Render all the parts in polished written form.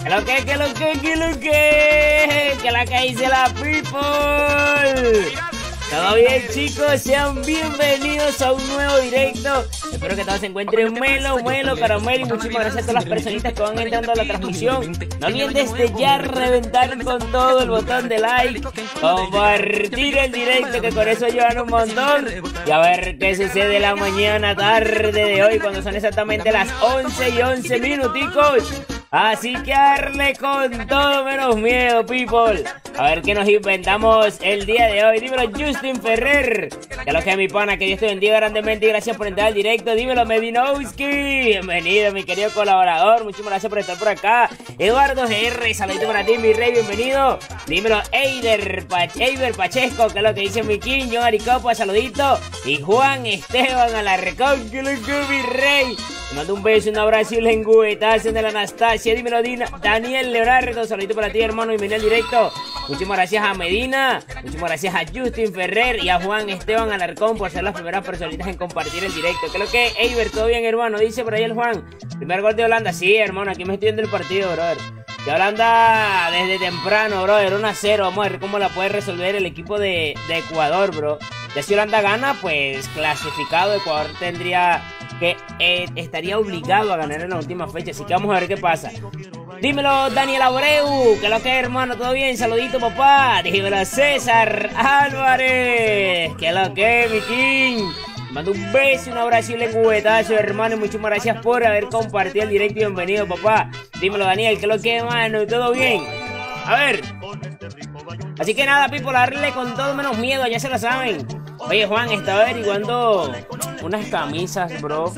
Que la que dice la people. ¿Todo bien, chicos? Sean bienvenidos a un nuevo directo. Espero que todos se encuentren melo, caramelo. Y muchísimas gracias a todas las personitas que van entrando a la transmisión. No olviden desde ya reventar con todo el botón de like, compartir el directo, que con eso ayudan un montón. Y a ver qué sucede la mañana, tarde de hoy, cuando son exactamente las 11:11 minuticos. Así que darle con todo menos miedo, people. A ver qué nos inventamos el día de hoy. Dímelo, Justin Ferrer. Que lo que es mi pana, que Dios te bendiga grandemente y gracias por entrar al directo. Dímelo, Medinowski. Bienvenido, mi querido colaborador. Muchísimas gracias por estar por acá. Eduardo GR, saludito para ti, mi rey, bienvenido. Dímelo, Eider Pacheco, que es lo que dice mi king. John Aricopa, saludito. Y Juan Esteban Alarcón, que lo que es mi rey. Te mando un beso, un abrazo y un lengüetazo de la Anastasia. Dímelo, Daniel Leonardo, saludito para ti, hermano, y bienvenido al directo. Muchísimas gracias a Medina, muchísimas gracias a Justin Ferrer y a Juan Esteban Alarcón por ser las primeras personitas en compartir el directo. ¿Qué es lo que es? Eiber, todo bien, hermano, dice por ahí el Juan. Primer gol de Holanda, sí, hermano, aquí me estoy viendo el partido, brother. De Holanda desde temprano, brother, 1-0. Vamos a ver cómo la puede resolver el equipo de Ecuador, bro. Ya si Holanda gana, pues clasificado. Ecuador tendría que estaría obligado a ganar en la última fecha, así que vamos a ver qué pasa. Dímelo, Daniel Abreu, que lo que es, hermano, todo bien, saludito, papá. Dímelo, César Álvarez, que lo que es, mi king. Mando un beso, un abrazo y un lengüetazo, hermano, y muchísimas gracias por haber compartido el directo y bienvenido, papá. Dímelo, Daniel, que lo que es, hermano, todo bien. A ver. Así que nada, people, darle con todo menos miedo, ya se lo saben. Oye, Juan, estaba averiguando unas camisas, bro.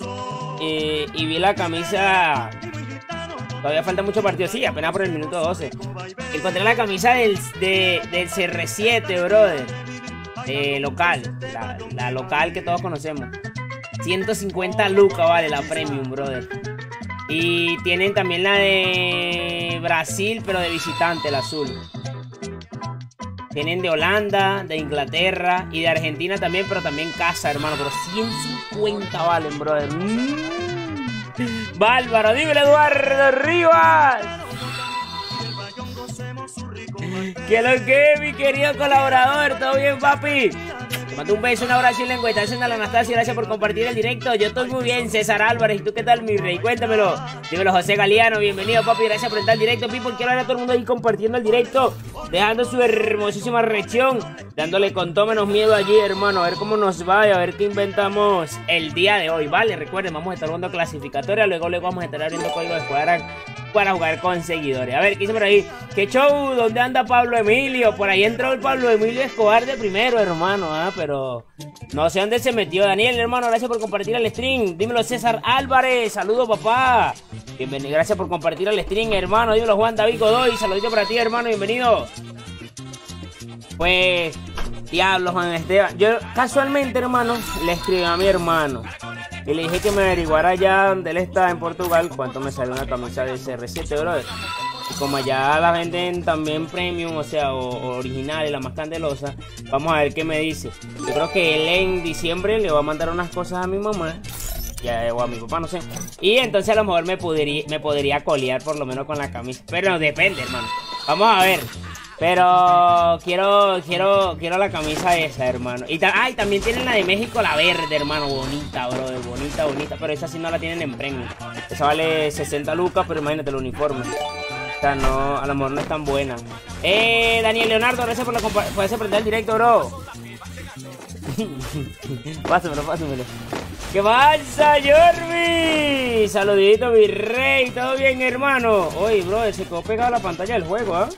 Y vi la camisa. Todavía falta mucho partido, sí, apenas por el minuto 12. Encontré la camisa del CR7, brother. Local, la local que todos conocemos. 150 lucas vale la premium, brother. Y tienen también la de Brasil, pero de visitante, el azul. Tienen de Holanda, de Inglaterra y de Argentina también, pero también casa, hermano. Pero 150 valen, brother. Bárbaro, dímelo, Eduardo Rivas. Que lo que es, mi querido colaborador. ¿Todo bien, papi? Te mando un beso, un abrazo y un lengüetazo a la Anastasia. Gracias por compartir el directo. Yo estoy muy bien, César Álvarez. ¿Y tú qué tal, mi rey? Cuéntamelo. Dímelo, José Galeano. Bienvenido, papi. Gracias por entrar al directo, people. Quiero ver a todo el mundo ahí compartiendo el directo, dejando su hermosísima reacción, dándole con todo menos miedo allí, hermano. A ver cómo nos va y a ver qué inventamos el día de hoy, ¿vale? Recuerden, vamos a estar jugando clasificatoria. Luego vamos a estar abriendo código de escuadra para jugar con seguidores. A ver, ¿qué dice por ahí? ¿Qué show? ¿Dónde anda Pablo Emilio? Por ahí entró el Pablo Emilio Escobar de primero, hermano, pero no sé dónde se metió. Daniel, hermano, gracias por compartir el stream. Dímelo, César Álvarez. Saludos, papá. Bienvenido, gracias por compartir el stream, hermano. Dímelo, Juan David Godoy. Saludito para ti, hermano. Bienvenido. Pues, diablo, Juan Esteban. Yo casualmente, hermano, le escribí a mi hermano y le dije que me averiguara allá donde él está en Portugal cuánto me sale una camisa de CR7, brother. Y como allá la venden también premium, o sea, o original, la más candelosa, vamos a ver qué me dice. Yo creo que él en diciembre le va a mandar unas cosas a mi mamá, o a mi papá, no sé. Y entonces a lo mejor me podría colear por lo menos con la camisa. Pero no, depende, hermano. Vamos a ver. Pero quiero la camisa esa, hermano. Y también tienen la de México, la verde, hermano. Bonita, bro, bonita. Pero esa sí no la tienen en premio. Esa vale 60 lucas, pero imagínate el uniforme. O sea, no, a lo mejor no es tan buena. Daniel Leonardo, gracias por aprender el directo, bro. Pásamelo. ¿Qué pasa, Jormi? Saludito, mi rey. ¿Todo bien, hermano? Oye, bro, se quedó pegado a la pantalla del juego, ¿ah?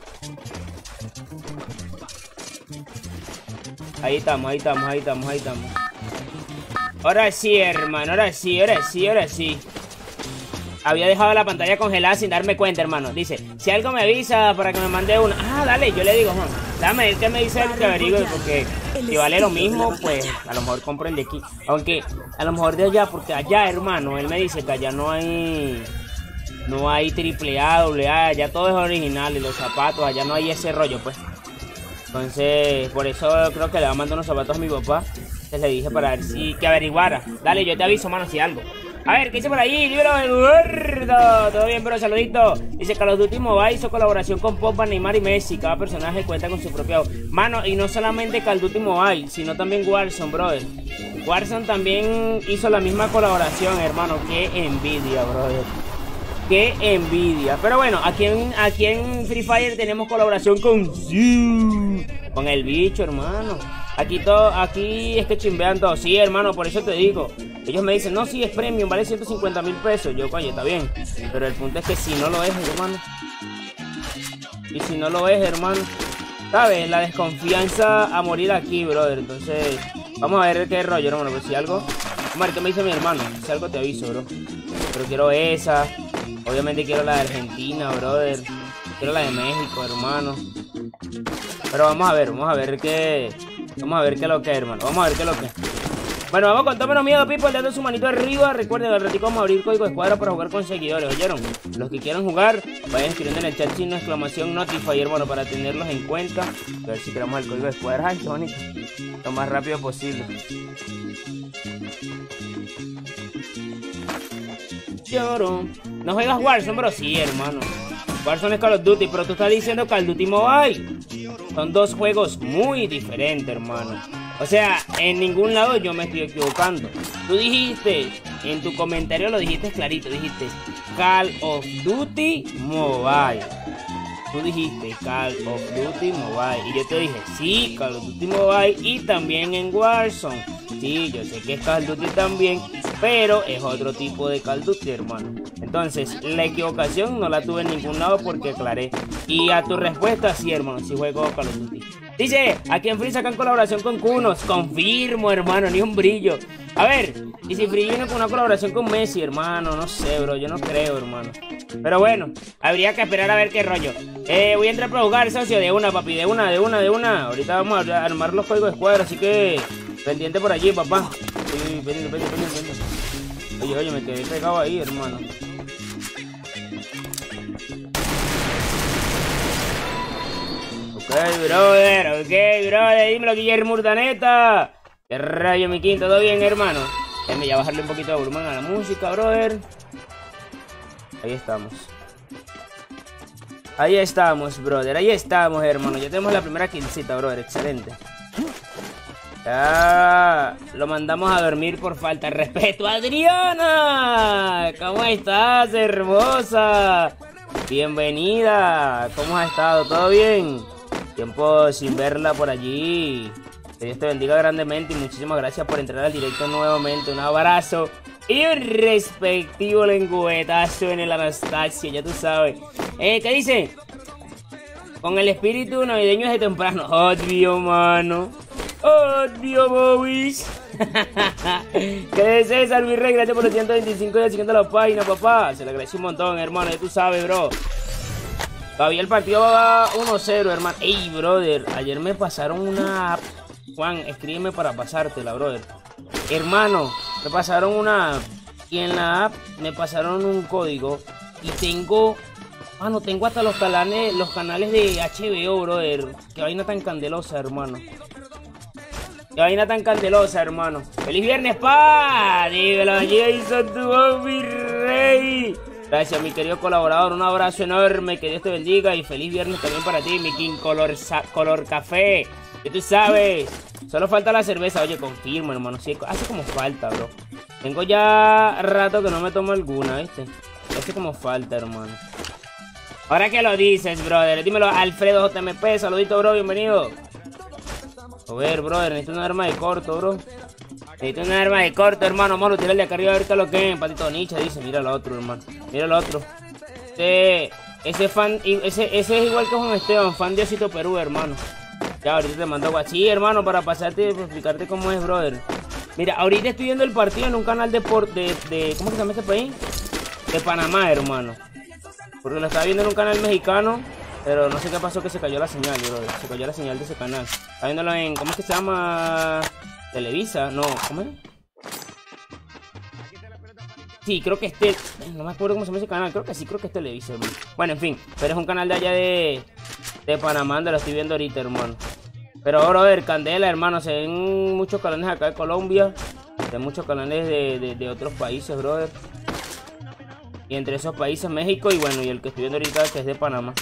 Ahí estamos. Ahora sí, hermano, ahora sí. Había dejado la pantalla congelada sin darme cuenta, hermano. Dice, si algo me avisa para que me mande una. Ah, dale, yo le digo, Juan, dame el que me dice el que averigüe, porque si vale lo mismo, pues a lo mejor compro el de aquí. Aunque a lo mejor de allá, porque allá, hermano, él me dice que allá no hay AAA, AA, allá todo es original y los zapatos, allá no hay ese rollo, pues. Entonces, por eso creo que le va a mandar unos zapatos a mi papá. Entonces le dije para ver si que averiguara. Dale, yo te aviso, mano, si algo. A ver, ¿qué dice por ahí? Dímelo, Eduardo. Todo bien, bro, saludito. Dice Call of Duty Mobile hizo colaboración con Pogba, Neymar y Messi. Cada personaje cuenta con su propio mano. Y no solamente Call of Duty Mobile, sino también Warzone, brother. Warzone también hizo la misma colaboración, hermano. Qué envidia, brother. Qué envidia. Pero bueno, aquí en Free Fire tenemos colaboración con el bicho, hermano. Aquí es que chimbean todos. Sí, hermano, por eso te digo. Ellos me dicen, no, sí, es premium, vale 150.000 pesos. Yo, coño, está bien. Pero el punto es que si no lo es, hermano. Y si no lo es, hermano, ¿sabes? La desconfianza a morir aquí, brother. Entonces, vamos a ver qué rollo, hermano. Pues si algo... Vamos a ver qué me dice mi hermano. Si algo te aviso, bro. Pero quiero esa. Obviamente quiero la de Argentina, brother. Quiero la de México, hermano. Pero vamos a ver qué... Vamos a ver qué es lo que es, hermano. Vamos a ver qué es lo que es. Bueno, vamos con todo menos miedo, people. Dando su manito arriba. Recuerden, al ratito vamos a abrir código de escuadra para jugar con seguidores, ¿oyeron? Los que quieran jugar, vayan escribiendo en el chat signo exclamación Notify, hermano, para tenerlos en cuenta. A ver si creamos el código de escuadra. Ay, qué bonito. Lo más rápido posible. ¿No juegas Warzone, bro? Sí, hermano. Warzone es Call of Duty, pero tú estás diciendo Call of Duty Mobile. Son dos juegos muy diferentes, hermano. O sea, en ningún lado yo me estoy equivocando. Tú dijiste, en tu comentario lo dijiste clarito, dijiste Call of Duty Mobile. Tú dijiste Call of Duty Mobile. Y yo te dije, sí, Call of Duty Mobile y también en Warzone. Sí, yo sé que es Call of Duty también, pero es otro tipo de Call of Duty, hermano. Entonces, la equivocación no la tuve en ningún lado porque aclaré. Y a tu respuesta, sí, hermano, sí juego Call of Duty. Dice, aquí en Free sacan colaboración con Kunos. Confirmo, hermano, ni un brillo. A ver, y si Free viene con una colaboración con Messi, hermano, no sé, bro, yo no creo, hermano. Pero bueno, habría que esperar a ver qué rollo. Voy a entrar para jugar, socio, de una, papi, de una. Ahorita vamos a armar los códigos de escuadra, así que pendiente por allí, papá. Sí, pendiente. Oye, me quedé pegado ahí, hermano. Ok, brother, dímelo, Guillermo Urdaneta. ¿Qué rayo, mi quinto? ¿Todo bien, hermano? Déjame ya bajarle un poquito de volumen a la música, brother. Ahí estamos, brother. Ahí estamos, hermano. Ya tenemos la primera killcita, brother. Excelente. Ya lo mandamos a dormir por falta de respeto. ¡Adriana! ¿Cómo estás, hermosa? Bienvenida. ¿Cómo has estado? ¿Todo bien? Tiempo sin verla por allí. Que Dios te bendiga grandemente y muchísimas gracias por entrar al directo nuevamente. Un abrazo y un respectivo lengüetazo en el Anastasia, ya tú sabes. ¿Qué dice? Con el espíritu navideño desde temprano. Obvio, mano. Obvio, Bobis. ¿Qué es César, mi rey? Gracias por los 125 días siguiendo la página, papá. Se le agradece un montón, hermano, ya tú sabes, bro. Todavía el partido va 1-0, hermano. Ey, brother, ayer me pasaron una app. Juan, escríbeme para pasártela, brother. Hermano, me pasaron una app. Y en la app me pasaron un código. Y tengo... Mano, tengo hasta los canales de HBO, brother. Qué vaina tan candelosa, hermano. Qué vaina tan candelosa, hermano. ¡Feliz viernes, pa! Dímelo, Jason, tu voz, mi rey. Gracias, mi querido colaborador. Un abrazo enorme. Que Dios te bendiga. Y feliz viernes también para ti, mi King color café. Que tú sabes. Solo falta la cerveza. Oye, confirmo, hermano. Sí, hace como falta, bro. Tengo ya rato que no me tomo alguna, ¿viste? Hace como falta, hermano. Ahora que lo dices, brother. Dímelo, Alfredo JMP. Saludito, bro. Bienvenido. A ver, brother. Necesito una arma de corto, bro. Necesito una arma de corto, hermano. Molo, tírale de acá arriba ahorita lo que es. Patito Nietzsche dice. Mira lo otro, hermano. Mira lo otro. Ese fan. Ese es igual que Juan Esteban. Fan de Osito Perú, hermano. Ya, ahorita te mando guachí, hermano. Para pasarte, para explicarte cómo es, brother. Mira, ahorita estoy viendo el partido en un canal de ¿cómo se llama este país? De Panamá, hermano. Porque lo estaba viendo en un canal mexicano. Pero no sé qué pasó, que se cayó la señal, brother. Se cayó la señal de ese canal. Está viéndolo en... ¿Cómo es que se llama? Televisa. No, ¿cómo es? Sí, creo que no me acuerdo cómo se llama ese canal. Creo que sí, creo que es Televisa, hermano. Bueno, en fin. Pero es un canal de allá de Panamá, donde lo estoy viendo ahorita, hermano. Pero, brother, candela, hermano. Se ven muchos canales acá de Colombia. Hay muchos canales de otros países, brother. Y entre esos países México y bueno, y el que estoy viendo ahorita que es de Panamá.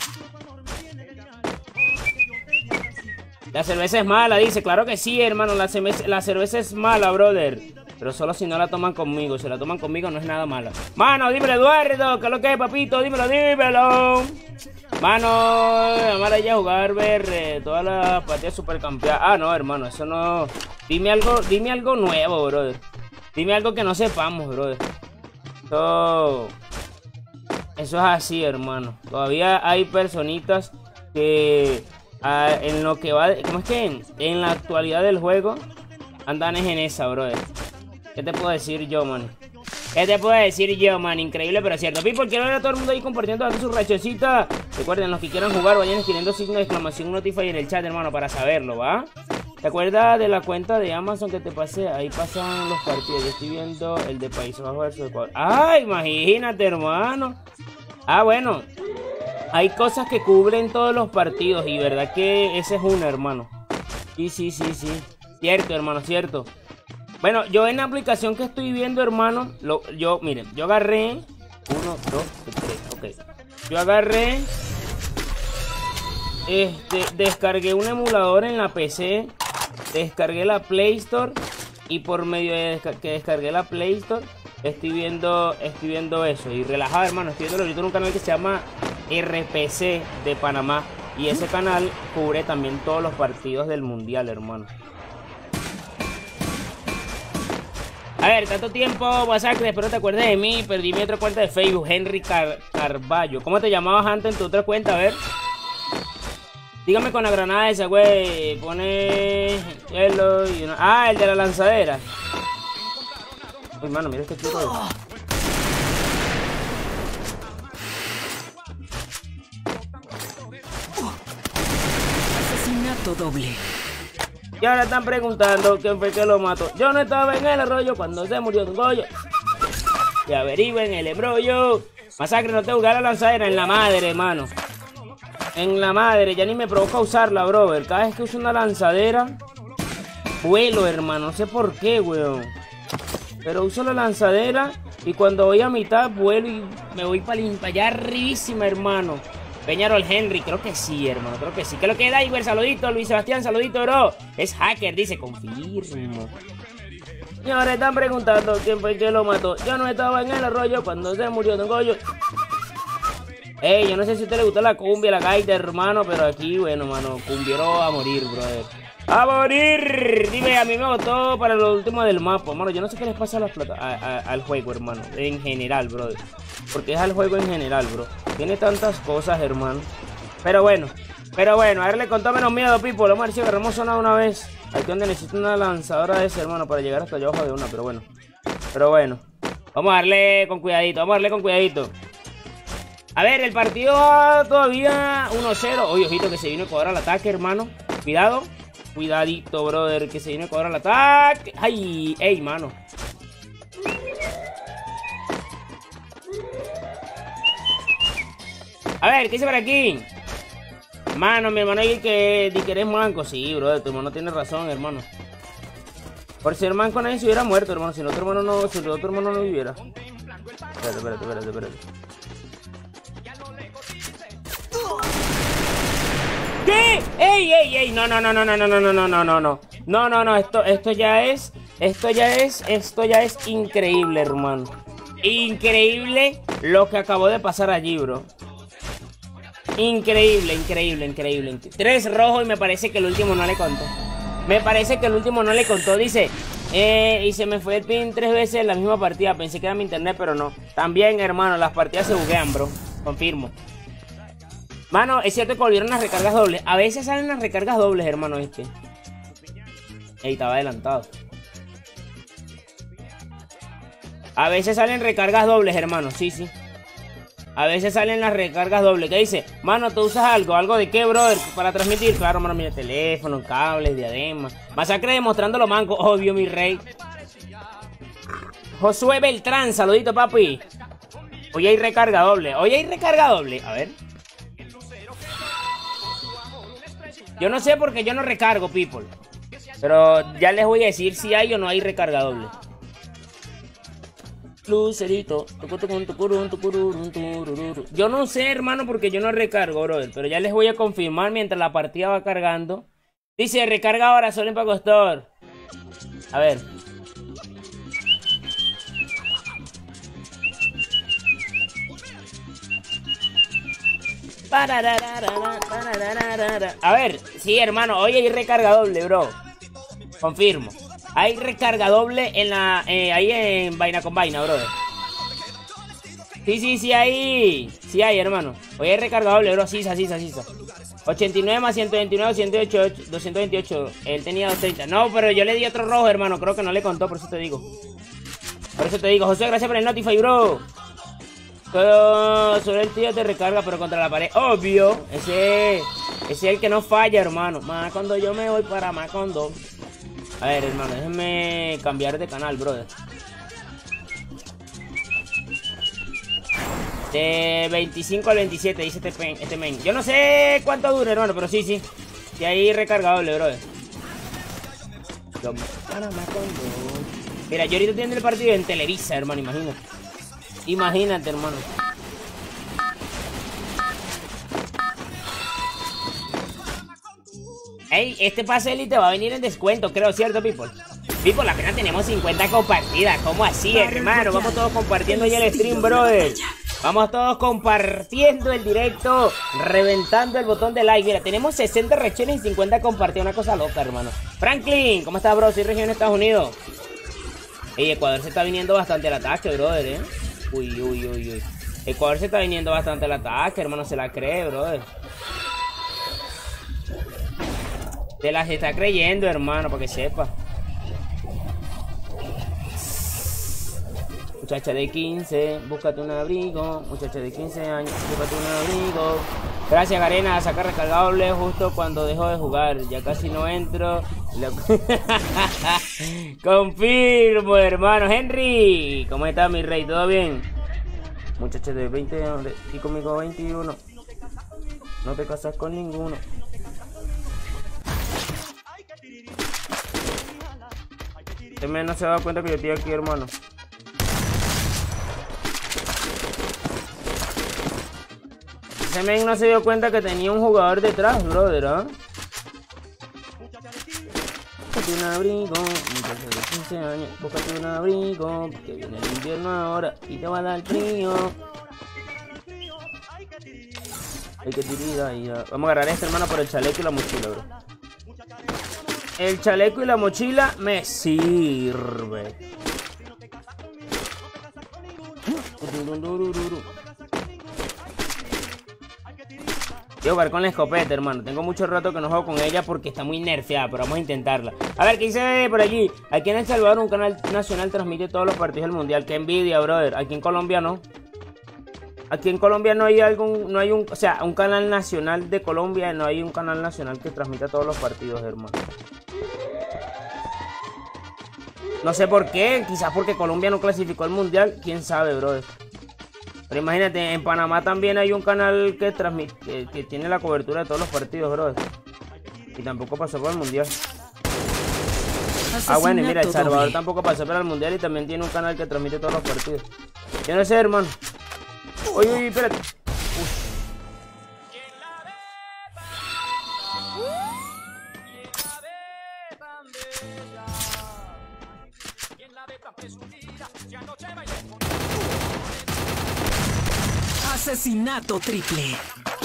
La cerveza es mala, dice. Claro que sí, hermano, la cerveza es mala, brother. Pero solo si no la toman conmigo. Si la toman conmigo no es nada mala. Mano, dímelo, Eduardo. ¿Qué es lo que es, papito? Dímelo, dímelo. Mano, vamos a ir a jugar, ver todas las partidas supercampeonas. Ah, no, hermano, eso no. Dime algo nuevo, brother. Dime algo que no sepamos, brother. Eso es así, hermano. Todavía hay personitas que en lo que va, ¿cómo es que? En la actualidad del juego andan en esa, brother. ¿Qué te puedo decir yo, man? ¿Qué te puedo decir yo, man? Increíble, pero cierto. People, quiero ver a todo el mundo ahí compartiendo su rachecita. Recuerden, los que quieran jugar, vayan escribiendo signo de exclamación Notify en el chat, hermano, para saberlo, ¿va? ¿Te acuerdas de la cuenta de Amazon que te pasé? Ahí pasan los partidos. Yo estoy viendo el de Países Bajos versus Ecuador. ¡Ah, imagínate, hermano! Ah, bueno. Hay cosas que cubren todos los partidos y verdad que ese es uno, hermano. Sí. Cierto, hermano, cierto. Bueno, yo en la aplicación que estoy viendo, hermano, miren, yo agarré 1, 2, 3, ok. Yo agarré, descargué un emulador en la PC, descargué la Play Store y por medio de que descargué la Play Store estoy viendo eso y relajado, hermano. Estoy viendo ahorita en un canal que se llama RPC de Panamá y ese canal cubre también todos los partidos del mundial, hermano. A ver, tanto tiempo, Masacre, espero te acuerdes de mí. Perdí mi otra cuenta de Facebook, Henry Carballo. ¿Cómo te llamabas antes en tu otra cuenta? A ver. Dígame con la granada esa, güey. Pone hielo y una... Ah, el de la lanzadera. Uy, mano, mira este chico. Asesinato doble. Y ahora están preguntando quién fue que lo mató. Yo no estaba en el arroyo cuando se murió Don Goyo. Que averigüen el embrollo. Masacre, no te jugar la lanzadera en la madre, hermano. En la madre, ya ni me provoca usarla, brother. Cada vez que uso una lanzadera, vuelo, hermano. No sé por qué, weón. Pero uso la lanzadera y cuando voy a mitad, vuelo y me voy para allá arribísima, hermano. Peñarol Henry, creo que sí, hermano, creo que sí. ¿Qué es lo que da, Iber? Saludito, Luis Sebastián, saludito, bro. Es hacker, dice, confirmo. Y ahora están preguntando quién fue que lo mató. Yo no estaba en el arroyo cuando se murió Don Goyo. Ey, yo no sé si a usted le gustó la cumbia, la gaita, hermano, pero aquí, bueno, mano, cumbiero a morir, brother. ¡A morir! Dime, a mí me votó para lo último del mapa, hermano. Yo no sé qué les pasa al juego, hermano. En general, brother. Porque es al juego en general, bro. Tiene tantas cosas, hermano. Pero bueno, a ver, le contó menos miedo, people. Vamos a ver si agarramos zona una vez. Aquí donde necesito una lanzadora de ese, hermano, para llegar hasta allá abajo de una, pero bueno. Vamos a darle con cuidadito, A ver, el partido va todavía 1-0. Oye, ojito que se vino a Ecuador al ataque, hermano. Cuidado. Cuidadito, brother, que se vino a Ecuador al ataque. Ay, ey, mano. A ver, ¿qué dice por aquí? Mano, mi hermano, que eres manco. Sí, brother, tu hermano tiene razón, hermano. Por ser manco nadie se hubiera muerto, hermano. Si el otro hermano no viviera. Espérate. ¿Qué? ¡Ey! No. No, esto ya es increíble, hermano. Increíble lo que acabó de pasar allí, bro. Increíble. 3 rojos y me parece que el último no le contó. Dice, y se me fue el pin 3 veces en la misma partida. Pensé que era mi internet, pero no. También, hermano, las partidas se buguean, bro. Confirmo. Mano, es cierto que volvieron las recargas dobles. A veces salen las recargas dobles, hermano, ¿viste? Ey, estaba adelantado. A veces salen recargas dobles, hermano, sí. A veces salen las recargas dobles. ¿Qué dice? Mano, ¿tú usas algo de qué, brother? Para transmitir. Claro, mano, mira, teléfono, cables, diadema. Masacre demostrando lo manco, obvio, mi rey. Josué Beltrán, saludito, papi. Hoy hay recarga doble. A ver. Yo no sé por qué yo no recargo, people. Pero ya les voy a decir si hay o no hay recarga doble. Lucerito. Yo no sé, hermano, porque yo no recargo, brother. Pero ya les voy a confirmar mientras la partida va cargando. Dice, recarga ahora solo en Paco Store. A ver. A ver, sí, hermano, hoy hay recarga doble, bro. Confirmo. Hay recarga doble en la ahí en Vaina con Vaina, brother. Sí hay. Sí hay, hermano. Hoy hay recarga doble, bro. Sí. 89 más 129, 228. Él tenía 230. No, pero yo le di otro rojo, hermano. Creo que no le contó, por eso te digo. José, gracias por el Notify, bro. Todo sobre el tío te recarga, pero contra la pared. Obvio. Ese es el que no falla, hermano. Más cuando yo me voy para Macondo. A ver, hermano, déjenme cambiar de canal, brother. De 25 al 27, dice este men. Yo no sé cuánto dura, hermano, pero sí. Sí hay recargable, brother. Mira, yo ahorita estoy en el partido en Televisa, hermano, imagínate, hermano. Ey, este pase élite va a venir en descuento, creo, ¿cierto, people? People, apenas tenemos 50 compartidas. ¿Cómo así, hermano? Vamos todos compartiendo ya el stream, brother. Vamos todos compartiendo el directo, reventando el botón de like. Mira, tenemos 60 reacciones y 50 compartidas. Una cosa loca, hermano. Franklin, ¿cómo estás, bro? Soy región de Estados Unidos. Ey, Ecuador se está viniendo bastante al ataque, brother, Uy. Ecuador se está viniendo bastante al ataque, hermano. Se la cree, brother. Se las está creyendo, hermano, para que sepa. Muchacha de 15, búscate un abrigo. Muchacha de 15 años, búscate un abrigo. Gracias, Garena, a sacar recargable justo cuando dejo de jugar. Ya casi no entro. Confirmo, hermano. Henry, ¿cómo está, mi rey? ¿Todo bien? Muchacha de 20 años y conmigo 21. No te casas con ninguno. Este men no se ha dado cuenta que yo estoy aquí, hermano. Ese men no se dio cuenta que tenía un jugador detrás, brother, ¿ah? Búscate un abrigo, muchacho de 15 años. Búscate un abrigo, que viene el invierno ahora y te va a dar frío. Hay que tirar y ya. Vamos a agarrar a este, hermano, por el chaleco y la mochila, bro. El chaleco y la mochila me sirve. Voy a jugar con la escopeta, hermano. Tengo mucho rato que no juego con ella porque está muy nerfeada, pero vamos a intentarla. A ver, ¿qué dice por allí? Aquí en El Salvador un canal nacional transmite todos los partidos del mundial. Qué envidia, brother. Aquí en Colombia no. Aquí en Colombia no hay o sea, un canal nacional de Colombia, no hay un canal nacional que transmita todos los partidos, hermano. No sé por qué, quizás porque Colombia no clasificó al mundial, quién sabe, brother. Pero imagínate, en Panamá también hay un canal que transmite, que tiene la cobertura de todos los partidos, brother. Y tampoco pasó por el mundial. Ah, bueno, y mira, El Salvador tampoco pasó por el mundial y también tiene un canal que transmite todos los partidos. Yo no sé, hermano. Uy, espérate. Asesinato triple.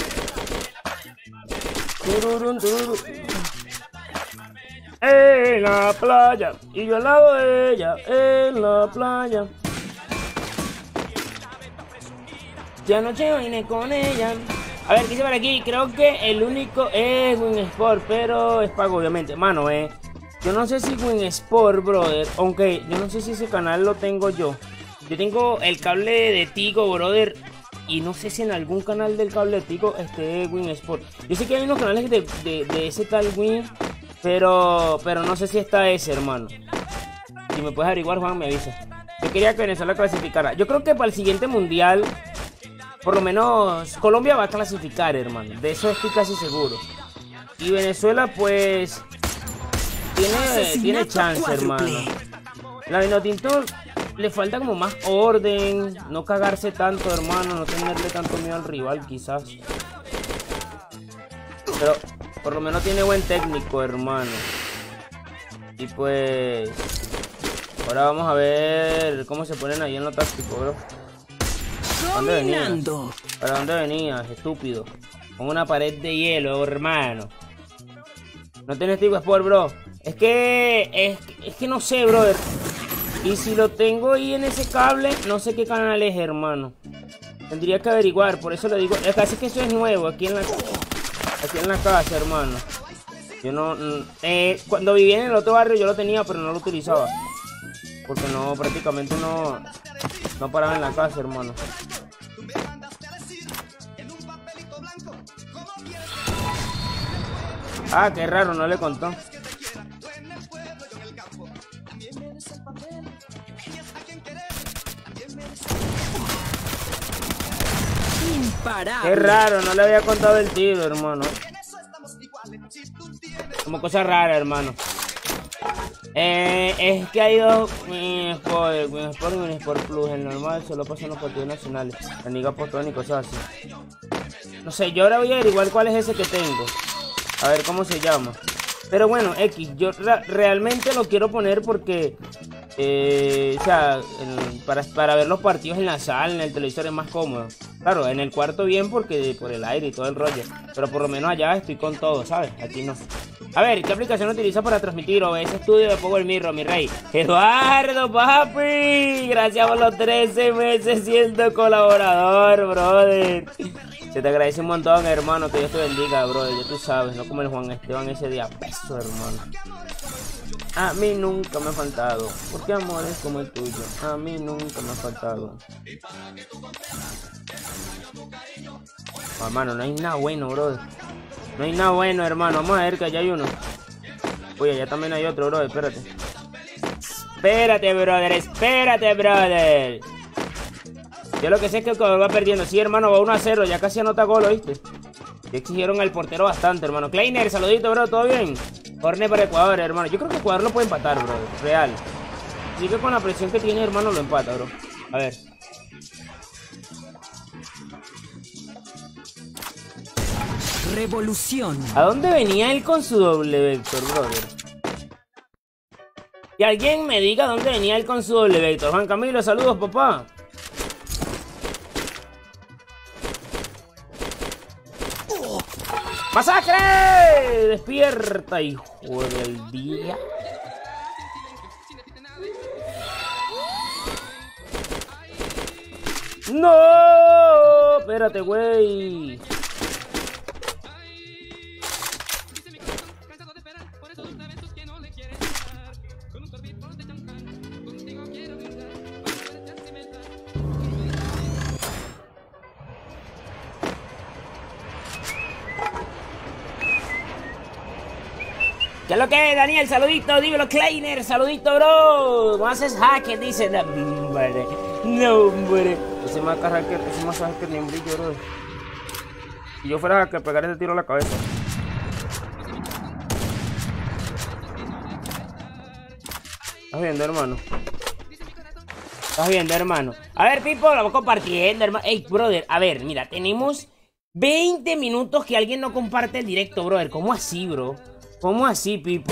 En la playa, y yo al lado de ella, en la playa. Ya anoche vine con ella. A ver, ¿qué dice por aquí? Creo que el único es Win Sport, pero es pago, obviamente. Mano, yo no sé si Win Sport, brother, aunque yo no sé si ese canal lo tengo yo. Yo tengo el cable de Tigo, brother, y no sé si en algún canal del cable de Tigo esté Win Sport. Yo sé que hay unos canales de ese tal Win, pero no sé si está ese, hermano. Si me puedes averiguar, Juan, me avisa. Yo quería que Venezuela clasificara. Yo creo que para el siguiente mundial, por lo menos Colombia va a clasificar, hermano. De eso estoy casi seguro. Y Venezuela, pues, tiene chance, hermano. La Vinotinto le falta como más orden, no cagarse tanto, hermano, no tenerle tanto miedo al rival, quizás. Pero por lo menos tiene buen técnico, hermano. Y pues... ahora vamos a ver cómo se ponen ahí en lo táctico, bro. ¿Dónde venías? ¿Para dónde venías, estúpido? Con una pared de hielo, hermano. No tenés tipo Sport, bro. Es que no sé, brother. Y si lo tengo ahí en ese cable, no sé qué canal es, hermano. Tendría que averiguar, por eso le digo. Es que eso es nuevo aquí en la casa, hermano. Yo no... cuando vivía en el otro barrio yo lo tenía, pero no lo utilizaba. Porque no, prácticamente no paraba en la casa, hermano. Ah, qué raro, no le contó. Imparable. Qué raro, no le había contado el tiro, hermano. Como cosa rara, hermano. Es que hay dos Sport y un Sport Plus. El normal solo pasa en los partidos nacionales. La Liga Postón y cosas así. No sé, yo ahora voy a averiguar cuál es ese que tengo. A ver cómo se llama. Pero bueno, X, yo realmente lo quiero poner porque... o sea, para ver los partidos en la sala, en el televisor es más cómodo. Claro, en el cuarto bien porque por el aire y todo el rollo. Pero por lo menos allá estoy con todo, ¿sabes? Aquí no. A ver, ¿qué aplicación utiliza para transmitir OBS Studio de Power Mirror, mi rey? Eduardo, papi. Gracias por los 13 meses siendo colaborador, brother. Se te agradece un montón, hermano. Que Dios te bendiga, brother. Ya tú sabes, no como el Juan Esteban ese día. Peso, hermano. A mí nunca me ha faltado. Porque amores como el tuyo. A mí nunca me ha faltado. Hermano, no hay nada bueno, brother. No hay nada bueno, hermano. Vamos a ver que allá hay uno. Uy, allá también hay otro, brother. Espérate. Espérate, brother. Espérate, brother. Yo lo que sé es que el Ecuador va perdiendo. Sí, hermano, va 1-0. Ya casi anota gol, ¿oíste? Ya exigieron al portero bastante, hermano. Kleiner, saludito, bro. ¿Todo bien? Corne para Ecuador, hermano. Yo creo que Ecuador lo puede empatar, bro. Real. Así que con la presión que tiene, hermano, lo empata, bro. A ver. Revolución. ¿A dónde venía él con su doble vector, brother? Que alguien me diga dónde venía él con su doble vector. Juan Camilo, saludos, papá. ¡Masacre! ¡Despierta, hijo del día! ¡No! Espérate, güey. ¿Qué es lo que es, Daniel? Saludito, dímelo, Kleiner, saludito, bro. No haces hacker, dice. No, hombre. No, hombre. Ese más hacker ni un brillo, bro. Si yo fuera a pegar ese tiro a la cabeza. ¿Estás viendo, hermano? ¿Estás viendo, hermano? A ver, people, lo vamos compartiendo, hermano. Ey, brother, a ver, mira, tenemos 20 minutos que alguien no comparte el directo, brother. ¿Cómo así, bro? ¿Cómo así, people?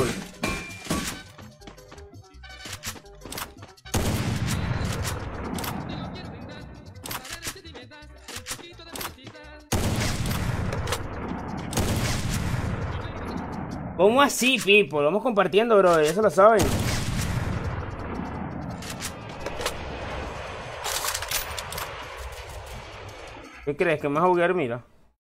¿Cómo así, people? Vamos compartiendo, bro. Eso lo saben. ¿Qué crees? ¿Que me vas a jugar? Mira.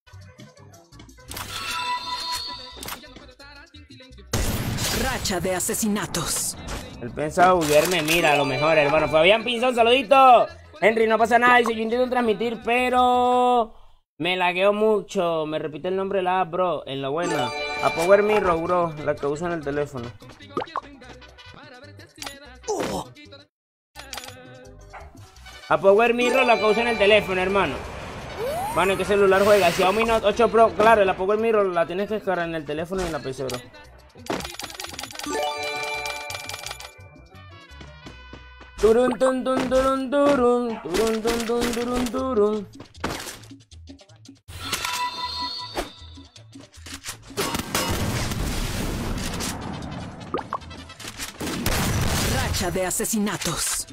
Racha de asesinatos. Él pensaba buguearme, mira, a lo mejor, hermano. Fabián Pinzón, saludito. Henry, no pasa nada. Dice, yo intento transmitir, pero me lagueo mucho. Me repite el nombre de la app, bro. En la buena. A Power Mirror, bro. La que usa en el teléfono. A Power Mirror, la que usa en el teléfono, hermano. Mano, ¿en qué celular juega? Xiaomi Note 8 Pro. Claro, la Power Mirror la tienes que descargar en el teléfono y en la PC, bro. Turun, tun, tun, turun, turun, turun, tun, tun, turun, turun. Racha de asesinatos.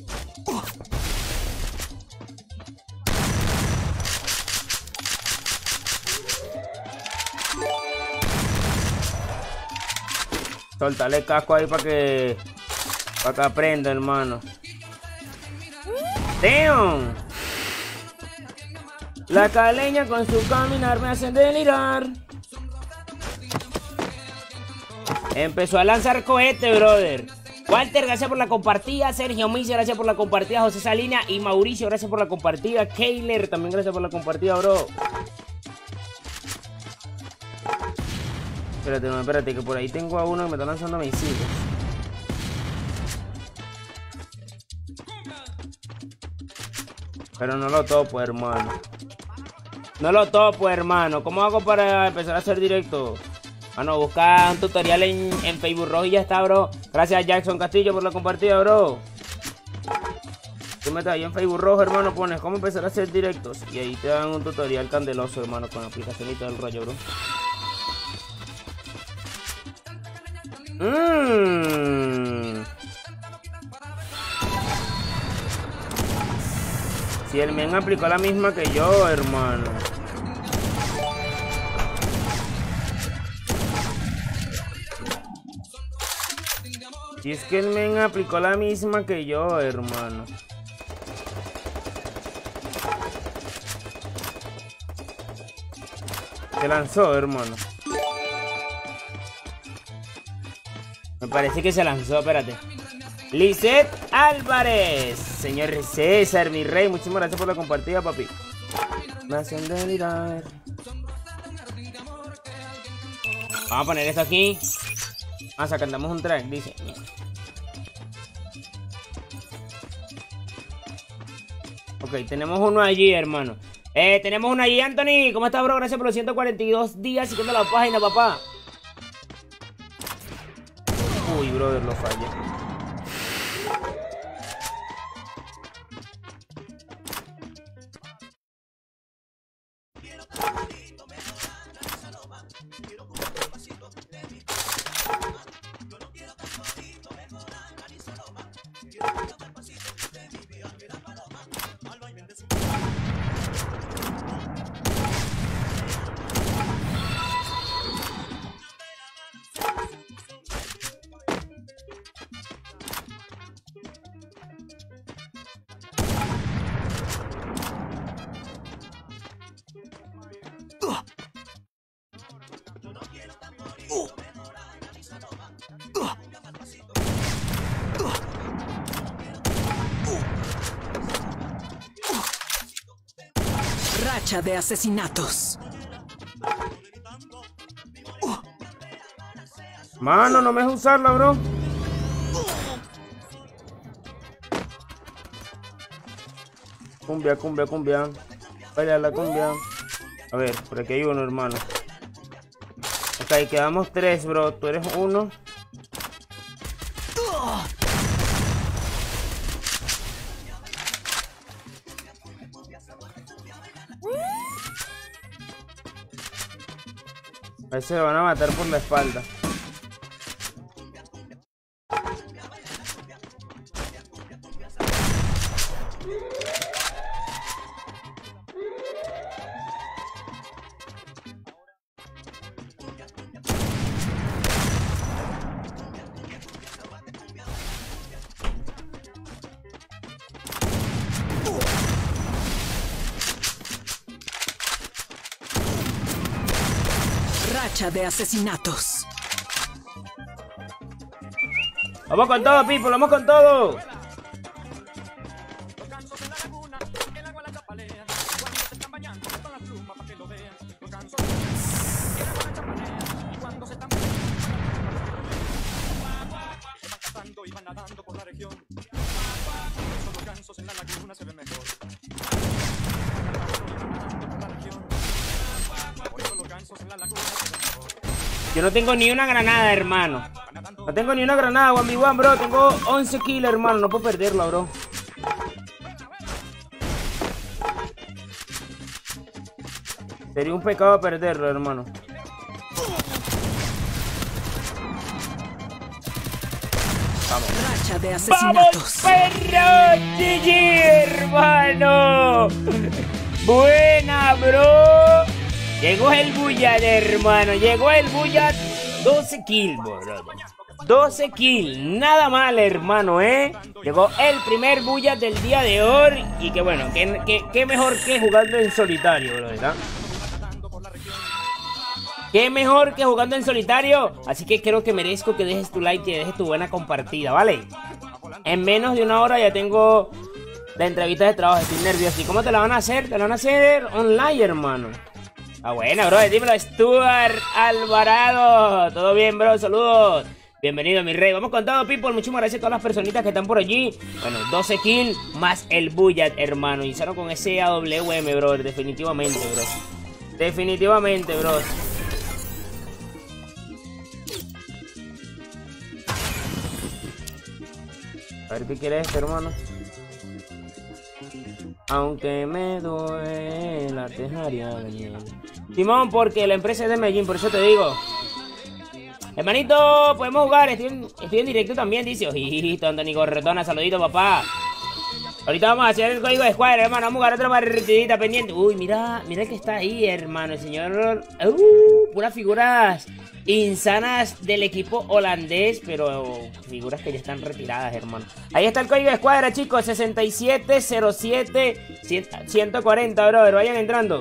Soltale casco ahí para que aprenda, hermano. ¡Damn! La caleña con su caminar me hacen delirar. Empezó a lanzar cohete, brother. Walter, gracias por la compartida. Sergio Misa, gracias por la compartida. José Salina y Mauricio, gracias por la compartida. Keiler, también gracias por la compartida, bro. Espérate, no, espérate, que por ahí tengo a uno que me está lanzando misiles. Pero no lo topo, hermano. No lo topo, hermano. ¿Cómo hago para empezar a hacer directo? Bueno, busca un tutorial en Facebook Rojo y ya está, bro. Gracias a Jackson Castillo por la compartida, bro. Tú metes ahí en Facebook Rojo, hermano, pones cómo empezar a hacer directos. Y ahí te dan un tutorial candeloso, hermano, con la aplicación y todo el rollo, bro. Si el men aplicó la misma que yo, hermano. Si es que el men aplicó la misma que yo, hermano. Se lanzó, hermano. Me parece que se lanzó, espérate. Lisette Álvarez. Señor César, mi rey, muchísimas gracias por la compartida, papi. Me hacen delirar. Vamos a poner esto aquí. Vamos a cantamos un track, dice. Ok, tenemos uno allí, hermano. Tenemos uno allí, Anthony. ¿Cómo estás, bro? Gracias por los 142 días siguiendo la página, papá. Uy, brother, lo fallé. Racha de asesinatos. Mano, no me dejes usarla, bro. Cumbia, cumbia, cumbia. Vaya la cumbia. A ver, por aquí hay uno, hermano. Ok, quedamos 3, bro. Tú eres uno. A ver si lo van a matar por la espalda. Racha de asesinatos. Vamos con todo, people, vamos con todo. Yo no tengo ni una granada, hermano. No tengo ni una granada, 1v1, bro. Tengo 11 kills, hermano. No puedo perderla, bro. Sería un pecado perderlo, hermano. Vamos. Racha de asesinatos. ¡Vamos, perro! ¡GG, hermano! Buena, bro. Llegó el Bullet, hermano. Llegó el Bullet. 12 kills, bro. 12 kills. Nada mal, hermano, Llegó el primer Bullet del día de hoy. Y que bueno, qué mejor que jugando en solitario, bro, ¿verdad? Qué mejor que jugando en solitario. Así que creo que merezco que dejes tu like y dejes tu buena compartida, ¿vale? En menos de una hora ya tengo la entrevista de trabajo. Estoy nervioso. ¿Y cómo te la van a hacer? Te la van a hacer online, hermano. Ah, buena, bro. Dímelo, Stuart Alvarado. ¿Todo bien, bro? Saludos. Bienvenido, mi rey. Vamos con todo, people. Muchísimas gracias a todas las personitas que están por allí. Bueno, 12 kills más el Bullet, hermano. Iniciaron con ese AWM, bro. Definitivamente, bro. Definitivamente, bro. A ver qué quiere este, hermano. Aunque me duela, te dejaría venir. Simón, porque la empresa es de Medellín, por eso te digo. Hermanito, podemos jugar. Estoy en directo también, dice. Ojito, Anthony Gorretona, saludito, papá. Ahorita vamos a hacer el código de escuadra, hermano. Vamos a jugar otra partidita pendiente. Uy, mira el que está ahí, hermano. El señor. Puras figuras insanas del equipo holandés, pero figuras que ya están retiradas, hermano. Ahí está el código de escuadra, chicos. 6707 140, brother. Vayan entrando.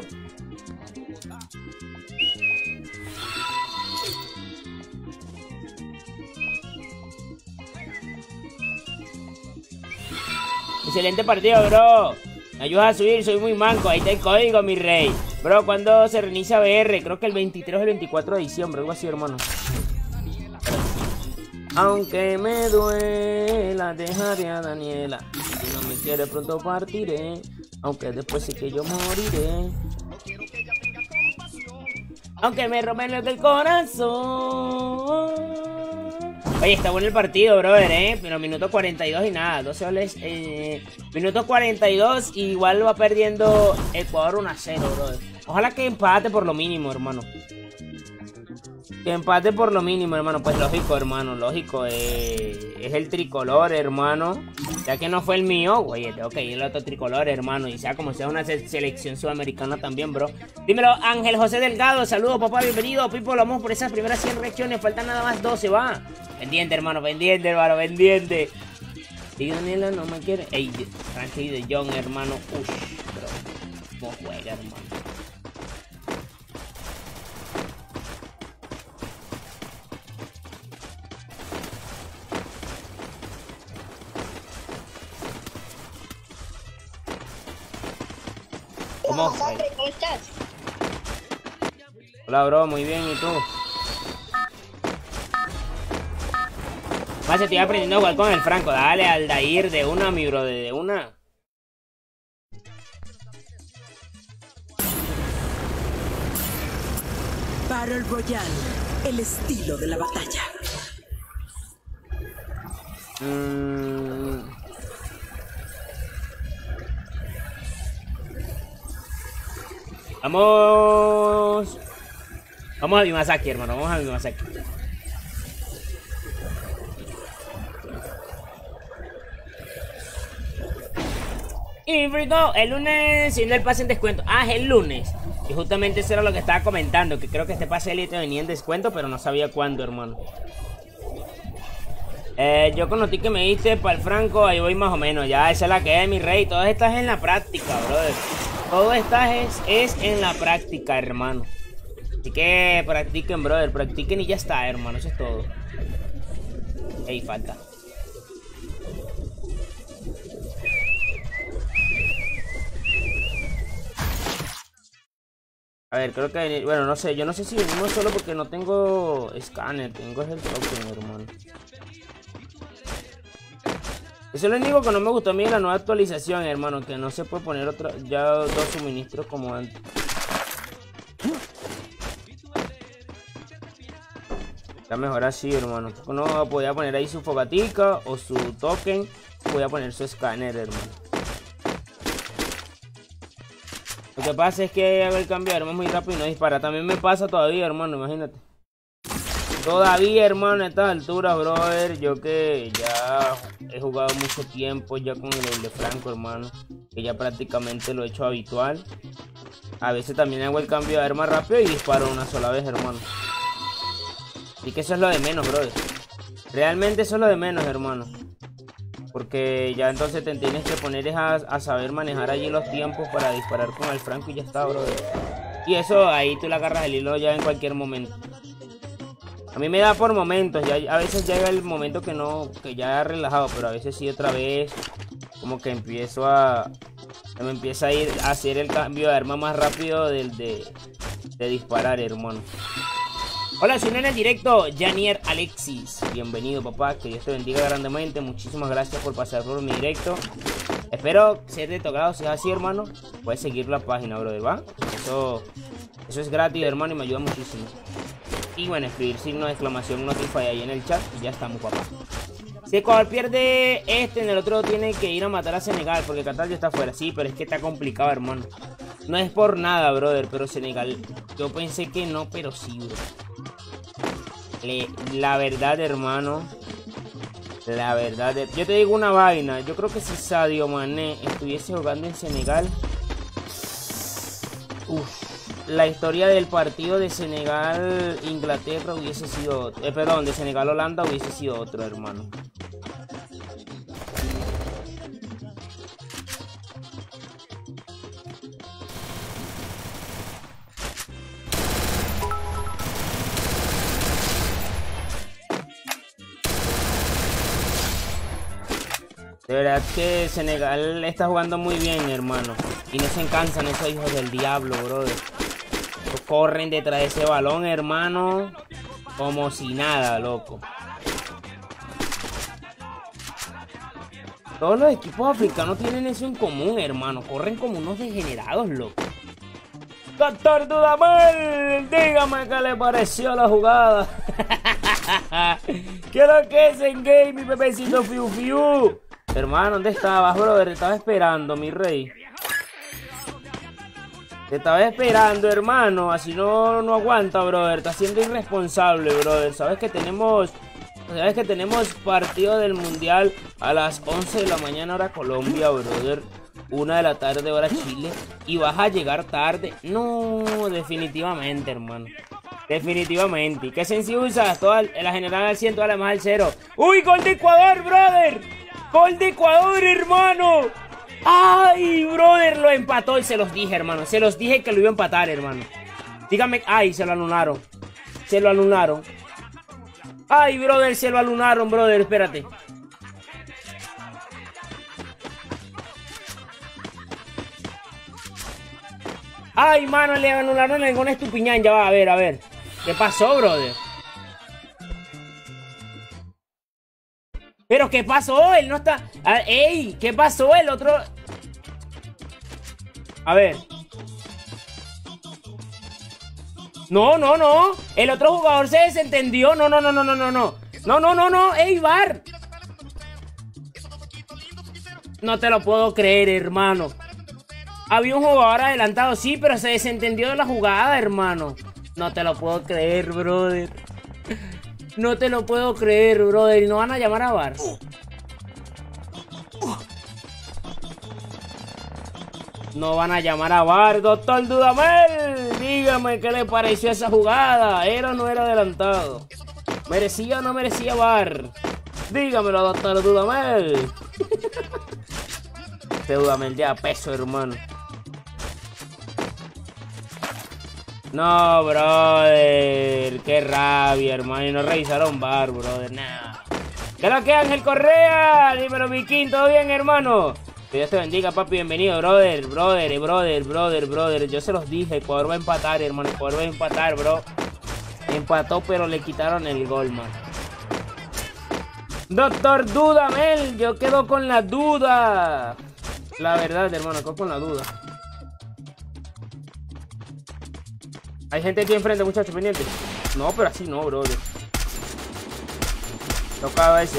Excelente partido, bro. Me ayudas a subir, soy muy manco. Ahí está el código, mi rey. Bro, ¿cuándo se reinicia BR? Creo que el 23 o el 24 de diciembre, algo así, hermano. Aunque me duela, dejaré a Daniela. Si no me quiere, pronto partiré. Aunque después sé que yo moriré. Aunque me rompen los del corazón. Oye, está bueno el partido, brother, pero minuto 42 y nada, 12 goles, minuto 42 y igual va perdiendo Ecuador 1-0, brother. Ojalá que empate por lo mínimo, hermano. Que empate por lo mínimo, hermano. Pues lógico, hermano, lógico. Es el tricolor, hermano. Ya que no fue el mío, güey, tengo que ir al otro tricolor, hermano. Y sea como sea una selección sudamericana también, bro. Dímelo, Ángel José Delgado. Saludos, papá, bienvenido. Pipo, vamos por esas primeras 100 reacciones. Faltan nada más 12, va. Pendiente, hermano, pendiente. Y Daniela no me quiere. Ey, Frankie de Jong, hermano. Uff, bro. ¿Cómo juega, hermano? ¿Cómo estás? Hola, bro, muy bien, ¿y tú? Más estoy aprendiendo a jugar con el Franco. Dale, Aldair, de una, mi bro, de una. Battle Royale, el estilo de la batalla. Vamos a Bimasaki, hermano. Vamos a Bimasaki. Y frico, el lunes siendo el pase en descuento. Ah, es el lunes. Y justamente eso era lo que estaba comentando. Que creo que este pase élite venía en descuento, pero no sabía cuándo, hermano. Yo con los tickets que me diste para el Franco, ahí voy más o menos. Ya, esa es la que es, mi rey. Todo esto es en la práctica, brother. Todo esto es en la práctica, hermano. Así que practiquen, brother. Practiquen y ya está, hermano. Eso es todo. Ey, falta. A ver, creo que... Bueno, no sé. Yo no sé si venimos solo porque no tengo escáner. Tengo el token, hermano. Eso es lo único que no me gustó a mí de la nueva actualización, hermano. Que no se puede poner ya dos suministros como antes. Está mejor así, hermano. Uno podía poner ahí su fogatica o su token. Podía poner su escáner, hermano. Lo que pasa es que hago el cambio de armas muy rápido y no dispara. También me pasa todavía, hermano, imagínate. Todavía, hermano, a estas alturas, brother. Yo que ya he jugado mucho tiempo ya con el de Franco, hermano. Que ya prácticamente lo he hecho habitual. A veces también hago el cambio de arma rápido y disparo una sola vez, hermano. Así que eso es lo de menos, brother. Realmente eso es lo de menos, hermano. Porque ya entonces te tienes que poner a saber manejar allí los tiempos para disparar con el Franco y ya está, brother. Y eso ahí tú le agarras el hilo ya en cualquier momento. A mí me da por momentos, ya a veces llega el momento que no, que ya he relajado, pero a veces sí otra vez como que empiezo a... me empieza a ir a hacer el cambio de arma más rápido de disparar, hermano. Hola, soy en el directo, Janier Alexis. Bienvenido, papá, que Dios te bendiga grandemente. Muchísimas gracias por pasar por mi directo. Espero ser de tu agrado. Si es así, hermano, puedes seguir la página, brother, ¿va? Eso es gratis, hermano, y me ayuda muchísimo. Y bueno, escribir signo de exclamación Notify ahí en el chat y ya estamos, papá. Si Ecuador pierde en el otro tiene que ir a matar a Senegal, porque Qatar ya está fuera. Sí, pero es que está complicado, hermano. No es por nada, brother, pero Senegal, yo pensé que no, pero sí, bro. La verdad, hermano, la verdad, yo te digo una vaina. Yo creo que si Sadio Mané estuviese jugando en Senegal, la historia del partido de Senegal-Inglaterra hubiese sido... perdón, de Senegal-Holanda hubiese sido otro, hermano. De verdad que Senegal está jugando muy bien, hermano. Y no se cansan esos hijos del diablo, brother. Corren detrás de ese balón, hermano, como si nada, loco. Todos los equipos africanos tienen eso en común, hermano. Corren como unos degenerados, loco. Doctor Dudamel, dígame qué le pareció la jugada. ¿Qué es lo que es en game, mi bebecito Fiu Fiu? Hermano, ¿dónde estabas, brother? Te estaba esperando, mi rey. Te estaba esperando, hermano. Así no aguanta, brother. Estás siendo irresponsable, brother. Sabes que tenemos partido del mundial a las 11 de la mañana hora Colombia, brother. 1 de la tarde hora Chile. Y vas a llegar tarde. No, definitivamente, hermano. Definitivamente. ¿Y qué sencillo usas? Toda la general al 100, toda la más al 0. ¡Uy, gol de Ecuador, brother! ¡Gol de Ecuador, hermano! ¡Ay, brother! Lo empató y se los dije, hermano. Se los dije que lo iba a empatar, hermano. Dígame... ¡Ay, se lo anularon! Se lo anularon. ¡Ay, brother! Se lo anularon, brother. Espérate. ¡Ay, mano! Le anularon el gol a Estupiñán. Ya va, a ver, a ver. ¿Qué pasó, brother? ¿Pero qué pasó? Él no está... ¡Ey! ¿Qué pasó? El otro... A ver. No. El otro jugador se desentendió. No. No. ¡Ey, VAR! No te lo puedo creer, hermano. Había un jugador adelantado, sí, pero se desentendió de la jugada, hermano. No te lo puedo creer, brother. No te lo puedo creer, brother. ¿Y no van a llamar a VAR? No van a llamar a VAR, doctor Dudamel. Dígame qué le pareció esa jugada. ¿Era o no era adelantado? ¿Merecía o no merecía VAR? Dígamelo, doctor Dudamel. Este Dudamel ya peso, hermano. No, brother. Qué rabia, hermano. Y no revisaron VAR, brother. Nah. ¿Qué es lo que, Ángel Correa? Dímelo, Viking. ¿Todo bien, hermano? Que Dios te bendiga, papi. Bienvenido, brother. Brother. Yo se los dije. Ecuador va a empatar, hermano. Ecuador va a empatar, bro. Empató, pero le quitaron el gol, man. Doctor Dudamel. Yo quedo con la duda. La verdad, hermano. Quedo con la duda. Hay gente aquí enfrente, muchachos, pendientes. No, pero así no, brother. Tocaba ese.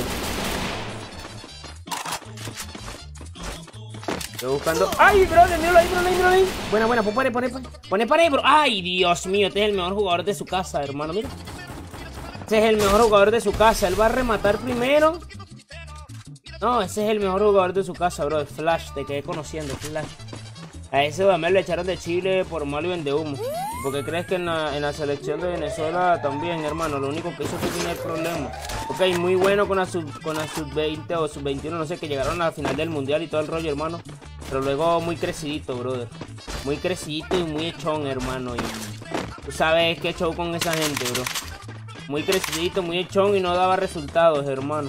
Estoy buscando. ¡Ay, brother! Míralo ahí, míralo ahí. Buena, buena. Pone pared, bro. ¡Ay, Dios mío! Este es el mejor jugador de su casa, hermano. Mira. Ese es el mejor jugador de su casa. Él va a rematar primero. No, ese es el mejor jugador de su casa, bro. Flash, te quedé conociendo, Flash. A ese Dudamel lo echaron de Chile por malo y vende humo. Porque crees que en la selección de Venezuela también, hermano. Lo único que hizo fue tener problemas. Ok, muy bueno con la sub-20 o sub-21, no sé, que llegaron a la final del mundial y todo el rollo, hermano. Pero luego muy crecidito, brother. Muy crecidito y muy echón, hermano. Y tú sabes qué show con esa gente, bro. Muy crecidito, muy echón y no daba resultados, hermano.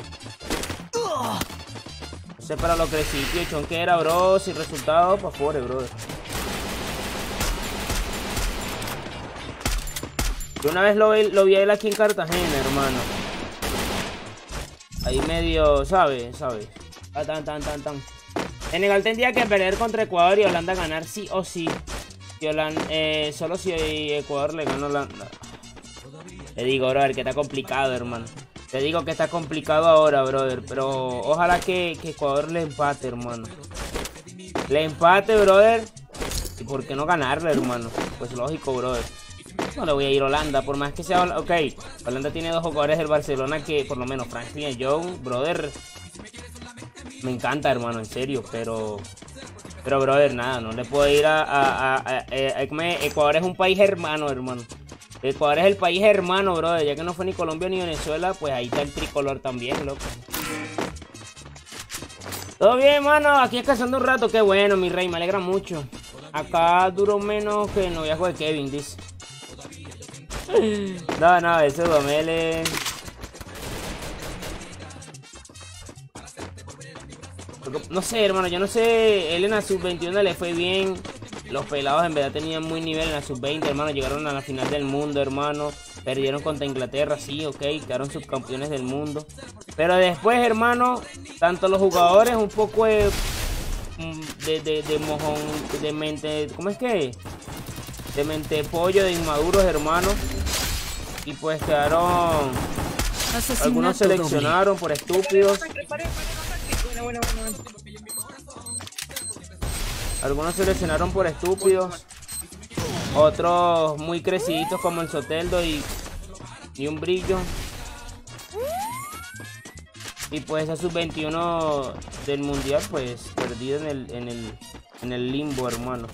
No sé para lo crecidito y echón que era, bro. Sin resultados, pa' fuera, brother. Yo una vez lo vi a él aquí en Cartagena, hermano. Ahí medio, ¿sabes? Senegal tendría que perder contra Ecuador y Holanda ganar sí o sí. Solo si Ecuador le gana a Holanda. Te digo, brother, que está complicado, hermano. Te digo que está complicado ahora, brother. Pero ojalá que Ecuador le empate, hermano. Le empate, brother. ¿Y por qué no ganarle, hermano? Pues lógico, brother. No le voy a ir a Holanda, por más que sea... Ok, Holanda tiene dos jugadores del Barcelona que, por lo menos, Franklin y Young, brother... Me encanta, hermano, en serio, pero, brother, nada, no le puedo ir Ecuador es un país hermano, Ecuador es el país hermano, brother, ya que no fue ni Colombia ni Venezuela, pues ahí está el tricolor también, loco. Todo bien, hermano, aquí descansando un rato, qué bueno, mi rey, me alegra mucho. Acá duró menos que el noviazgo de Kevin, dice. No, ese Dudamel es... No sé, hermano, yo no sé. Él en la sub-21 le fue bien. Los pelados en verdad tenían muy nivel en la sub-20, hermano. Llegaron a la final del mundo, hermano. Perdieron contra Inglaterra, sí, ok. Quedaron subcampeones del mundo. Pero después, hermano, tanto los jugadores un poco de mojón, de mente... ¿Cómo es que? De mente pollo, de inmaduros, hermano. Y pues quedaron... Algunos seleccionaron por estúpidos. Algunos seleccionaron por estúpidos. Otros muy creciditos como el Soteldo y un brillo. Y pues esa sub-21 del mundial pues perdido en el limbo, hermano.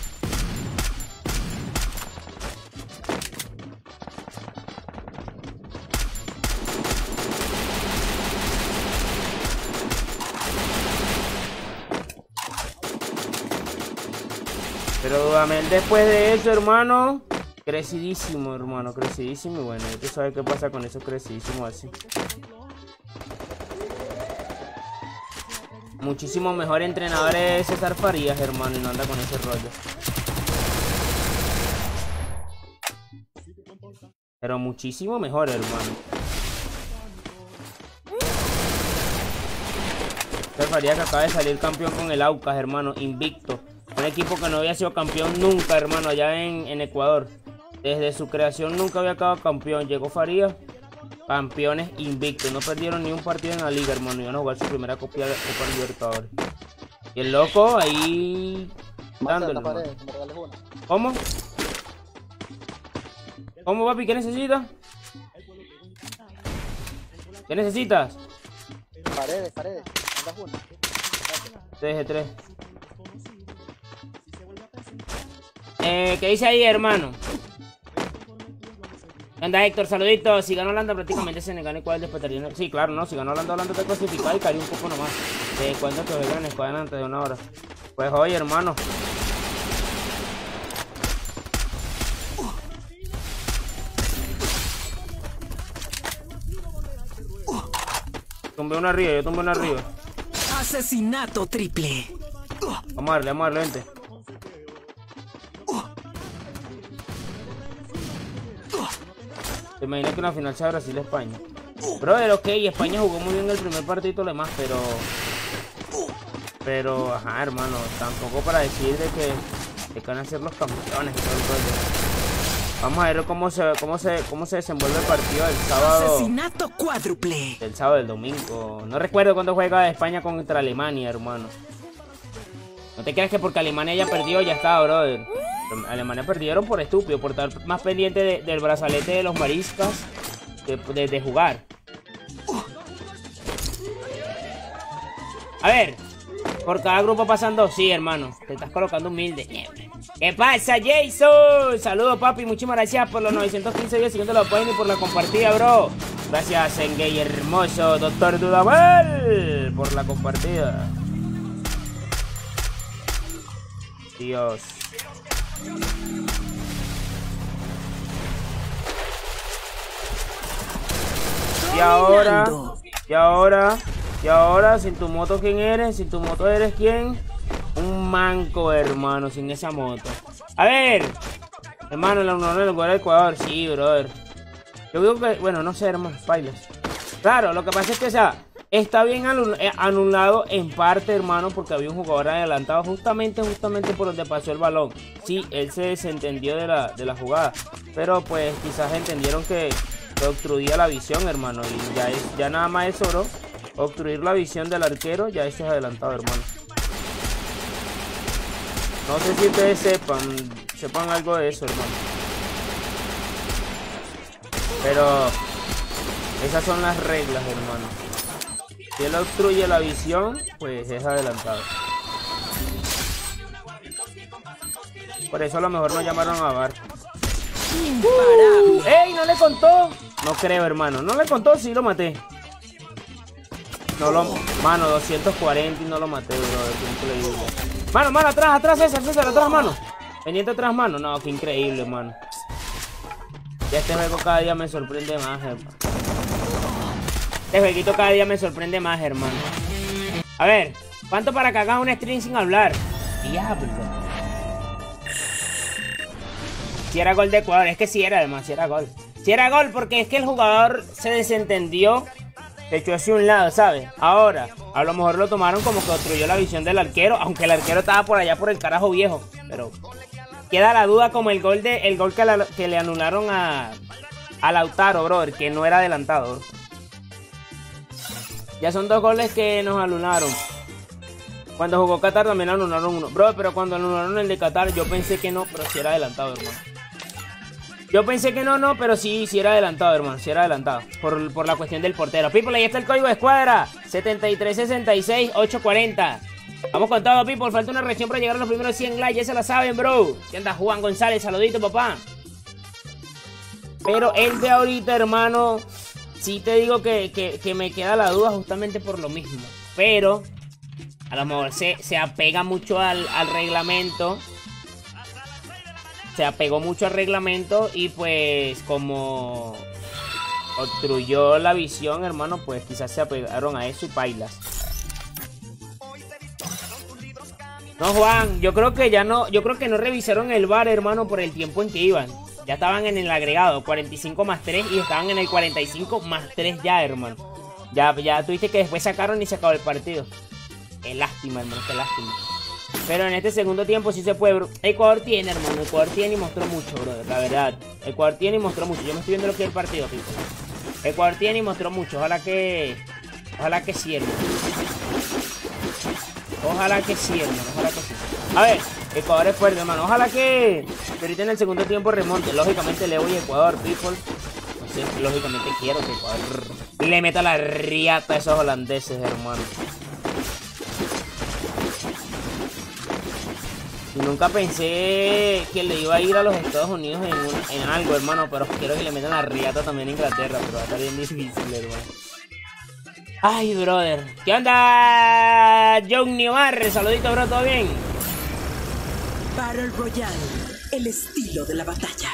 Pero Dudamel después de eso, hermano, crecidísimo, hermano, crecidísimo. Y bueno, tú sabes qué pasa con esos crecidísimos así. Muchísimo mejor entrenador es César Farías, hermano, y no anda con ese rollo. Pero muchísimo mejor, hermano. César Farías que acaba de salir campeón con el Aucas, hermano, invicto. Un equipo que no había sido campeón nunca, hermano, allá en Ecuador. Desde su creación nunca había acabado campeón. Llegó Farías, campeones invictos. No perdieron ni un partido en la liga, hermano. Iban a jugar su primera Copa Libertadores. Y el loco ahí dándole. ¿Cómo? ¿Cómo, papi? ¿Qué necesitas? ¿Qué necesitas? Paredes. Anda junto. 3 ¿qué dice ahí, hermano? ¿Qué onda, Héctor? Saluditos. Si ganó Holanda, prácticamente Senegal, ¿cuál despertaría? Sí, claro, no. Si ganó Holanda te clasificado y caería un poco nomás. ¿De cuándo que juegan en escuadra antes de una hora? Pues oye, hermano. Tumbé una arriba, yo tumbé una arriba. Asesinato triple. Vamos a darle, vente. Te imaginas que una final sea Brasil-España. Brother, ok, España jugó muy bien el primer partido y lo demás, pero, ajá, hermano, tampoco para decir de que van a ser los campeones y todo el rollo. Vamos a ver cómo se desenvuelve el partido del sábado. Asesinato cuádruple. Del sábado del domingo. No recuerdo cuándo juega España contra Alemania, hermano. No te creas que porque Alemania ya perdió, ya está, brother. Alemania perdieron por estúpido, por estar más pendiente del brazalete de los mariscas de jugar. A ver, por cada grupo pasan 2. Sí, hermano, te estás colocando humilde. ¿Qué pasa, Jason? Saludos, papi. Muchísimas gracias por los 915 días siguiendo la página y por la compartida, bro. Gracias, Engay hermoso, doctor Dudamel, por la compartida. Dios. Y ahora, sin tu moto, ¿quién eres? Sin tu moto, ¿eres quién? Un manco, hermano, sin esa moto. A ver, hermano, la Unión del lugar de Ecuador, sí, brother. Yo digo que, bueno, no sé, hermano, bailas. Claro, lo que pasa es que, o sea, está bien anulado en parte, hermano, porque había un jugador adelantado justamente por donde pasó el balón. Sí, él se desentendió de la jugada, pero pues quizás entendieron que obstruía la visión, hermano, y ya nada más eso, bro. Obstruir la visión del arquero, ya eso es adelantado, hermano. No sé si ustedes sepan algo de eso, hermano. Pero esas son las reglas, hermano. Si él obstruye la visión, pues es adelantado. Por eso a lo mejor no llamaron a VAR. ¡Ey! ¿No le contó? No creo, hermano. ¿No le contó? Sí lo maté. Mano, 240 y no lo maté, bro. Qué increíble. Mano, atrás, César, atrás, mano. Pendiente atrás, mano. No, qué increíble, mano. Ya este juego cada día me sorprende más, hermano. Este jueguito cada día me sorprende más, hermano. A ver, ¿cuánto para que hagas un stream sin hablar? Diablo. Si era gol de Ecuador, es que si era, además, si era gol. Si era gol porque es que el jugador se desentendió. Se echó hacia un lado, ¿sabes? Ahora, a lo mejor lo tomaron como que obstruyó la visión del arquero, aunque el arquero estaba por allá por el carajo viejo. Pero queda la duda como el gol que le anularon a Lautaro, brother, que no era adelantado, bro. Ya son 2 goles que nos anularon. Cuando jugó Qatar también anularon uno. Bro, pero cuando anularon el de Qatar yo pensé que no, pero sí era adelantado, hermano. Yo pensé que no, pero sí era adelantado, hermano. Sí era adelantado. Por la cuestión del portero. People, ahí está el código de escuadra. 7366-840. Vamos con todo, people. Falta una reacción para llegar a los primeros 100 likes. Ya se la saben, bro. ¿Qué anda, Juan González? Saludito, papá. Pero el de ahorita, hermano, sí te digo que me queda la duda justamente por lo mismo. Pero a lo mejor se apega mucho al reglamento. Se apegó mucho al reglamento y pues como obstruyó la visión, hermano, pues quizás se apegaron a eso y pailas. No, Juan, yo creo que no revisaron el VAR, hermano, por el tiempo en que iban. Ya estaban en el agregado, 45 más 3 y estaban en el 45 más 3 ya, hermano. Ya tuviste que después sacaron y se acabó el partido. Qué lástima, hermano, qué lástima. Pero en este segundo tiempo sí se puede, bro. Ecuador tiene, hermano. Ecuador tiene y mostró mucho, bro. La verdad. Ecuador tiene y mostró mucho. Yo me estoy viendo lo que es el partido, pico. Ecuador tiene y mostró mucho. Ojalá que sí, hermano. Ojalá que sí, hermano. Ojalá que sí. A ver, Ecuador es fuerte, hermano. Ojalá que ahorita en el segundo tiempo remonte. Lógicamente le voy a Ecuador, people. No sé, lógicamente quiero que Ecuador le meta la riata a esos holandeses, hermano. Nunca pensé que le iba a ir a los Estados Unidos en algo, hermano. Pero quiero que le metan la riata también a Inglaterra. Pero va a estar bien difícil, hermano. Ay, brother. ¿Qué onda, John Niomar? Saludito, bro. ¿Todo bien? Battle Royale. El estilo de la batalla.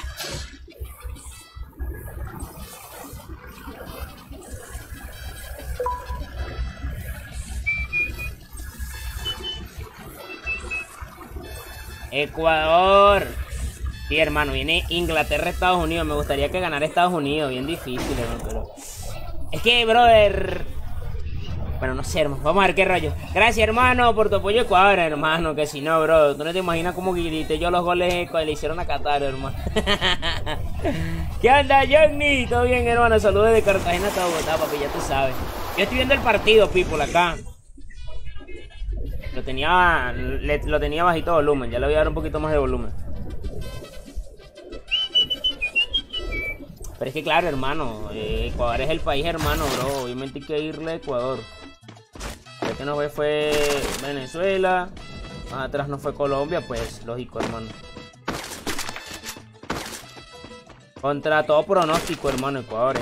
Ecuador. Sí, hermano, viene Inglaterra, Estados Unidos. Me gustaría que ganara Estados Unidos. Bien difícil, hermano, pero es que, brother, bueno, no sé, hermano. Vamos a ver qué rollo. Gracias, hermano, por tu apoyo a Ecuador, hermano. Que si no, bro, tú no te imaginas cómo grité yo los goles que le hicieron a Qatar, hermano. ¿Qué onda, Johnny? ¿Todo bien, hermano? Saludos de Cartagena hasta Bogotá, papi, ya tú sabes. Yo estoy viendo el partido, people, acá. Lo tenía bajito volumen, ya le voy a dar un poquito más de volumen. Pero es que claro, hermano, Ecuador es el país, hermano, bro. Obviamente hay que irle a Ecuador. El que nos ve fue Venezuela. Más atrás no fue Colombia, pues lógico, hermano. Contra todo pronóstico, hermano, Ecuador,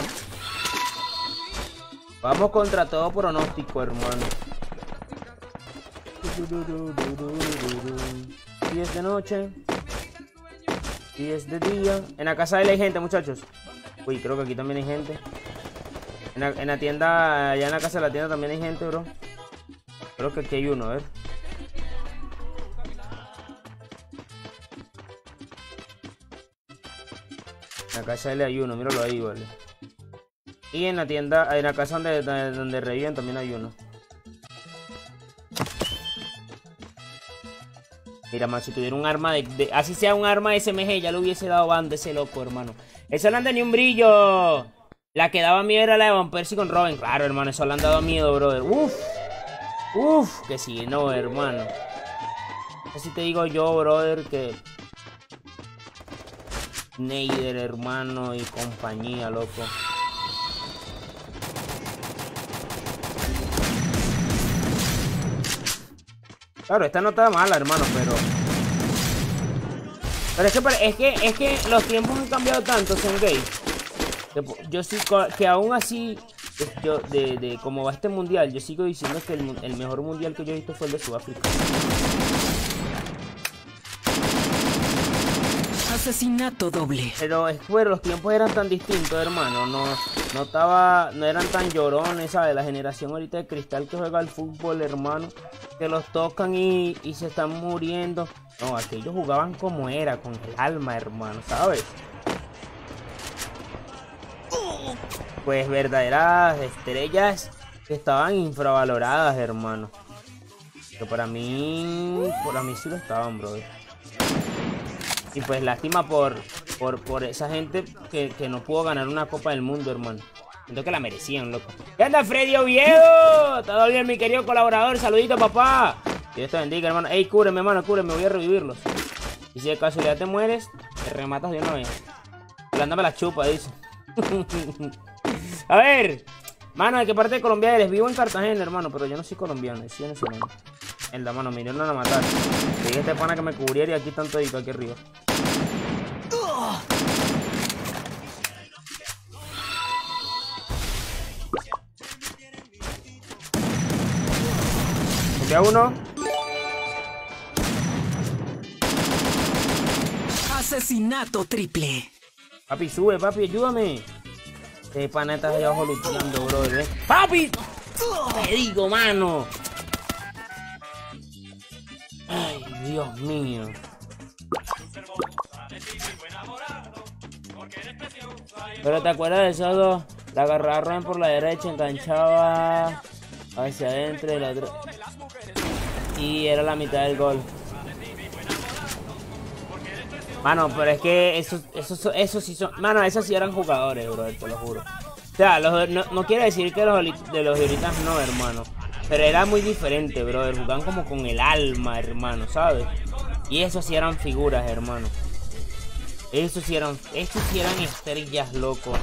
Vamos contra todo pronóstico, hermano. 10 de noche. 10 de día. En la casa de él hay gente, muchachos. Uy, creo que aquí también hay gente. En la tienda, allá en la casa de la tienda también hay gente, bro. Creo que aquí hay uno, a ver. En la casa de él hay uno, míralo ahí, vale. Y en la tienda, en la casa donde reviven también hay uno. Mira, man, si tuviera un arma así sea un arma SMG, ya le hubiese dado banda ese loco, hermano. Eso le han dado ni un brillo. La que daba miedo era la de Van Persie con Robin. Claro, hermano, eso le han dado miedo, brother. Uf, que sí, no, hermano. Así te digo yo, brother, que... Neider, hermano, y compañía, loco. Claro, esta no está mala, hermano, pero es que los tiempos han cambiado tanto, Sengay. Yo sí, que aún así, yo de cómo va este mundial, yo sigo diciendo que el mejor mundial que yo he visto fue el de Sudáfrica. Asesinato doble. Pero los tiempos eran tan distintos, hermano. No eran tan llorones, ¿sabes? La generación ahorita de cristal que juega al fútbol, hermano, que los tocan y se están muriendo. No, aquellos jugaban como era, con el alma, hermano, ¿sabes? Pues verdaderas estrellas que estaban infravaloradas, hermano. Que para mí sí lo estaban, brother. Y pues lástima por esa gente que no pudo ganar una Copa del Mundo, hermano. Siento que la merecían, loco. ¿Qué onda, Freddy Oviedo? ¿Todo bien, mi querido colaborador? Saludito, papá. Que Dios te bendiga, hermano. Ey, cúbreme, hermano, cúbreme. Voy a revivirlos. Y si de casualidad te mueres, te rematas de una vez. Ándame la chupa, dice. A ver. Mano, ¿de qué parte de Colombia eres? Vivo en Cartagena, hermano, pero yo no soy colombiano. Soy venezolano. En la mano, me vinieron a matar. Dije este pana que me cubriera y aquí están toditos aquí arriba. ¿Qué uno? Asesinato triple. Papi, sube, papi, ayúdame. Este pana está allá abajo luchando, brother, ¡Papi! Te digo, mano. Ay, Dios mío. Pero te acuerdas de esos dos. La agarraron por la derecha, enganchaba hacia adentro y la otra. Y era la mitad del gol. Mano, pero es que esos sí son. Mano, esos sí eran jugadores, bro, te lo juro. O sea, no quiere decir que los de ahorita no, hermano. Pero era muy diferente, brother. Jugaban como con el alma, hermano, ¿sabes? Y esos sí eran figuras, hermano. Estos sí eran estrellas, loco.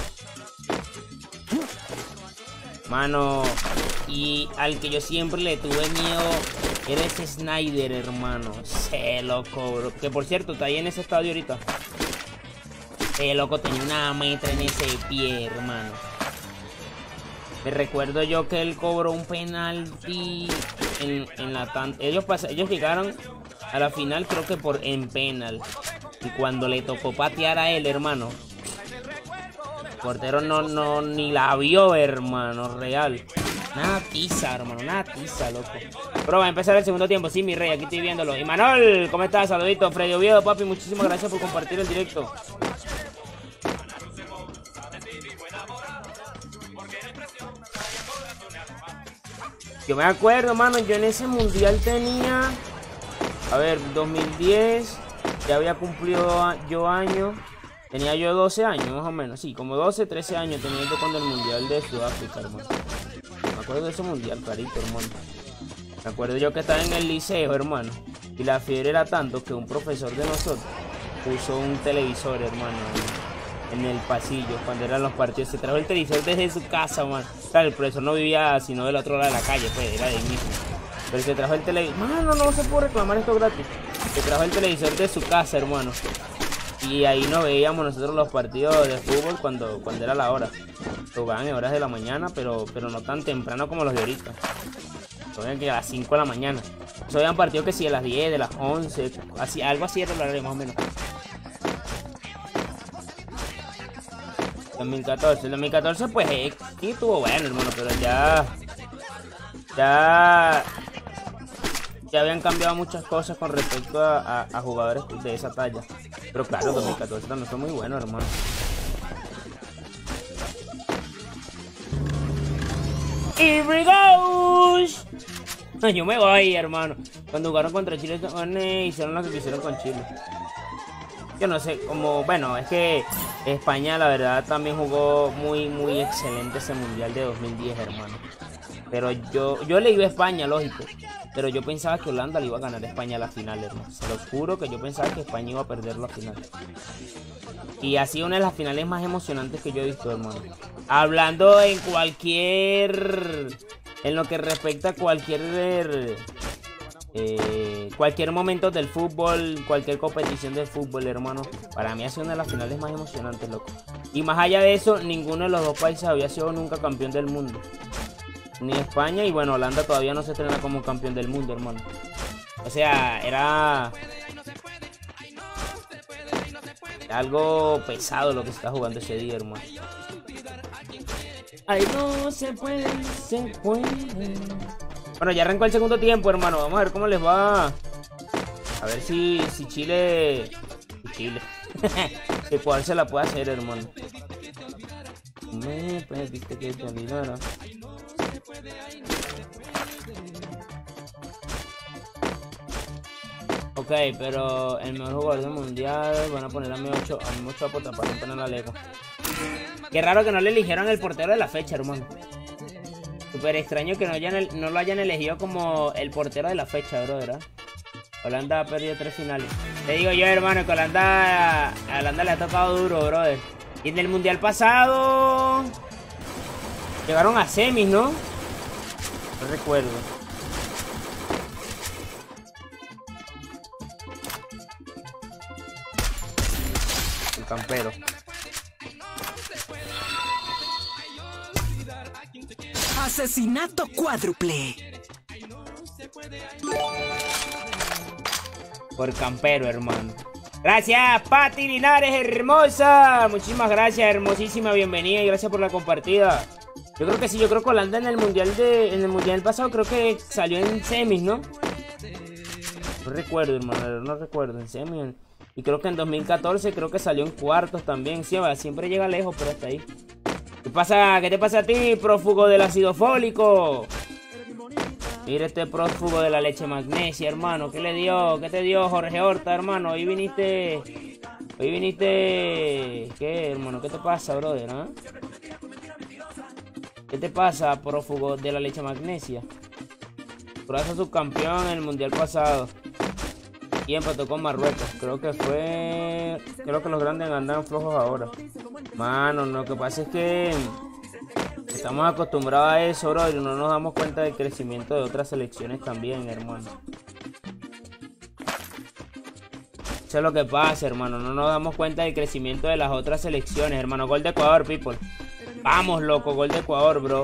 Mano, y al que yo siempre le tuve miedo era ese Snyder, hermano. Se loco, bro. Que por cierto, está ahí en ese estadio ahorita. Loco, tenía una metra en ese pie, hermano. Me recuerdo yo que él cobró un penalti en la tanda. Ellos llegaron a la final, creo que en penal. Y cuando le tocó patear a él, hermano, el portero ni la vio, hermano, real. Nada tiza, hermano, nada tiza, loco. Pero va a empezar el segundo tiempo, sí, mi rey, aquí estoy viéndolo. Y Manuel, ¿cómo estás? Saludito, Freddy Oviedo, papi, muchísimas gracias por compartir el directo. Yo me acuerdo, mano, yo en ese mundial tenía, a ver, 2010, ya había cumplido yo años. Tenía yo 12 años, más o menos. Sí, como 12, 13 años tenía yo cuando el mundial de Sudáfrica, hermano. Me acuerdo de ese mundial, clarito, hermano. Me acuerdo yo que estaba en el liceo, hermano. Y la fiebre era tanto que un profesor de nosotros puso un televisor, hermano, en el pasillo cuando eran los partidos. Se trajo el televisor desde su casa, man. Claro, el profesor no vivía sino del otro lado de la calle, pues era de ahí mismo. Pero se trajo el televisor. Mano, no se puede reclamar esto gratis. Se trajo el televisor de su casa, hermano. Y ahí nos veíamos nosotros los partidos de fútbol cuando era la hora. Jugaban en horas de la mañana, pero no tan temprano como los de ahorita. Juegan que a las 5 de la mañana. Eso habían partidos que sí, a las 10, de las 11, así, algo así era el horario más o menos. 2014, el 2014 pues sí estuvo bueno, hermano, pero ya habían cambiado muchas cosas con respecto a jugadores de esa talla. Pero claro, 2014 también fue muy bueno, hermano. Here we go. Yo me voy, hermano. Cuando jugaron contra Chile, hicieron lo que quisieron con Chile. Yo no sé, como, bueno, es que España la verdad también jugó muy excelente ese mundial de 2010, hermano. Pero yo le iba a España, lógico. Pero yo pensaba que Holanda le iba a ganar a España a la final, hermano. Se los juro que yo pensaba que España iba a perder la final. Y ha sido una de las finales más emocionantes que yo he visto, hermano. Hablando en lo que respecta a cualquier momento del fútbol, cualquier competición de fútbol, hermano. Para mí ha sido una de las finales más emocionantes, loco. Y más allá de eso, ninguno de los dos países había sido nunca campeón del mundo. Ni España y bueno, Holanda todavía no se estrena como campeón del mundo, hermano. O sea, era algo pesado lo que se está jugando ese día, hermano. Ay, no se puede, se puede. Bueno, ya arrancó el segundo tiempo, hermano. Vamos a ver cómo les va. A ver si Chile Ecuador se la puede hacer, hermano. Me pediste que te olvidara. Ok, pero el mejor jugador del mundial van a poner a mi 8 para no poner a Lego. Qué raro que no le eligieron el portero de la fecha, hermano. Súper extraño que no lo hayan elegido como el portero de la fecha, bro, ¿verdad? Holanda ha perdido 3 finales. Te digo yo, hermano, que a Holanda le ha tocado duro, brother. Y en el mundial pasado llegaron a semis, ¿no? No recuerdo. El campero. Asesinato cuádruple. Por campero, hermano. Gracias, Pati Linares, hermosa. Muchísimas gracias, hermosísima, bienvenida y gracias por la compartida. Yo creo que sí, yo creo que Holanda en el mundial pasado creo que salió en semis, ¿no? No recuerdo, hermano, no recuerdo, en semis. Y creo que en 2014 creo que salió en cuartos también. Sí, siempre llega lejos, pero hasta ahí. ¿Qué pasa? ¿Qué te pasa a ti, prófugo del ácido fólico? Mira este prófugo de la leche magnesia, hermano. ¿Qué le dio? ¿Qué te dio Jorge Horta, hermano? Hoy viniste... ¿Qué, hermano? ¿Qué te pasa, brother? ¿Eh? ¿Qué te pasa, prófugo de la leche magnesia? Croacia subcampeón en el mundial pasado. Y empató con Marruecos. Creo que los grandes andan flojos ahora. Mano, lo que pasa es que estamos acostumbrados a eso, bro, y no nos damos cuenta del crecimiento de otras selecciones también, hermano. Eso es lo que pasa, hermano. No nos damos cuenta del crecimiento de las otras selecciones, hermano. Gol de Ecuador, people. Vamos, loco, gol de Ecuador, bro.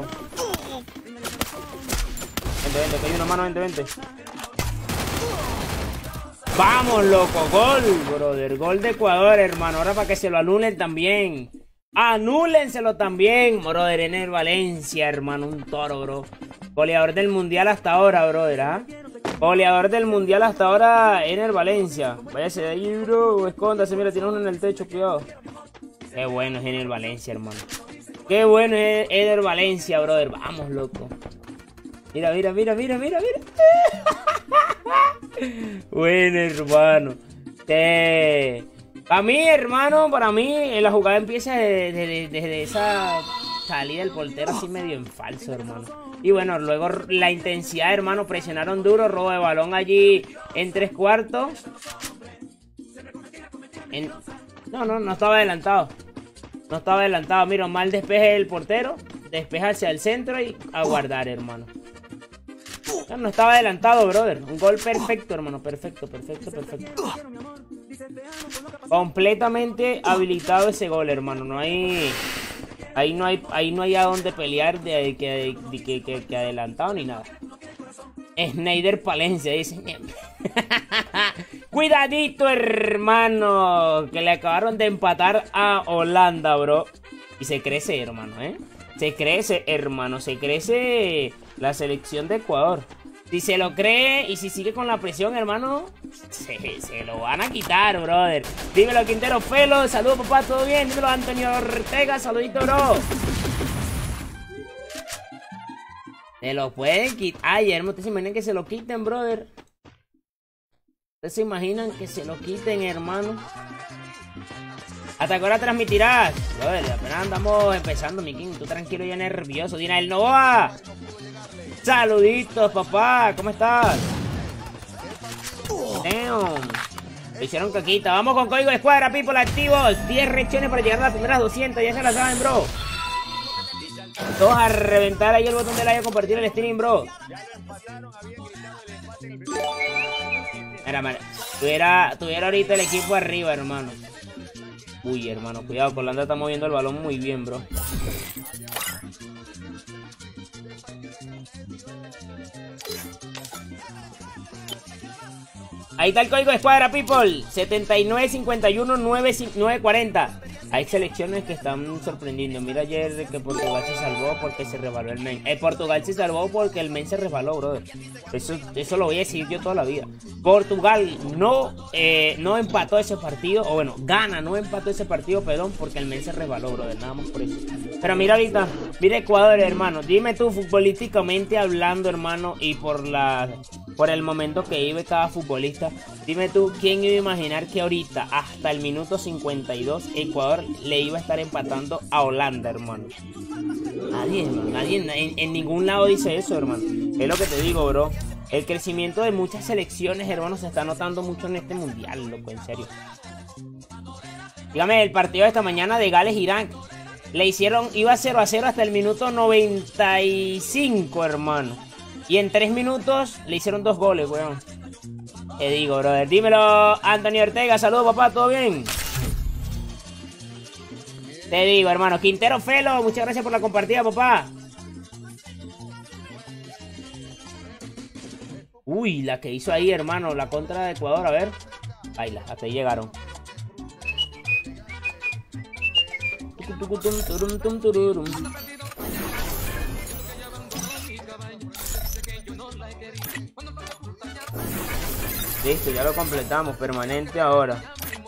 Vente, que hay una mano, vente. Vamos, loco, gol, brother. Gol de Ecuador, hermano. Ahora para que se lo anulen también. Anúlenselo también, brother. Ener Valencia, hermano. Un toro, bro. Goleador del mundial hasta ahora, brother, ¿ah? Goleador del mundial hasta ahora, Ener Valencia. Váyase de ahí, bro. Escóndase, mira, tiene uno en el techo, cuidado. Qué bueno es Ener Valencia, hermano. Qué bueno es Ener Valencia, brother. Vamos, loco. Mira. Bueno, hermano. A mí, hermano, para mí la jugada empieza desde esa salida del portero así medio en falso, hermano. Y bueno, luego la intensidad, hermano, presionaron duro, robo de balón allí en 3/4. No estaba adelantado. No estaba adelantado. Mira, mal despeje del portero. Despeja hacia el centro y a guardar, hermano. No estaba adelantado, brother. Un gol perfecto, hermano. Perfecto. Completamente habilitado ese gol, hermano. No hay... Ahí no hay a dónde pelear de que adelantado ni nada. Snyder Palencia, dice. Cuidadito, hermano. Que le acabaron de empatar a Holanda, bro. Y se crece, hermano, ¿eh? Se crece, hermano. Se crece la selección de Ecuador. Si se lo cree y si sigue con la presión, hermano, se lo van a quitar, brother. Dímelo, Quintero Felo. Saludos, papá, ¿todo bien? Dímelo, Antonio Ortega. Saludito, bro. Se lo pueden quitar. Ay, hermano, ¿ustedes se imaginan que se lo quiten, brother? ¿Ustedes se imaginan que se lo quiten, hermano? ¿Hasta qué hora transmitirás? Brother, apenas andamos empezando, mi king. Tú tranquilo y nervioso. Dina el Noah. Saluditos, papá. ¿Cómo estás? Damn. Lo hicieron caquita. Vamos con código de escuadra, people activos. 10 reacciones para llegar a las primeras 200. Ya se la saben, bro. Todos a reventar ahí el botón de like y compartir el stream, bro. Mira, man, tuviera ahorita el equipo arriba, hermano. Uy, hermano, cuidado, Holanda está moviendo el balón muy bien, bro. Ahí está el código de escuadra, people. 7951-940. Hay selecciones que están sorprendiendo. Mira ayer que Portugal se salvó porque se resbaló el men. Portugal se salvó porque el men se resbaló, brother. Eso lo voy a decir yo toda la vida. Portugal no empató ese partido. O bueno, no empató ese partido, perdón, porque el men se resbaló, brother. Nada más por eso. Pero mira ahorita, mira Ecuador, hermano. Dime tú, futbolísticamente hablando, hermano, y por el momento que vive cada futbolista. Dime tú, ¿quién iba a imaginar que ahorita, hasta el minuto 52, Ecuador le iba a estar empatando a Holanda, hermano? Nadie, hermano, nadie, en ningún lado dice eso, hermano. Es lo que te digo, bro. El crecimiento de muchas selecciones, hermano, se está notando mucho en este mundial, loco, en serio. Dígame, el partido de esta mañana de Gales-Irán, le hicieron, iba 0-0 hasta el minuto 95, hermano. Y en 3 minutos le hicieron 2 goles, weón. Te digo, brother. Dímelo, Antonio Ortega. Saludos, papá. ¿Todo bien? Te digo, hermano. Quintero Felo. Muchas gracias por la compartida, papá. Uy, la que hizo ahí, hermano. La contra de Ecuador. A ver. Baila. Hasta ahí llegaron. Listo, ya lo completamos, permanente ahora.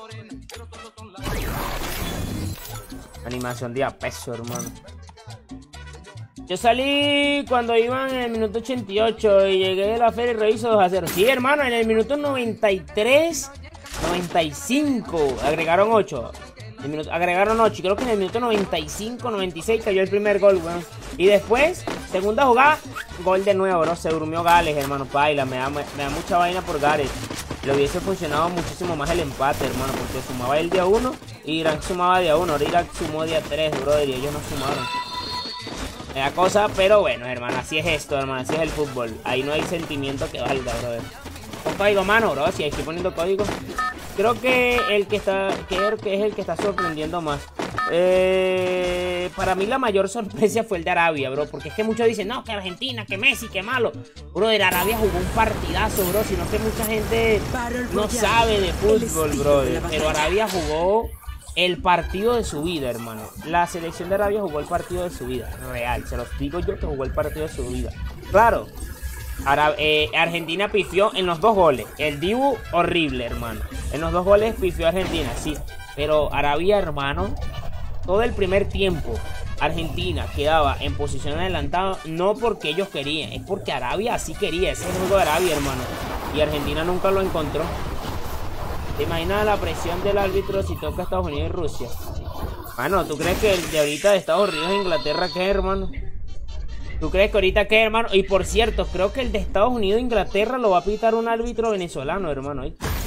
Animación de a peso, hermano. Yo salí cuando iban en el minuto 88 y llegué a la feria y reviso 2-0. Sí, hermano, en el minuto 93, 95, agregaron 8. Agregaron 8, creo que en el minuto 95, 96 cayó el primer gol, weón. Y después, segunda jugada, gol de nuevo, bro. Se durmió Gales, hermano. Paila, me da mucha vaina por Gales. Le hubiese funcionado muchísimo más el empate, hermano, porque sumaba el día 1 y Irán sumaba día 1. Ahora Irak sumó día 3, brother, y ellos no sumaron. La cosa, pero bueno, hermano, así es esto, hermano, así es el fútbol. Ahí no hay sentimiento que valga, brother. Con código, mano, bro, si estoy poniendo código. Creo que es el que está sorprendiendo más. Para mí la mayor sorpresa fue el de Arabia, bro. Porque es que muchos dicen, no, que Argentina, que Messi, que malo. Bro, de Arabia jugó un partidazo, bro. Sino que mucha gente no sabe de fútbol, bro. Pero Arabia jugó el partido de su vida, hermano. La selección de Arabia jugó el partido de su vida. Real, se los digo yo que jugó el partido de su vida. Claro. Argentina pifió en los 2 goles. El Dibu, horrible, hermano. En los 2 goles pifió Argentina, sí. Pero Arabia, hermano, todo el primer tiempo Argentina quedaba en posición adelantada. No porque ellos querían, es porque Arabia así quería. Ese es el juego de Arabia, hermano. Y Argentina nunca lo encontró. ¿Te imaginas la presión del árbitro si toca Estados Unidos y Rusia? Mano, ¿tú crees que el de ahorita de Estados Unidos e Inglaterra qué, hermano? ¿Tú crees que ahorita qué, hermano? Y por cierto, creo que el de Estados Unidos e Inglaterra lo va a pitar un árbitro venezolano, hermano.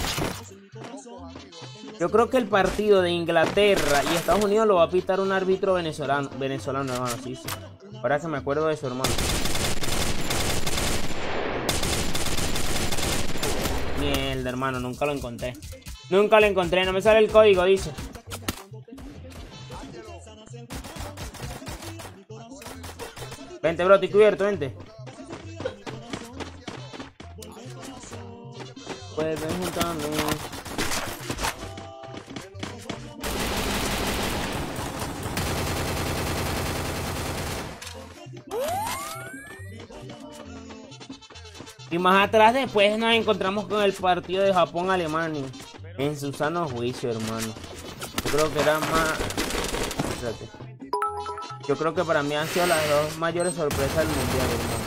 Yo creo que el partido de Inglaterra y Estados Unidos lo va a pitar un árbitro venezolano, hermano. Sí, sí. Ahora que me acuerdo de eso, hermano. Mierda, hermano, nunca lo encontré. Nunca lo encontré, no me sale el código, dice. Vente, bro, estoy cubierto, vente. Pues ven juntando. Y más atrás después nos encontramos con el partido de Japón-Alemania. En su sano juicio, hermano. Yo creo que era más... Espérate. Yo creo que para mí han sido las dos mayores sorpresas del mundial, hermano.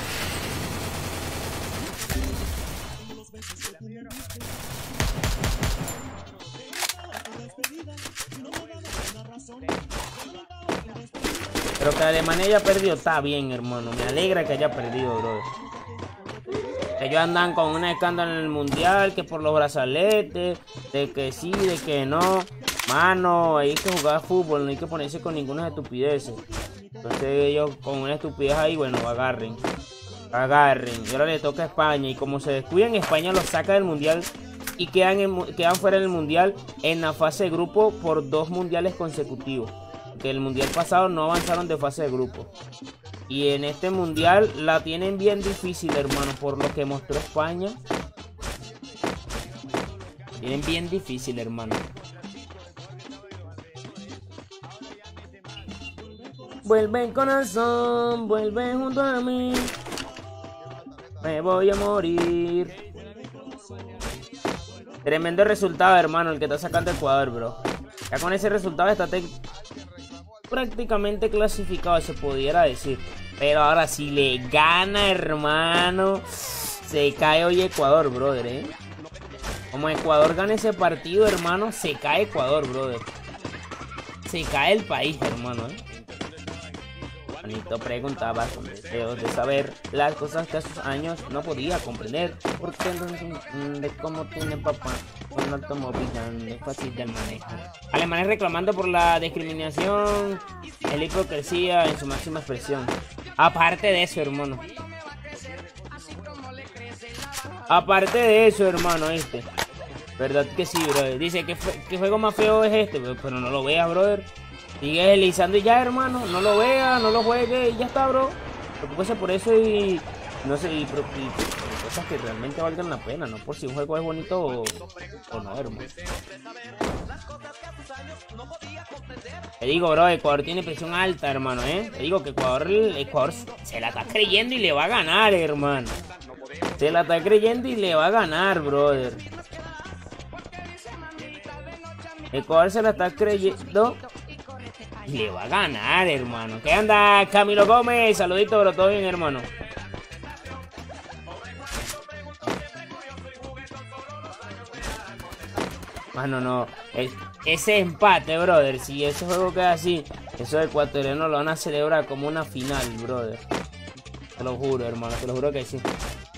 Pero que Alemania haya perdido está bien, hermano. Me alegra que haya perdido, bro. Ellos andan con un escándalo en el mundial, que por los brazaletes, de que sí, de que no. Mano, hay que jugar fútbol, no hay que ponerse con ninguna estupidez. Entonces ellos con una estupidez ahí, bueno, agarren. Y ahora le toca a España. Y como se descuidan, España los saca del mundial y quedan fuera del mundial en la fase de grupo por 2 mundiales consecutivos. Que el mundial pasado no avanzaron de fase de grupo. Y en este mundial la tienen bien difícil, hermano, por lo que mostró España. Tienen bien difícil, hermano. Vuelve corazón, vuelve junto a mí. Me voy a morir. Tremendo resultado, hermano, el que está sacando Ecuador, bro. Ya con ese resultado está prácticamente clasificado, se pudiera decir. Pero ahora si le gana, hermano, se cae hoy Ecuador, brother, Como Ecuador gana ese partido, hermano, se cae Ecuador, brother. Se cae el país, hermano, Juanito preguntaba con deseos de saber las cosas que a sus años no podía comprender. Porque de cómo tiene papá un automóvil tan fácil de manejar. Alemanes reclamando por la discriminación, la hipocresía en su máxima expresión. Aparte de eso, hermano. Aparte de eso, hermano, ¿verdad que sí, brother? Dice que juego más feo es este, pero no lo veas, brother. Sigue deslizando y ya, hermano. No lo vea, no lo juegue y ya está, bro. Preocúpese por eso y no sé, y cosas que realmente valgan la pena, no por si un juego es bonito o no, hermano. Te digo, bro, Ecuador tiene presión alta, hermano, Te digo que Ecuador se la está creyendo y le va a ganar, hermano. Se la está creyendo y le va a ganar, brother. Ecuador se la está creyendo y le va a ganar, hermano. ¿Qué anda, Camilo Gómez? Saludito, bro, todo bien, hermano. Mano, no. Ese empate, brother. Si ese juego queda así, esos ecuatorianos lo van a celebrar como una final, brother. Te lo juro, hermano. Te lo juro que sí.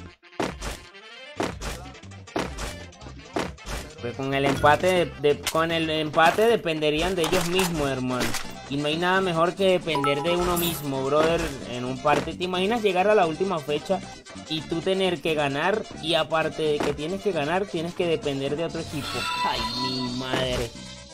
Pues con el empate dependerían de ellos mismos, hermano. Y no hay nada mejor que depender de uno mismo, brother, en un partido. ¿Te imaginas llegar a la última fecha y tú tener que ganar? Y aparte de que tienes que ganar, tienes que depender de otro equipo. ¡Ay, mi madre!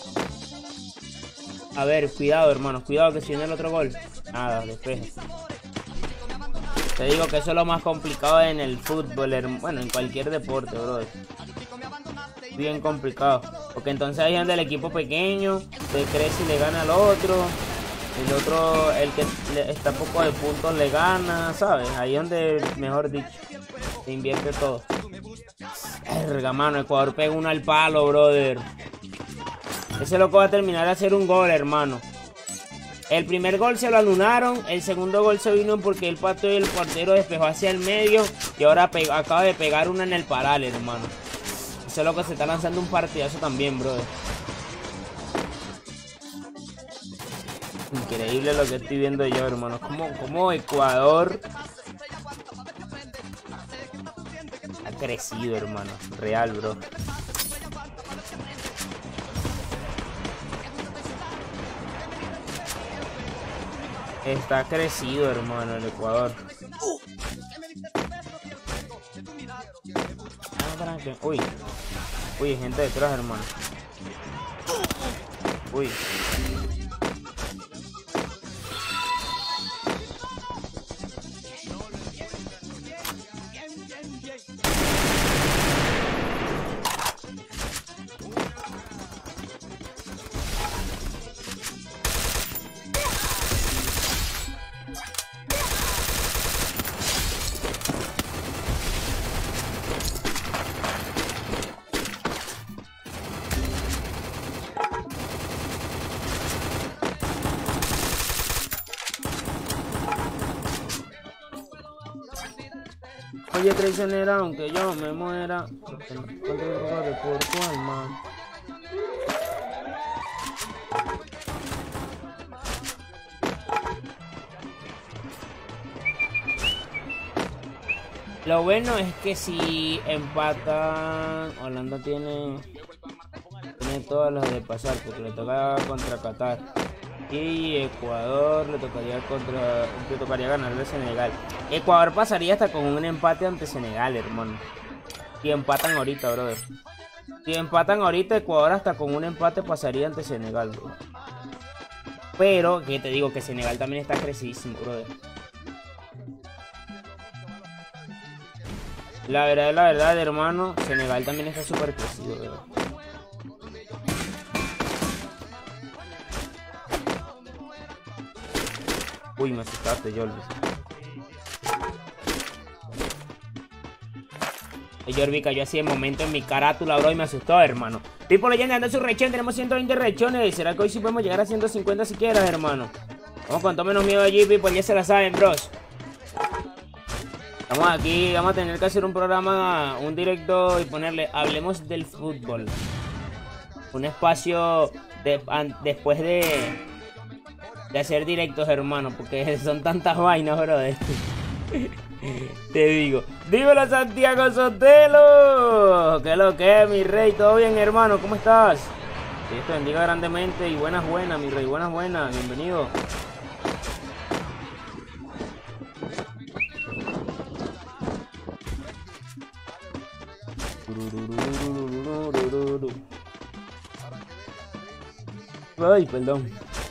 A ver, cuidado, hermanos. Cuidado que si viene el otro gol. Nada, despeje. Te digo que eso es lo más complicado en el fútbol, bueno, en cualquier deporte, brother. Bien complicado, porque entonces ahí donde el equipo pequeño se crece y le gana al otro, el otro, el que está a poco de puntos le gana, ¿sabes? Ahí es donde, mejor dicho, se invierte todo. Verga, mano, Ecuador pega uno al palo, brother. Ese loco va a terminar de hacer un gol, hermano. El primer gol se lo anularon, el segundo gol se vino porque el pato y el portero despejó hacia el medio y ahora acaba de pegar una en el paral, hermano. Ese loco se está lanzando un partidazo también, brother. Increíble lo que estoy viendo yo, hermano. Como Ecuador ha crecido, hermano. Real, bro. Está crecido, hermano, el Ecuador. Uy. Uy, gente detrás, hermano. Uy. Oye, traicionera, aunque yo me muera, porque no encuentro por tu alma. Lo bueno es que si empatan, Holanda tiene todas las de pasar, porque le toca contra Qatar. Y Ecuador le tocaría ganarle a Senegal. Ecuador pasaría hasta con un empate ante Senegal, hermano. Si empatan ahorita, brother. Si empatan ahorita, Ecuador hasta con un empate pasaría ante Senegal, bro. Pero, que te digo que Senegal también está crecidísimo, brother. La verdad, hermano, Senegal también está súper crecido, bro. Uy, me asustaste, Jorvi. Jorvi cayó así de momento en mi carátula, bro, y me asustó, hermano. Tipo leyenda anda su rechón, tenemos 120 rechones. ¿Será que hoy sí podemos llegar a 150 si quieras, hermano? Vamos con todo menos miedo allí, pues ya se la saben, bros. Estamos aquí, vamos a tener que hacer un programa, un directo y ponerle Hablemos del Fútbol. Un espacio después de hacer directos, hermano, porque son tantas vainas, brother. Te digo. Dímelo, Santiago Sotelo. ¿Qué es lo que es, mi rey? ¿Todo bien, hermano? ¿Cómo estás? Que Dios te bendiga grandemente y buenas, mi rey. Buenas. Bienvenido. Ay, perdón.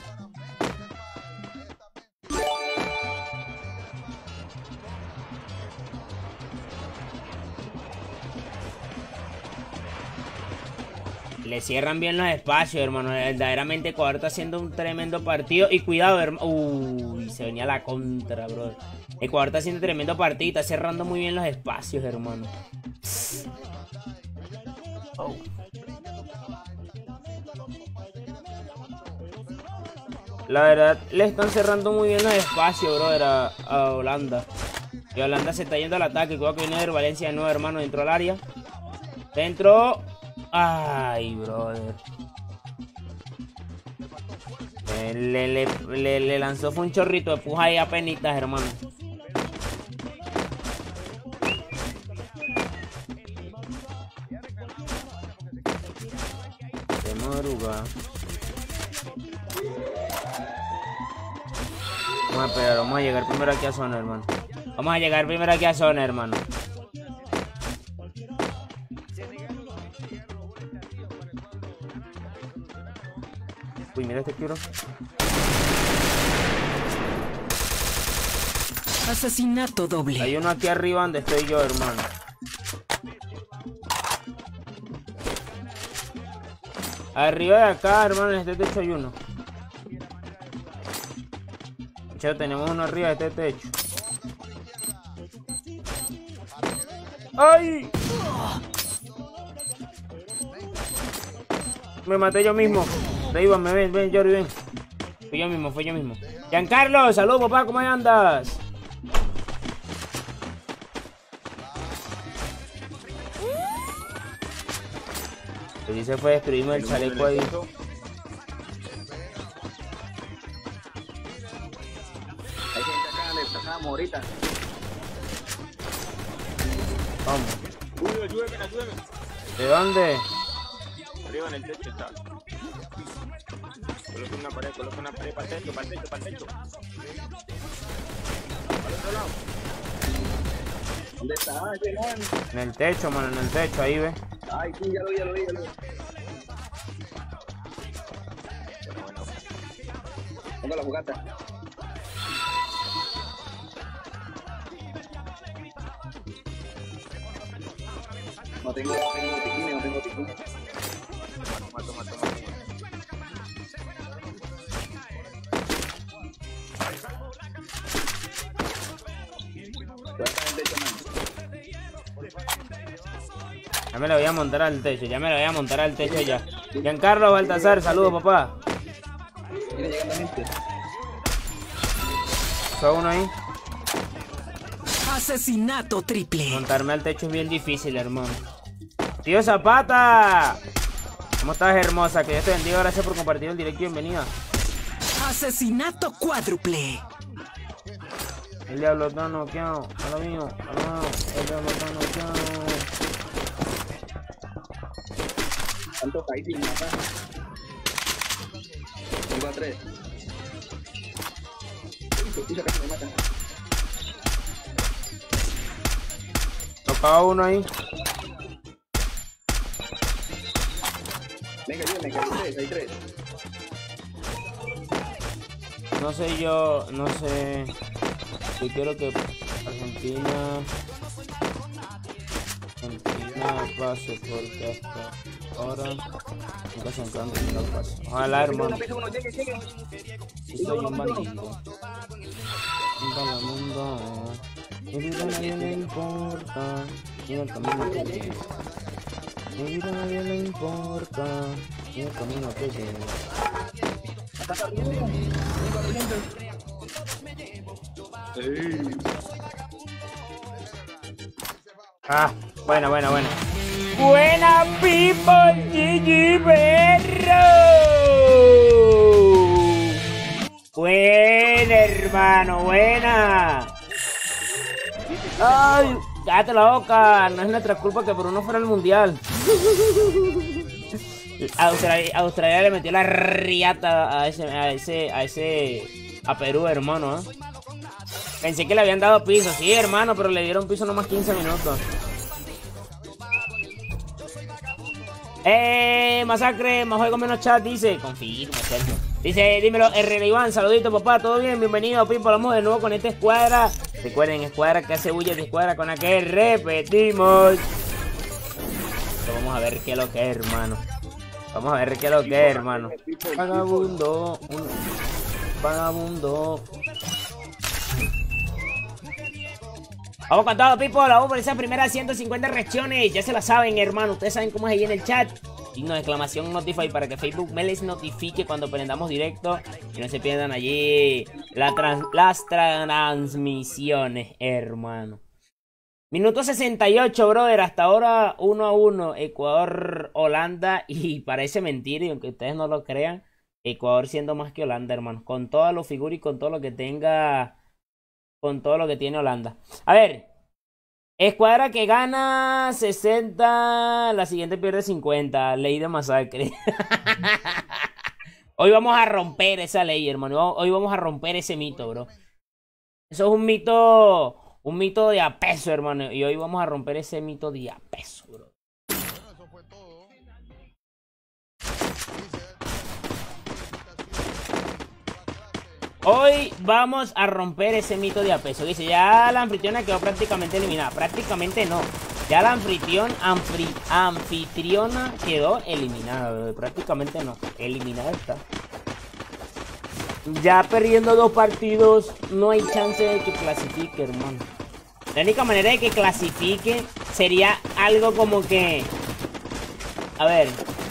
Le cierran bien los espacios, hermano. Verdaderamente Ecuador está haciendo un tremendo partido. Y cuidado, hermano. Uy, se venía la contra, bro. Ecuador está haciendo un tremendo partido y está cerrando muy bien los espacios, hermano. Oh. La verdad, le están cerrando muy bien los espacios, brother, a Holanda. Y Holanda se está yendo al ataque. Cuidado que viene de Valencia de nuevo, hermano, dentro del área. Dentro. Ay, brother. Le lanzó fue un chorrito de puja ahí a penitas, hermano. De madrugada. Vamos a esperar, vamos a llegar primero aquí a zona, hermano. Vamos a llegar primero aquí a zona, hermano. Uy, mira este tiro. Asesinato doble. Hay uno aquí arriba donde estoy yo, hermano. Arriba de acá, hermano, en este techo hay uno. Che, tenemos uno arriba de este techo. ¡Ay! Me maté yo mismo. De Iván, ven, Jordi, ven. Fui yo mismo. Giancarlo, saludos, papá, ¿cómo andas? Lo que hice fue destruirme el chaleco ahí. Hay gente acá, le pasamos ahorita. Vamos. Uy, ayúdeme. ¿De dónde? Arriba en el techo está. Coloca una pared para el techo. Al otro lado. ¿Dónde está? En el techo, mano, en el techo, ahí ve. Ay, sí, ya lo vi. Bueno. Ponga la jugata. No tengo tiquines. Toma. Ya me lo voy a montar al techo, ya. Giancarlo Baltasar, saludos, papá. Viene llegando gente. Solo uno ahí. Asesinato triple. Montarme al techo es bien difícil, hermano. Tío Zapata, ¿cómo estás, hermosa? Que Dios te bendiga, gracias por compartir el directo y bienvenida. Asesinato cuádruple. El diablo está noqueado, a lo mío. El diablo está noqueado. ¿Cuántos hay sin matar? Tengo a 3. Escucha que me matan. Tocaba uno ahí. Venga, ayúdame, que hay 3. No sé, yo quiero que Argentina pase porque hasta ahora nunca se encanta que no pase. Ojalá, hermano. Si soy un bandido. Todo el mundo. Mi vida a nadie le importa. Y el camino que lleva. Mi vida a nadie le importa. Y el camino que lleva. Ah, buena. Buena, people, GG Perro. Buena, hermano, buena. Ay, cállate la boca. No es nuestra culpa que Bruno fuera al mundial. Australia le metió la riata a Perú, hermano, ¿eh? Pensé que le habían dado piso, sí, hermano, pero le dieron piso nomás 15 minutos. Masacre, más juego menos chat, dice. Confirma, Sergio. Dice, dímelo, RR Iván, saludito, papá, ¿todo bien? Bienvenido, Pipo, vamos de nuevo con esta escuadra. Recuerden, escuadra que hace bulla de escuadra con la que repetimos. Pero vamos a ver qué es lo que es, hermano. Vagabundo. Vamos con todo, people. Vamos por esas primeras 150 reacciones. Ya se la saben, hermano. Ustedes saben cómo es ahí en el chat. Signo de exclamación Notify para que Facebook me les notifique cuando prendamos directo. Y no se pierdan allí las transmisiones, hermano. Minuto 68, brother. Hasta ahora 1-1. Ecuador, Holanda. Y parece mentira, y aunque ustedes no lo crean, Ecuador siendo más que Holanda, hermano. Con todas las figuras y con todo lo que tenga. Con todo lo que tiene Holanda. A ver. Escuadra que gana 60. La siguiente pierde 50. Ley de masacre. Hoy vamos a romper esa ley, hermano. Hoy vamos a romper ese mito, bro. Eso es un mito. Un mito de a peso, hermano. Y hoy vamos a romper ese mito de a peso, bro. Hoy vamos a romper ese mito de a peso. Dice, ya la anfitriona quedó prácticamente eliminada. Prácticamente no. Ya la anfitriona quedó eliminada, bro. Prácticamente no. Eliminada está. Ya perdiendo 2 partidos, no hay chance de que clasifique, hermano. La única manera de que clasifique sería algo como que... A ver.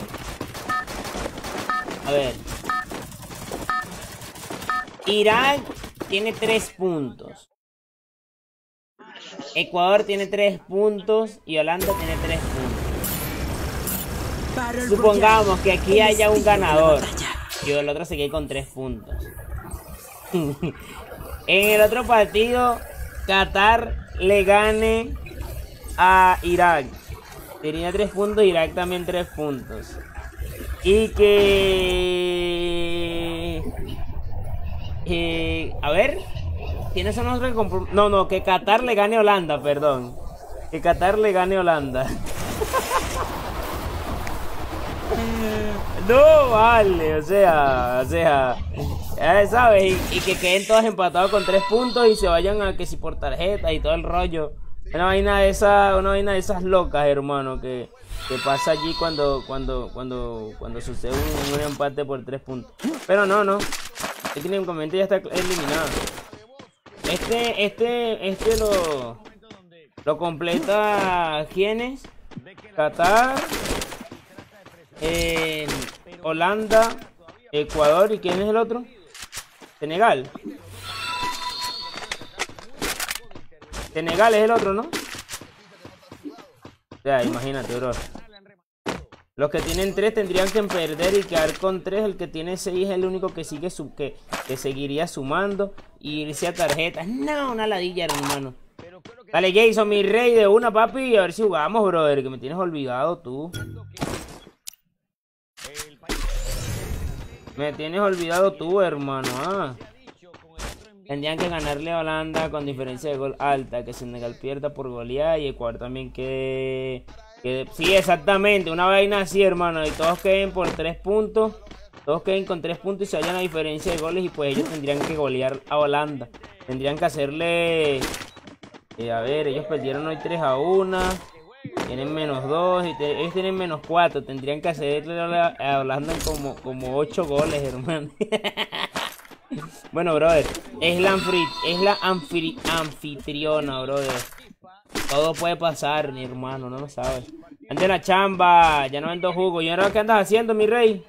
Irak tiene 3 puntos. Ecuador tiene 3 puntos. Y Holanda tiene 3 puntos. supongamos que aquí haya un ganador y el otro se quede con 3 puntos. En el otro partido, Qatar le gane a Irak. Tenía 3 puntos, Irak también 3 puntos. Y que... a ver, ¿quiénes son los que no, que Qatar le gane a Holanda, perdón. Que Qatar le gane a Holanda. No, vale, o sea, ya sabes, y que queden todos empatados con 3 puntos y se vayan a que si por tarjeta y todo el rollo. Una vaina de esas locas, hermano, que pasa allí cuando sucede un empate por 3 puntos. Pero no. Este tiene un comentario, ya está eliminado. Este lo completa ¿quiénes? Qatar, Holanda, Ecuador, ¿y quién es el otro? Senegal. Senegal es el otro, ¿no? O sea, imagínate, bro. Los que tienen 3 tendrían que perder y quedar con 3. El que tiene 6 es el único que sigue que seguiría sumando y irse a tarjetas. No, una ladilla, hermano. Dale, Jason, mi rey, de una, papi. A ver si jugamos, brother. Que me tienes olvidado tú. Me tienes olvidado tú, hermano. Tendrían que ganarle a Holanda con diferencia de gol alta. Que Senegal pierda por goleada y Ecuador también quede... Sí, exactamente, una vaina así, hermano. Y todos queden por 3 puntos. Todos queden con 3 puntos y se vayan a diferencia de goles. Y pues ellos tendrían que golear a Holanda. Tendrían que hacerle... a ver, ellos perdieron hoy 3-1. Tienen -2 y ellos tienen -4. Tendrían que hacerle a Holanda como 8 goles, hermano. Bueno, brother, es la anfitriona, brother. Todo puede pasar, mi hermano, no lo sabes. Ande la chamba, ya no vendo jugo. ¿Y ahora qué andas haciendo, mi rey?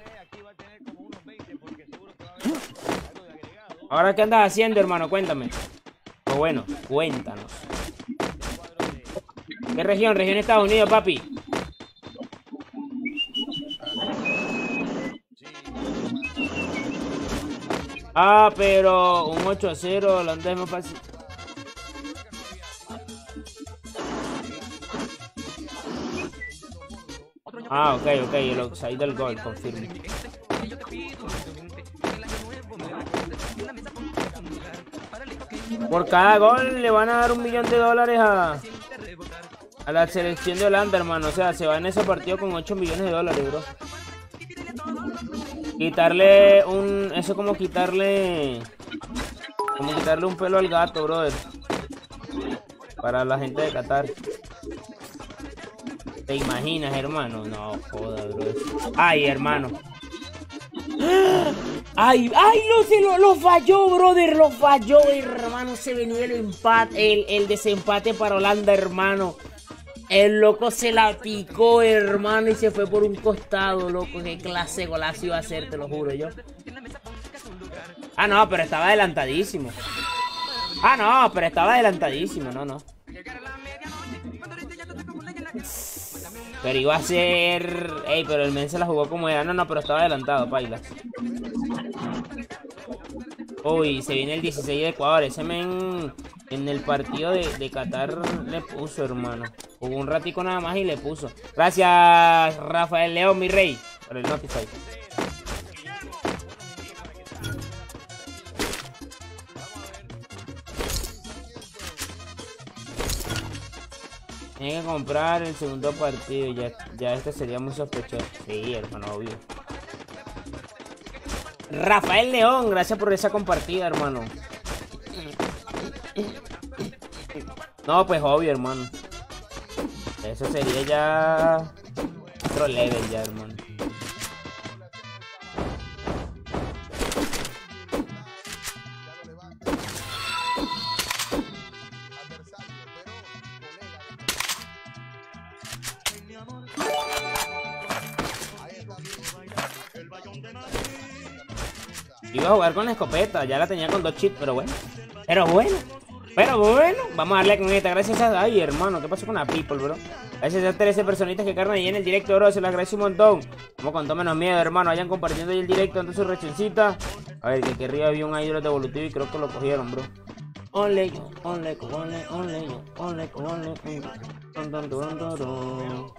¿Ahora qué andas haciendo, hermano? Cuéntame. Pues bueno, cuéntanos. ¿Qué región? Región Estados Unidos, papi. Ah, pero un 8-0, Holanda es más fácil. Ah, ok, el offside del gol, confirmo. Por cada gol le van a dar $1 millón a la selección de Holanda, hermano. O sea, se va en ese partido con $8 millones, bro. Quitarle eso es como quitarle un pelo al gato, brother. Para la gente de Qatar. ¿Te imaginas, hermano? No, joda, bro. Ay, hermano. Ay, no, lo falló, brother. Lo falló, hermano. Se venía el desempate para Holanda, hermano. El loco se la picó, hermano, y se fue por un costado, loco. Qué clase de golazo iba a hacer, te lo juro yo. Ah, no, pero estaba adelantadísimo. No. Pero iba a ser... Ey, pero el men se la jugó como era. No, pero estaba adelantado, paila. Uy, se viene el 16 de Ecuador. Ese men en el partido de Qatar le puso, hermano. Jugó un ratico nada más y le puso. Gracias, Rafael León, mi rey, por el Notify. Tiene que comprar el segundo partido. Ya este sería muy sospechoso. Sí, hermano, obvio. Rafael León, gracias por esa compartida, hermano. No, pues obvio, hermano. Eso sería ya otro level ya, hermano. Iba a jugar con la escopeta, ya la tenía con 2 chips, pero bueno. Pero bueno, vamos a darle con esta. Gracias a... Ay, hermano, ¿qué pasó con la people, bro? Gracias a 13 personitas que cargan ahí en el directo, bro. Se les agradece un montón. Vamos con todo menos miedo, hermano. Vayan compartiendo ahí el directo, dando su reaccioncita. A ver, que aquí arriba había un ídolo de evolutivo y creo que lo cogieron, bro. Only yo, only yo, only yo, only yo, only yo.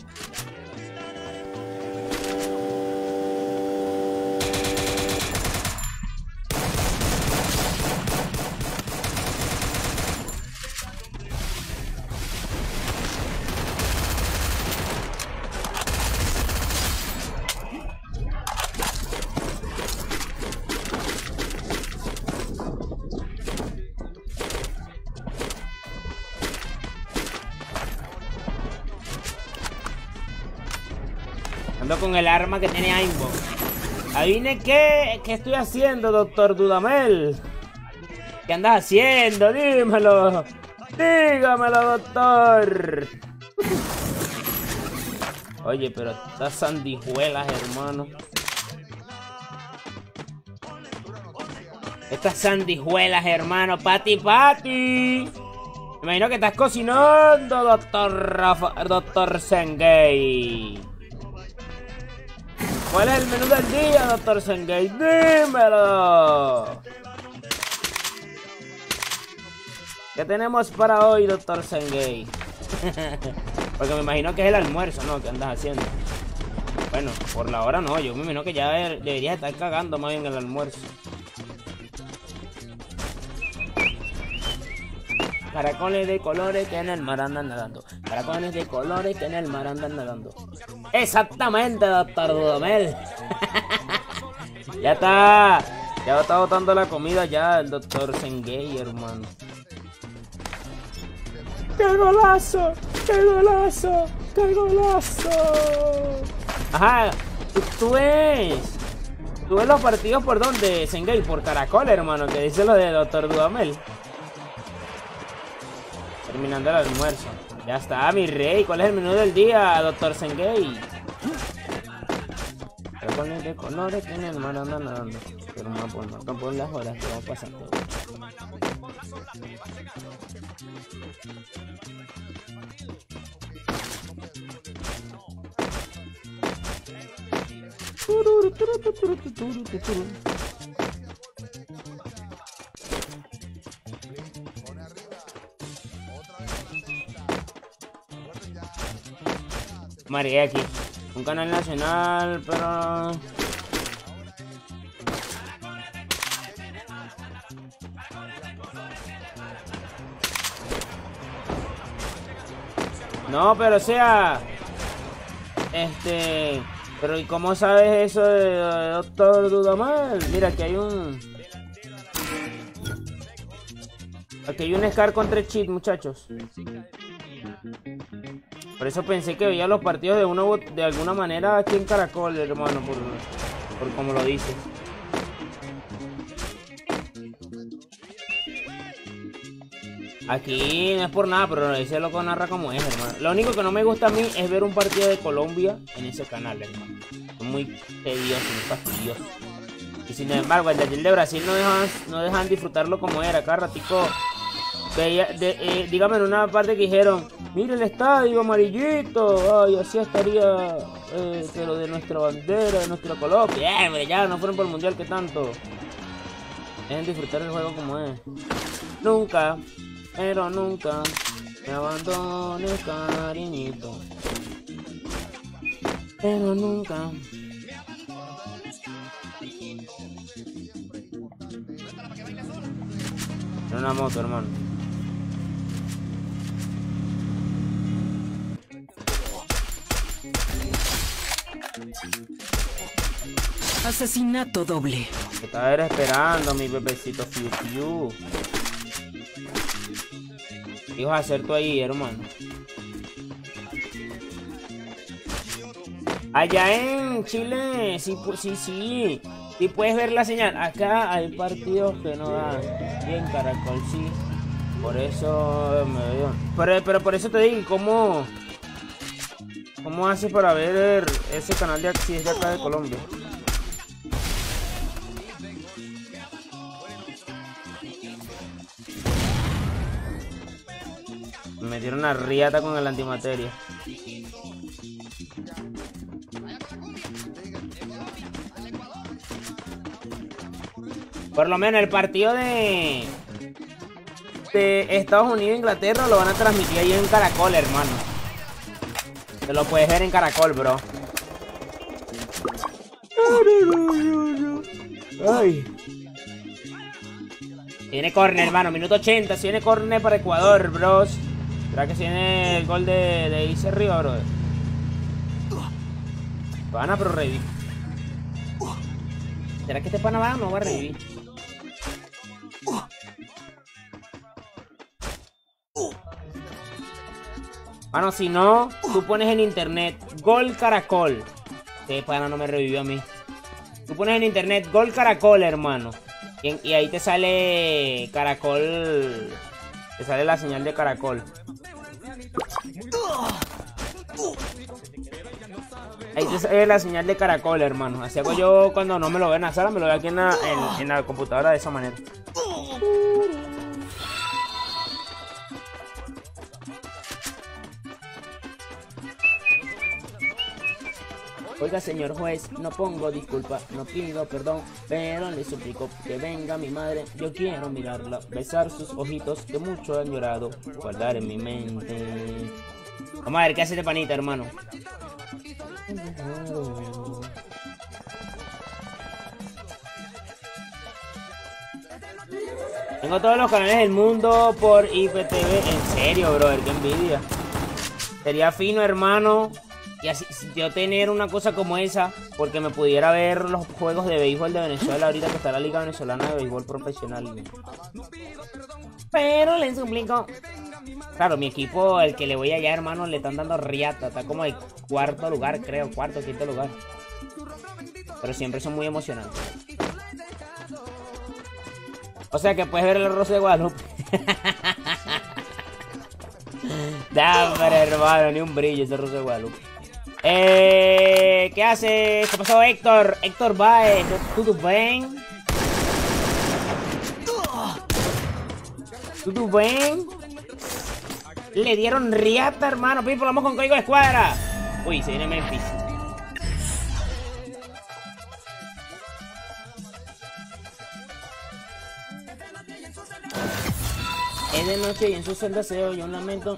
Ando con el arma que tiene aimbot. Adivine qué estoy haciendo, doctor Dudamel. ¿Qué andas haciendo? Dímelo. Dígamelo, doctor. Oye, pero estas sandijuelas, hermano. Estas sandijuelas, hermano. Pati. Me imagino que estás cocinando, doctor Sengay. ¿Cuál es el menú del día, doctor Sengay? ¡Dímelo! ¿Qué tenemos para hoy, doctor Sengay? Porque me imagino que es el almuerzo, ¿no? ¿Qué andas haciendo? Bueno, por la hora no. Yo me imagino que ya deberías estar cagando más bien el almuerzo. Caracoles de colores que en el mar andan nadando. Caracoles de colores que en el mar andan nadando. Exactamente, doctor Dudamel. Ya está. Ya está botando la comida ya el doctor Sengay, hermano. ¡Qué golazo! ¡Qué golazo! ¡Qué golazo! Ajá. ¿Tú ves los partidos por dónde, Sengay? Por Caracol, hermano, que dice lo de doctor Dudamel. Terminando el almuerzo. Ya está, mi rey. ¿Cuál es el menú del día, doctor Sengay? Caracoles de colores que en el mar andan nadando. Pero no por las horas que vamos pasando. María aquí. Un canal nacional, pero... No, pero o sea... Pero ¿y cómo sabes eso de doctor Dudamel? Mira, aquí hay un... Aquí hay un Scar con 3 cheats, muchachos. Por eso pensé que veía los partidos de alguna manera aquí en Caracol, hermano, por como lo dices. Aquí no es por nada, pero ese loco narra como es, hermano. Lo único que no me gusta a mí es ver un partido de Colombia en ese canal, hermano. Es muy tedioso, muy fastidioso. Y sin embargo, el de Brasil no dejan disfrutarlo como era. Cada ratico veía, dígame en una parte que dijeron: mire el estadio amarillito, ay, así estaría que lo de nuestra bandera, de nuestra Colombia. Hombre, ya no fueron por el mundial, que tanto. Dejen disfrutar el juego como es. Nunca, pero nunca me abandones, cariñito. Pero nunca. Es una moto, hermano. Asesinato doble. Te estaba esperando, mi bebecito Fiu Fiu. ¿Qué ibas a hacer tú ahí, hermano? Allá en Chile, sí puedes ver la señal. Acá hay partidos que no dan. Y en Caracol sí. Por eso me dio. Pero por eso te digo, ¿cómo haces para ver ese canal de si es de acá de Colombia? Me metieron una riata con el antimateria. Por lo menos el partido de Estados Unidos e Inglaterra lo van a transmitir ahí en Caracol, hermano. Te lo puedes ver en Caracol, bro. Ay. Tiene córner, hermano. Minuto 80. Si viene córner para Ecuador, bros. ¿Será que si viene el gol de Ice Río, bro? Van a pro revivir. ¿Será que este pana va o no va a revivir? Mano, si no, tú pones en internet Gol Caracol. Este pana no me revivió a mí. Tú pones en internet Gol Caracol, hermano. Y ahí te sale Caracol. Te sale la señal de Caracol. Ahí te sale la señal de Caracol, hermano. Así hago yo cuando no me lo veo en la sala. Me lo veo aquí en la computadora de esa manera. Oiga, señor juez, no pongo disculpa, no pido perdón, pero le suplico que venga mi madre. Yo quiero mirarla, besar sus ojitos que mucho han llorado, guardar en mi mente. Vamos a ver qué hace este panita, hermano. Tengo todos los canales del mundo por IPTV. En serio, brother, qué envidia. Sería fino, hermano. Y así, yo tener una cosa como esa, porque me pudiera ver los juegos de béisbol de Venezuela ahorita que está la Liga Venezolana de Béisbol Profesional. Pero les suplico. Claro, mi equipo, el que le voy allá, hermano, le están dando riata. Está como el cuarto lugar, creo, cuarto, quinto lugar. Pero siempre son muy emocionantes. O sea que puedes ver el Rosa de Guadalupe. Dame, hermano, ni un brillo ese Rosa de Guadalupe. ¿Qué hace? ¿Qué pasó, Héctor? Héctor Baez, ¿tudo bem? ¿Tudo bem? Le dieron riata, hermano. People, vamos con código de escuadra. Uy, se viene Memphis. Es de noche y en su celda se oye un lamento.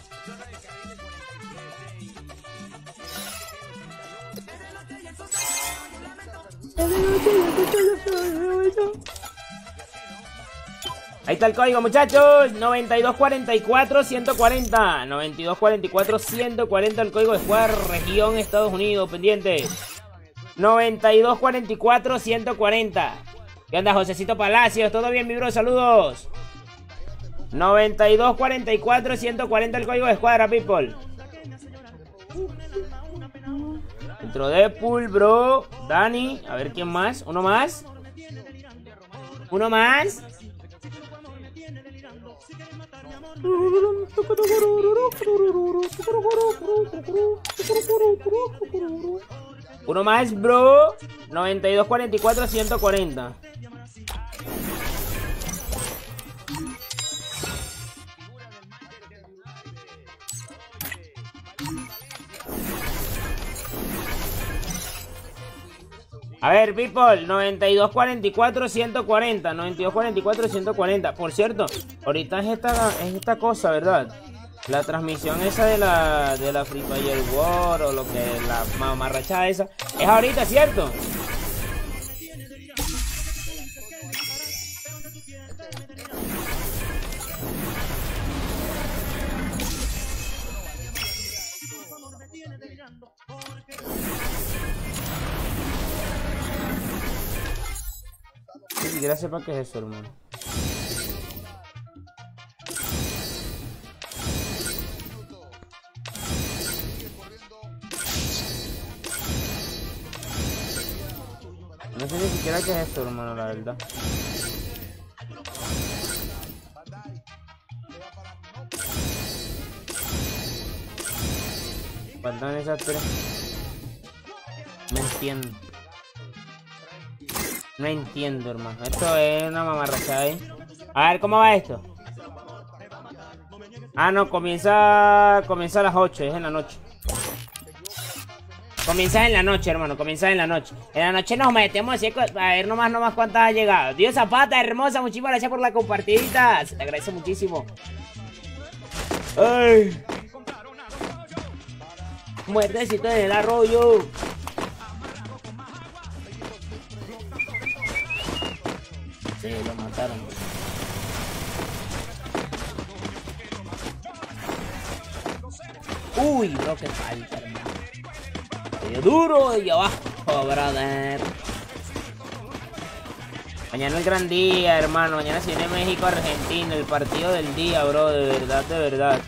Ahí está el código, muchachos. 9244-140. 9244-140 el código de escuadra, región Estados Unidos, pendiente. 9244-140. ¿Qué onda, Josecito Palacios? ¿Todo bien, mi bro? Saludos. 9244-140 el código de escuadra, people. Dentro de pool, bro. Dani. A ver quién más. Uno más. Uno más. Uno más, bro. 9244-140. A ver, people, 9244-140, 9244-140. Por cierto, ahorita es esta cosa, ¿verdad? La transmisión esa de la Free Fire World o lo que la mamarrachada esa es ahorita, ¿cierto? Ni siquiera sepa qué es eso, hermano. No sé ni siquiera qué es esto, hermano, la verdad. Faltan esas tres. No entiendo. No entiendo, hermano. Esto es una mamarrachada ahí. A ver, ¿cómo va esto? Ah, no, comienza a las 8, es en la noche. Comienzas en la noche, hermano, comienzas en la noche. En la noche nos metemos así, a ver nomás cuántas ha llegado. Dios Zapata, hermosa, muchísimas gracias por la compartidita. Se te agradece muchísimo. Ay. Muertecito en el arroyo. Sí, lo mataron. Uy, bro, qué falta, hermano. Medio duro y abajo, brother. Mañana el gran día, hermano. Mañana se viene México-Argentina, el partido del día, bro. De verdad, de verdad.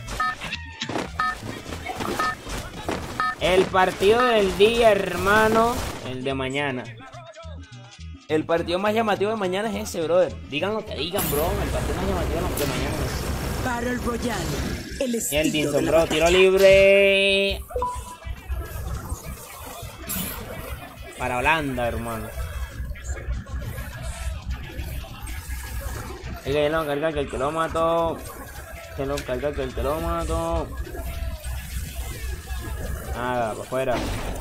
El partido del día, hermano. El de mañana. El partido más llamativo de mañana es ese, brother. Digan lo que digan, bro. El partido más llamativo de mañana es ese. Battle Royale, el estilo El Dinson, de la bro. batalla. Tiro libre. Para Holanda, hermano. Que lo carga que el que lo mató. Que lo carga que el que lo mató. Nada, para afuera.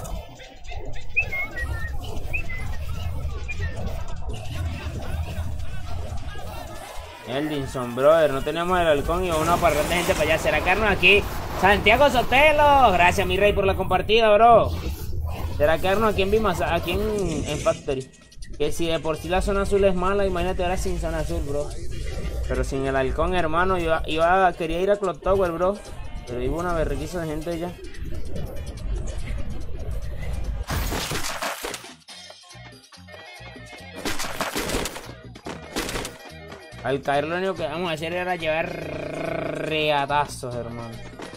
El Dinson, brother. No tenemos el halcón y una parranda de gente para allá. ¿Será quedarnos aquí? Santiago Sotelo. Gracias, mi rey, por la compartida, bro. ¿Será quedarnos aquí en Bimasa, aquí en Factory? Que si de por sí la zona azul es mala, imagínate ahora sin zona azul, bro. Pero sin el halcón, hermano, quería ir a Clock Tower, bro. Pero iba una berrequiza de gente ya. Al caer lo único que vamos a hacer era llevar reatazos, hermano.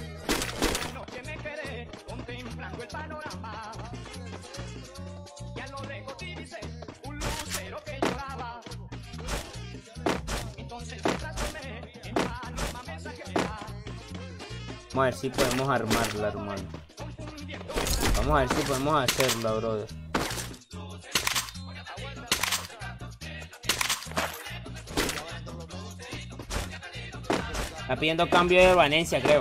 Vamos a ver si podemos armarla, hermano. Vamos a ver si podemos hacerla, brother. Está pidiendo cambio de Valencia, creo.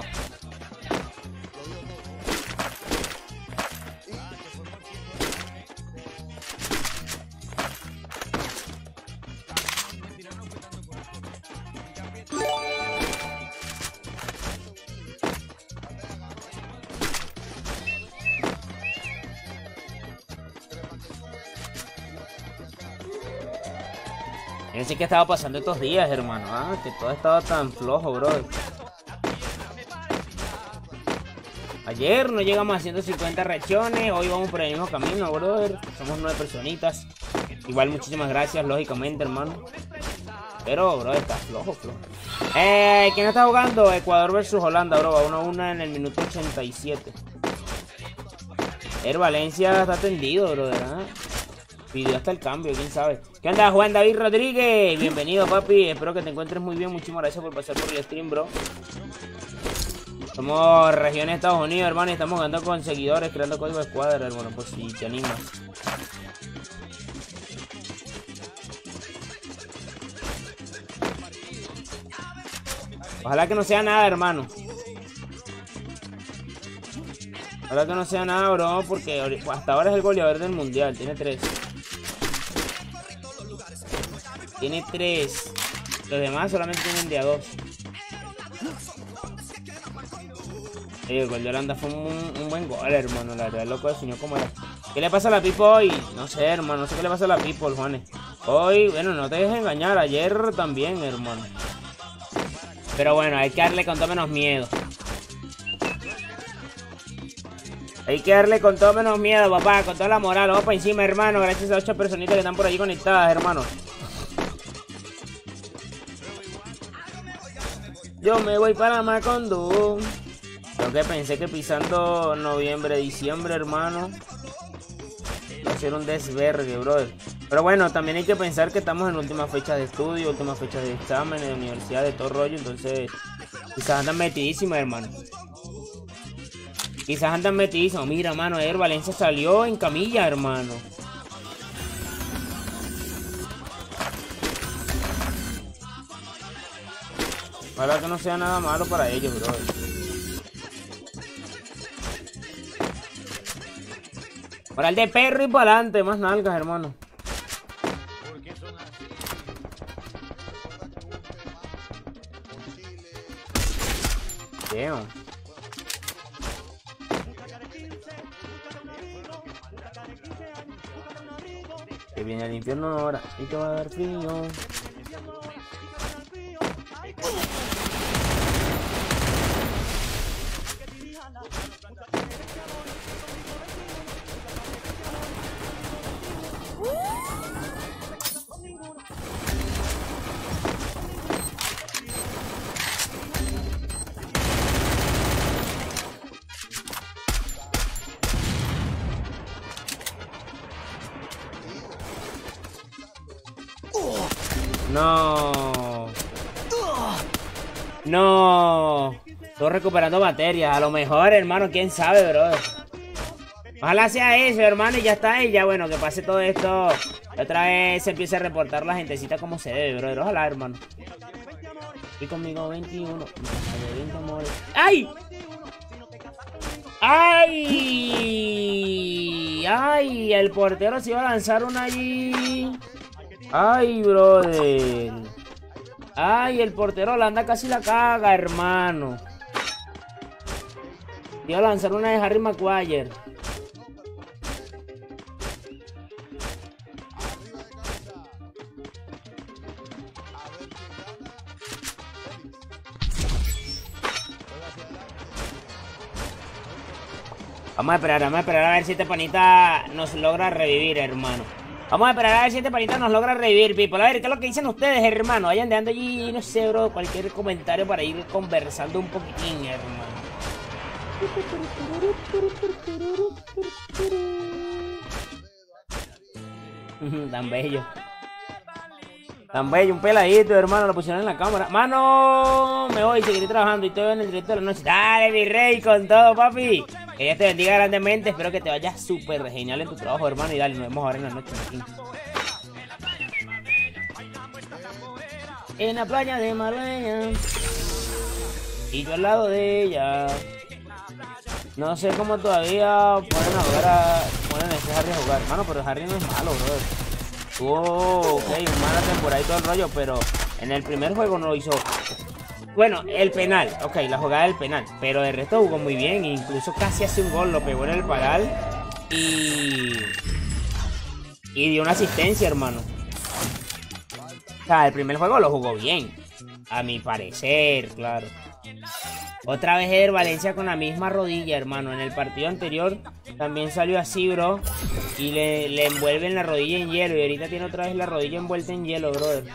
Yo no sé qué estaba pasando estos días, hermano. Que todo estaba tan flojo, bro. Ayer no llegamos a 150 reacciones. Hoy vamos por el mismo camino, brother. Somos 9 personitas. Igual muchísimas gracias, lógicamente, hermano. Pero, bro, está flojo. ¿Quién está jugando? Ecuador versus Holanda, bro. A 1-1 en el minuto 87. El Valencia está tendido, brother. Pidió hasta el cambio, quién sabe. ¿Qué onda, Juan David Rodríguez? Bienvenido, papi. Espero que te encuentres muy bien. Muchísimas gracias por pasar por el stream, bro. Somos región de Estados Unidos, hermano, y estamos jugando con seguidores, creando código de escuadra, hermano, pues si te animas. Ojalá que no sea nada, hermano. Ojalá que no sea nada, bro, porque hasta ahora es el goleador del mundial. Tiene 3. Tiene 3. Los demás solamente tienen de a 2. El gol de Holanda fue un buen gol, hermano. La verdad, loco definió como era. ¿Qué le pasa a la Pipo hoy? No sé, hermano. No sé qué le pasa a la Pipo, Juanes. Hoy, bueno, no te dejes engañar. Ayer también, hermano. Pero bueno, hay que darle con todo menos miedo. Hay que darle con todo menos miedo, papá. Con toda la moral. Vamos para encima, hermano. Gracias a 8 personitas que están por allí conectadas, hermano. Yo me voy para Macondo. Creo que pensé que pisando noviembre, diciembre, hermano, va a ser un desvergue, brother. Pero bueno, también hay que pensar que estamos en últimas fechas de estudio, últimas fechas de exámenes, de universidad, de todo rollo. Entonces, quizás andan metidísimos, hermano. Quizás andan metidísimos. Mira, hermano, ayer Valencia salió en camilla, hermano. Ojalá que no sea nada malo para ellos, brother. Moral de perro y para adelante, más nalgas, hermano. Damn. Que viene el infierno ahora y te va a dar frío. No. No. Estoy recuperando materias. A lo mejor, hermano, quién sabe, bro. Ojalá sea eso, hermano, y ya está. Y ya, bueno, que pase todo esto. Otra vez se empiece a reportar la gentecita como se debe, bro. Ojalá, hermano. Y conmigo 21. ¡Ay! ¡Ay! ¡Ay! El portero se iba a lanzar una allí. ¡Ay, brother! ¡Ay, el portero la anda casi la caga, hermano! Iba a lanzar una de Harry Maguire. Vamos a esperar a ver si este panita nos logra revivir, hermano. Vamos a esperar a ver si este panita nos logra revivir, people. A ver, ¿qué es lo que dicen ustedes, hermano? Vayan dejando allí, no sé, bro, cualquier comentario para ir conversando un poquitín, hermano. Tan bello. Tan bello, un peladito, hermano, lo pusieron en la cámara. Mano, me voy, seguiré trabajando y te veo en el directo de la noche. Dale, mi rey, con todo, papi. Que Dios te bendiga grandemente. Espero que te vaya súper genial en tu trabajo, hermano. Y dale, nos vemos ahora en la noche aquí. En la playa de Marbella. Y yo al lado de ella. No sé cómo todavía ponen a ese Harry a jugar. Hermano, pero Harry no es malo, brother. Ok, mala temporada y todo el rollo, pero en el primer juego no lo hizo. Bueno, el penal, ok, la jugada del penal, pero de resto jugó muy bien, incluso casi hace un gol, lo pegó en el paral y dio una asistencia, hermano. O sea, el primer juego lo jugó bien, a mi parecer, claro. Otra vez Eder Valencia con la misma rodilla, hermano. En el partido anterior también salió así, bro. Y le envuelven la rodilla en hielo. Y ahorita tiene otra vez la rodilla envuelta en hielo, brother.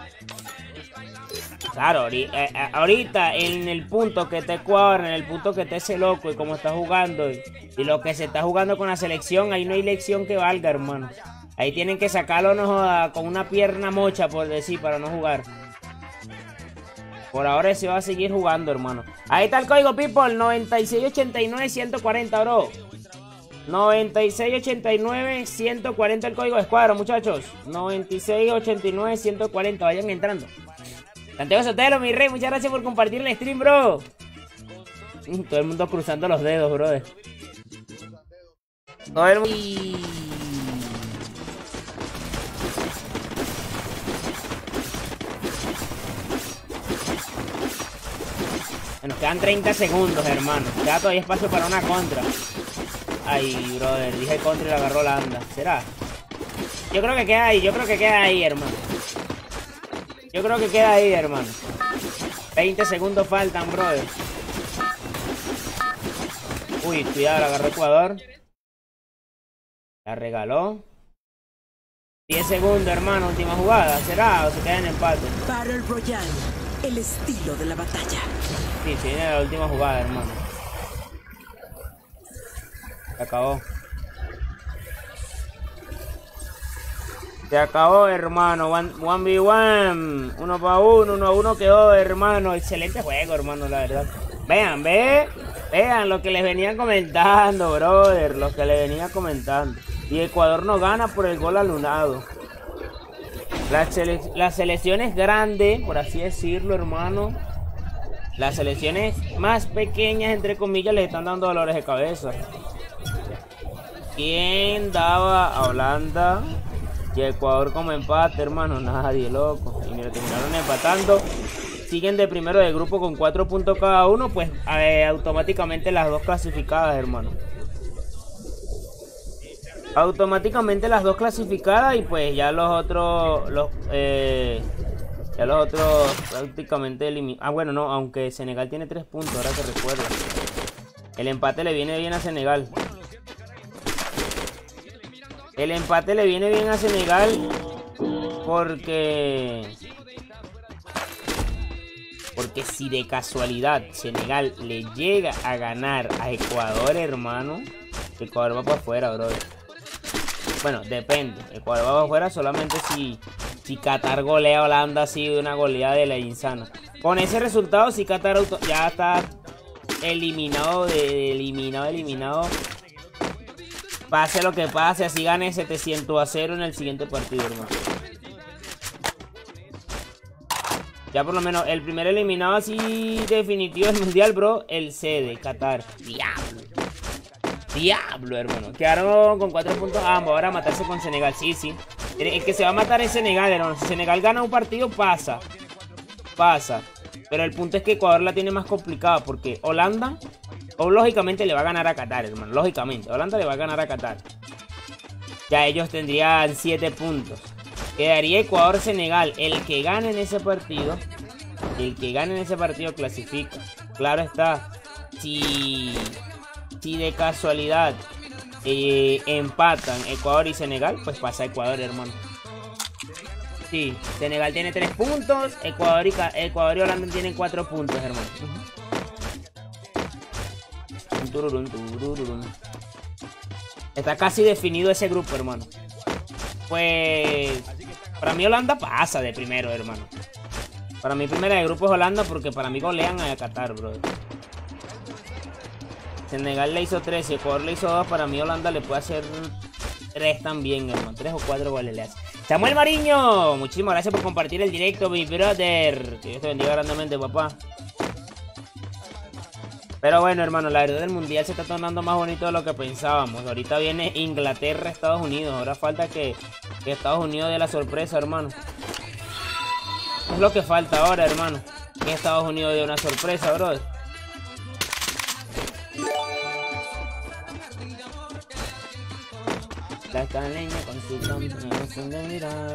Claro, ahorita en el punto que te cuadra, en el punto que te ese loco y como está jugando y lo que se está jugando con la selección, ahí no hay lección que valga, hermano. Ahí tienen que sacarlo con una pierna mocha, por decir, para no jugar. Por ahora se va a seguir jugando, hermano. Ahí está el código, people. 9689-140, bro. 9689-140 el código de escuadra, muchachos. 9689-140. Vayan entrando. Santiago Sotelo, mi rey. Muchas gracias por compartir el stream, bro. Todo el mundo cruzando los dedos, brother. Todo el mundo... Nos quedan 30 segundos, hermano. Queda todavía espacio para una contra. Ay, brother, dije contra y la agarró la anda. ¿Será? Yo creo que queda ahí, hermano. Yo creo que queda ahí, hermano. 20 segundos faltan, brother. Uy, cuidado, la agarró Ecuador. La regaló. 10 segundos, hermano, última jugada. ¿Será o se queda en empate? Battle Royale, el estilo de la batalla. Sí, viene la última jugada, hermano. Se acabó. Se acabó, hermano. 1v1. 1 quedó, hermano. Excelente juego, hermano, la verdad. Vean, vean lo que les venía comentando, brother. Lo que les venía comentando. Y Ecuador no gana por el gol anulado. La selección es grande, por así decirlo, hermano. Las selecciones más pequeñas, entre comillas, les están dando dolores de cabeza. ¿Quién daba a Holanda y a Ecuador como empate, hermano? Nadie, loco. Y mira, terminaron empatando. Siguen de primero de grupo con 4 puntos cada uno. Pues automáticamente las dos clasificadas, hermano. Automáticamente las dos clasificadas. Y pues ya los otros prácticamente eliminados. Ah, bueno, no, aunque Senegal tiene 3 puntos, ahora que recuerdo. El empate le viene bien a Senegal. El empate le viene bien a Senegal porque si de casualidad Senegal le llega a ganar a Ecuador, hermano, Ecuador va para afuera, bro. Bueno, depende. Ecuador va para afuera solamente si Qatar golea a Holanda así de una goleada de la insana. Con ese resultado, si Qatar ya está eliminado, eliminado. Pase lo que pase, así gane 700-0 en el siguiente partido, hermano. Ya por lo menos el primer eliminado así definitivo del mundial, bro, el sede, Qatar. Diablo, hermano. Quedaron con 4 puntos ambos. Ahora a matarse con Senegal, sí. El que se va a matar es Senegal, hermano. Si Senegal gana un partido, pasa. Pero el punto es que Ecuador la tiene más complicada porque Holanda... lógicamente le va a ganar a Qatar, hermano. Lógicamente, Holanda le va a ganar a Qatar. Ya ellos tendrían 7 puntos. Quedaría Ecuador-Senegal. El que gane en ese partido clasifica. Claro está. Si de casualidad empatan Ecuador y Senegal, pues pasa Ecuador, hermano. Sí, Senegal tiene 3 puntos. Ecuador y Holanda tienen 4 puntos, hermano. Está casi definido ese grupo, hermano. Pues para mí Holanda pasa de primero, hermano. Para mí primera de grupo es Holanda porque para mí golean a Qatar, bro. Senegal le hizo 3 y Ecuador le hizo 2. Para mí Holanda le puede hacer 3 también, hermano. 3 o 4 goles le hace. Samuel Mariño, muchísimas gracias por compartir el directo, mi brother. Que Dios te bendiga grandemente, papá. Pero bueno, hermano, la verdad el mundial se está tornando más bonito de lo que pensábamos. Ahorita viene Inglaterra, Estados Unidos. Ahora falta que Estados Unidos dé la sorpresa, hermano. Es lo que falta ahora, hermano. Que Estados Unidos dé una sorpresa, brother. La caleña con su canción de mirar.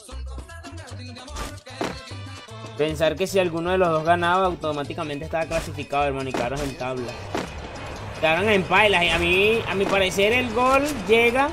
Pensar que si alguno de los dos ganaba, automáticamente estaba clasificado, hermano, y quedaron en tabla. Quedaron en pailas. Y a mi parecer el gol llega.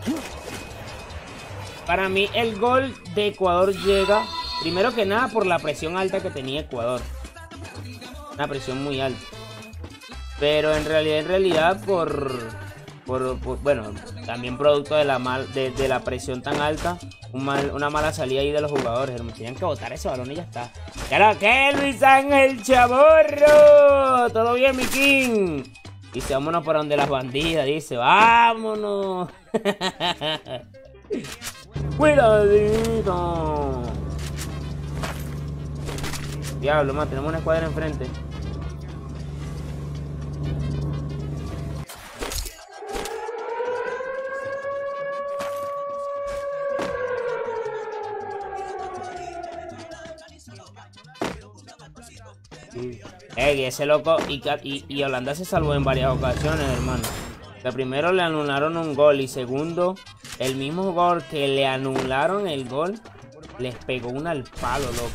Para mí el gol de Ecuador llega, primero que nada, por la presión alta que tenía Ecuador. Una presión muy alta. Pero en realidad bueno, también producto de la presión tan alta, una mala salida ahí de los jugadores, hermano. Tenían que botar ese balón y ya está. ¡Ya lo que, Luis Ángel Chamorro! ¿Todo bien, mi king? Dice, vámonos para donde las bandidas. Dice, vámonos. Cuidadito. Diablo, man, tenemos una escuadra enfrente. Y ese loco y Holanda se salvó en varias ocasiones, hermano. Que primero le anularon un gol y segundo, el mismo gol que le anularon el gol, les pegó una al palo, loco.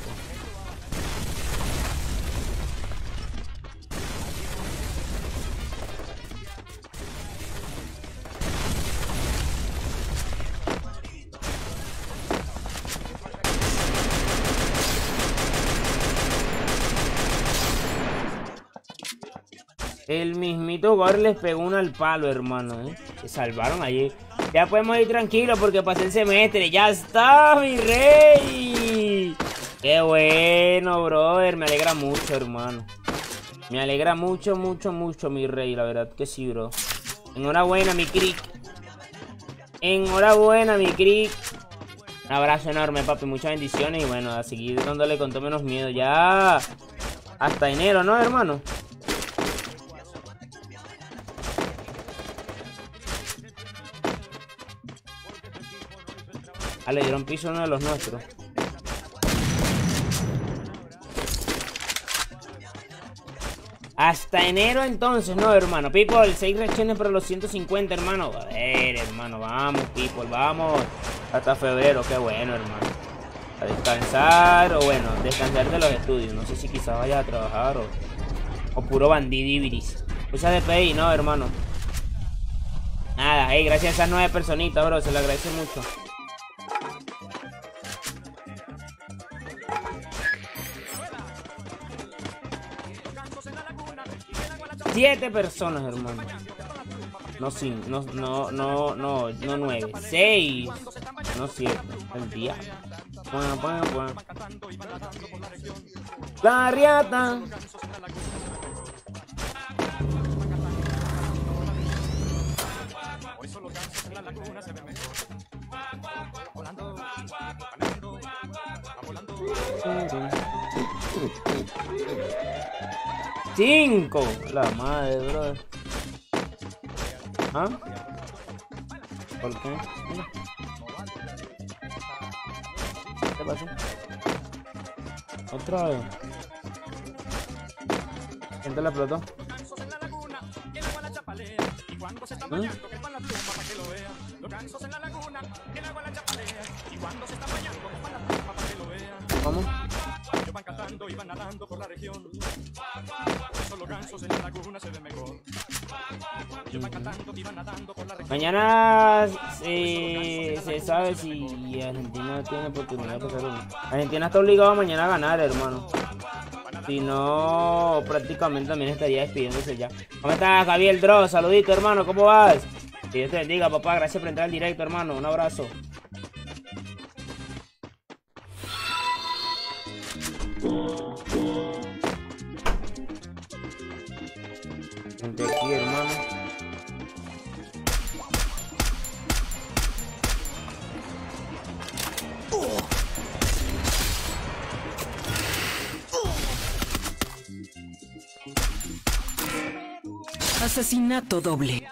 El mismito gol les pegó uno al palo, hermano, Se salvaron allí. Ya podemos ir tranquilos porque pasé el semestre. ¡Ya está, mi rey! ¡Qué bueno, brother! Me alegra mucho, hermano. Me alegra mucho, mucho, mucho, mi rey. La verdad que sí, bro. Enhorabuena, mi crick. Enhorabuena, mi crick. Un abrazo enorme, papi. Muchas bendiciones. Y bueno, a seguir dándole con todo menos miedo. Ya hasta enero, ¿no, hermano? Ah, le dieron piso a uno de los nuestros. Hasta enero entonces, no, hermano. People, 6 reacciones para los 150, hermano. A ver, hermano, vamos, people, vamos. Hasta febrero, qué bueno, hermano. A descansar, o bueno, descansar de los estudios. No sé si quizás vaya a trabajar o puro bandidiviris. Usa DPI, no, hermano. Nada, hey, gracias a esas 9 personitas, bro, se le agradece mucho. Siete personas, hermano. No 5, no 9, 6. No 7. El día. Bueno. La riata. ¡5! La madre, brother. ¿Ah? ¿Por qué? Mira. ¿Qué pasó? Otra vez. ¿Quién te la explotó? ¿Eh? ¿Cómo? Mañana se sabe si Argentina tiene oportunidad de pasar uno. Argentina está obligado mañana a ganar, hermano. Si no, prácticamente también estaría despidiéndose ya. ¿Cómo estás, Javier Dross? Saludito, hermano, ¿cómo vas? Que Dios te bendiga, papá. Gracias por entrar al directo, hermano. Un abrazo. Gente aquí, hermano. Asesinato doble.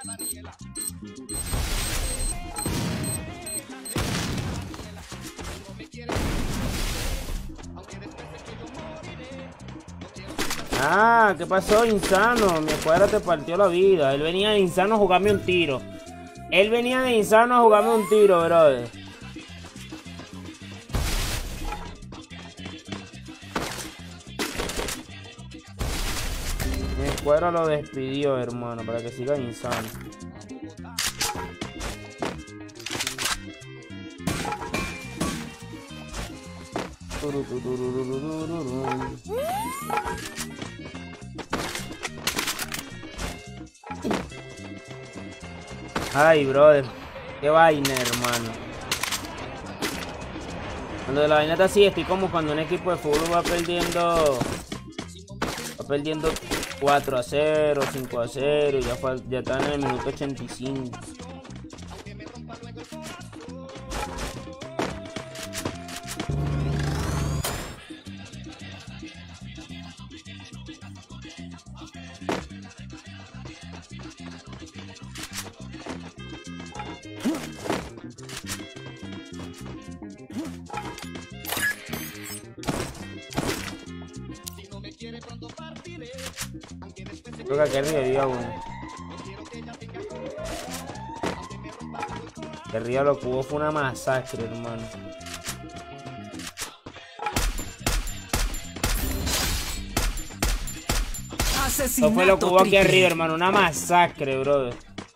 Ah, ¿qué pasó, Insano? Mi escuadra te partió la vida. Él venía de Insano a jugarme un tiro. Él venía de Insano a jugarme un tiro, brother. Mi escuadra lo despidió, hermano, para que siga Insano. Ay, brother, qué vaina, hermano. Cuando la vaina está así, estoy como cuando un equipo de fútbol va perdiendo 4-0, 5-0 y ya están en el minuto 85. Creo que aquí arriba había uno. Que arriba lo que hubo fue una masacre, hermano. Eso fue lo que hubo aquí arriba, hermano. Una masacre, brother.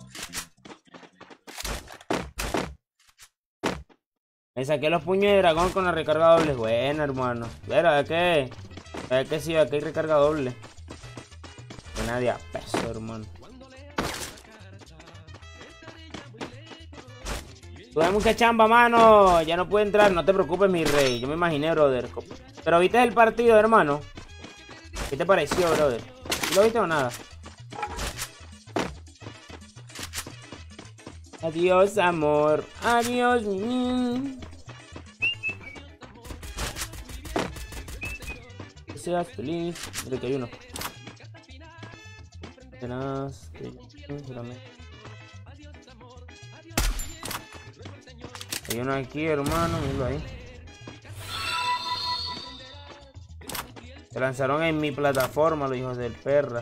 Me saqué los puños de dragón con la recarga doble. Bueno, hermano. Pero es que sí, aquí hay recarga doble. Que nadie a peso, hermano. Tuve mucha chamba, mano. Ya no puedo entrar. No te preocupes, mi rey. Yo me imaginé, brother. Pero viste el partido, hermano. ¿Qué te pareció, brother? ¿Lo viste o nada? Adiós, amor. Adiós. Que seas feliz. Mira que hay uno. Hay uno aquí, hermano, míralo ahí. Se lanzaron en mi plataforma los hijos del perra.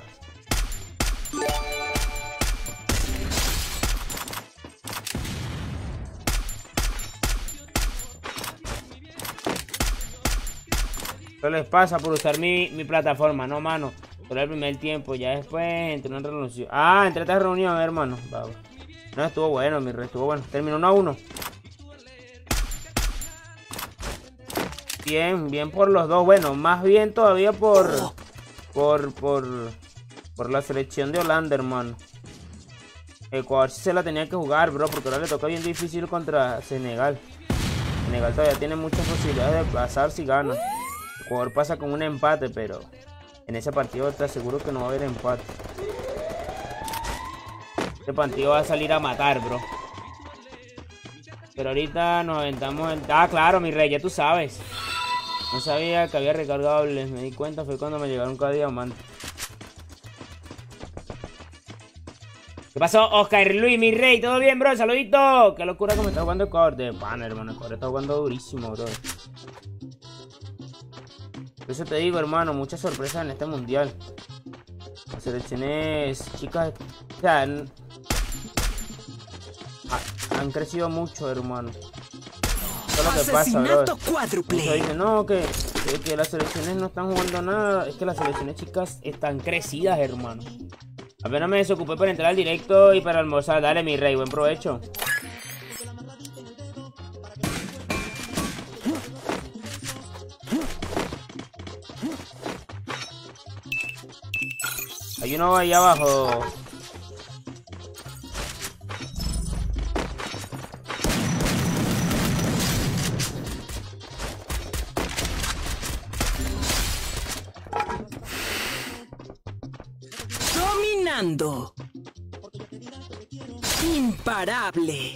¿Qué les pasa por usar mi plataforma? No, mano. Solo el primer tiempo. Ya después entré en una reunión. Ah, entré a esta reunión, hermano. Va. No, estuvo bueno, mi rey. Estuvo bueno. Terminó 1-1. Bien, bien por los dos. Bueno, más bien todavía por la selección de Holanda, hermano. Ecuador sí se la tenía que jugar, bro, porque ahora le toca bien difícil contra Senegal. Senegal todavía tiene muchas posibilidades de pasar si gana. Ecuador pasa con un empate, pero en ese partido te aseguro que no va a haber empate. Este partido va a salir a matar, bro. Pero ahorita nos aventamos en... Ah, claro, mi rey, ya tú sabes. No sabía que había recargables. Me di cuenta fue cuando me llegaron cada diamante. ¿Qué pasó, Oscar Luis, mi rey? ¿Todo bien, bro? Saludito. Qué locura como está jugando Ecuador. De pana, hermano. Ecuador está jugando durísimo, bro. Por eso te digo, hermano, muchas sorpresas en este mundial. Las selecciones chicas, o sea, han crecido mucho, hermano. Eso es lo que pasa, bro. Muchos dicen, no, que las selecciones no están jugando nada. Es que las selecciones chicas están crecidas, hermano. Apenas me desocupé para entrar al directo y para almorzar. Dale, mi rey, buen provecho. Hay uno ahí abajo. Dominando. Imparable.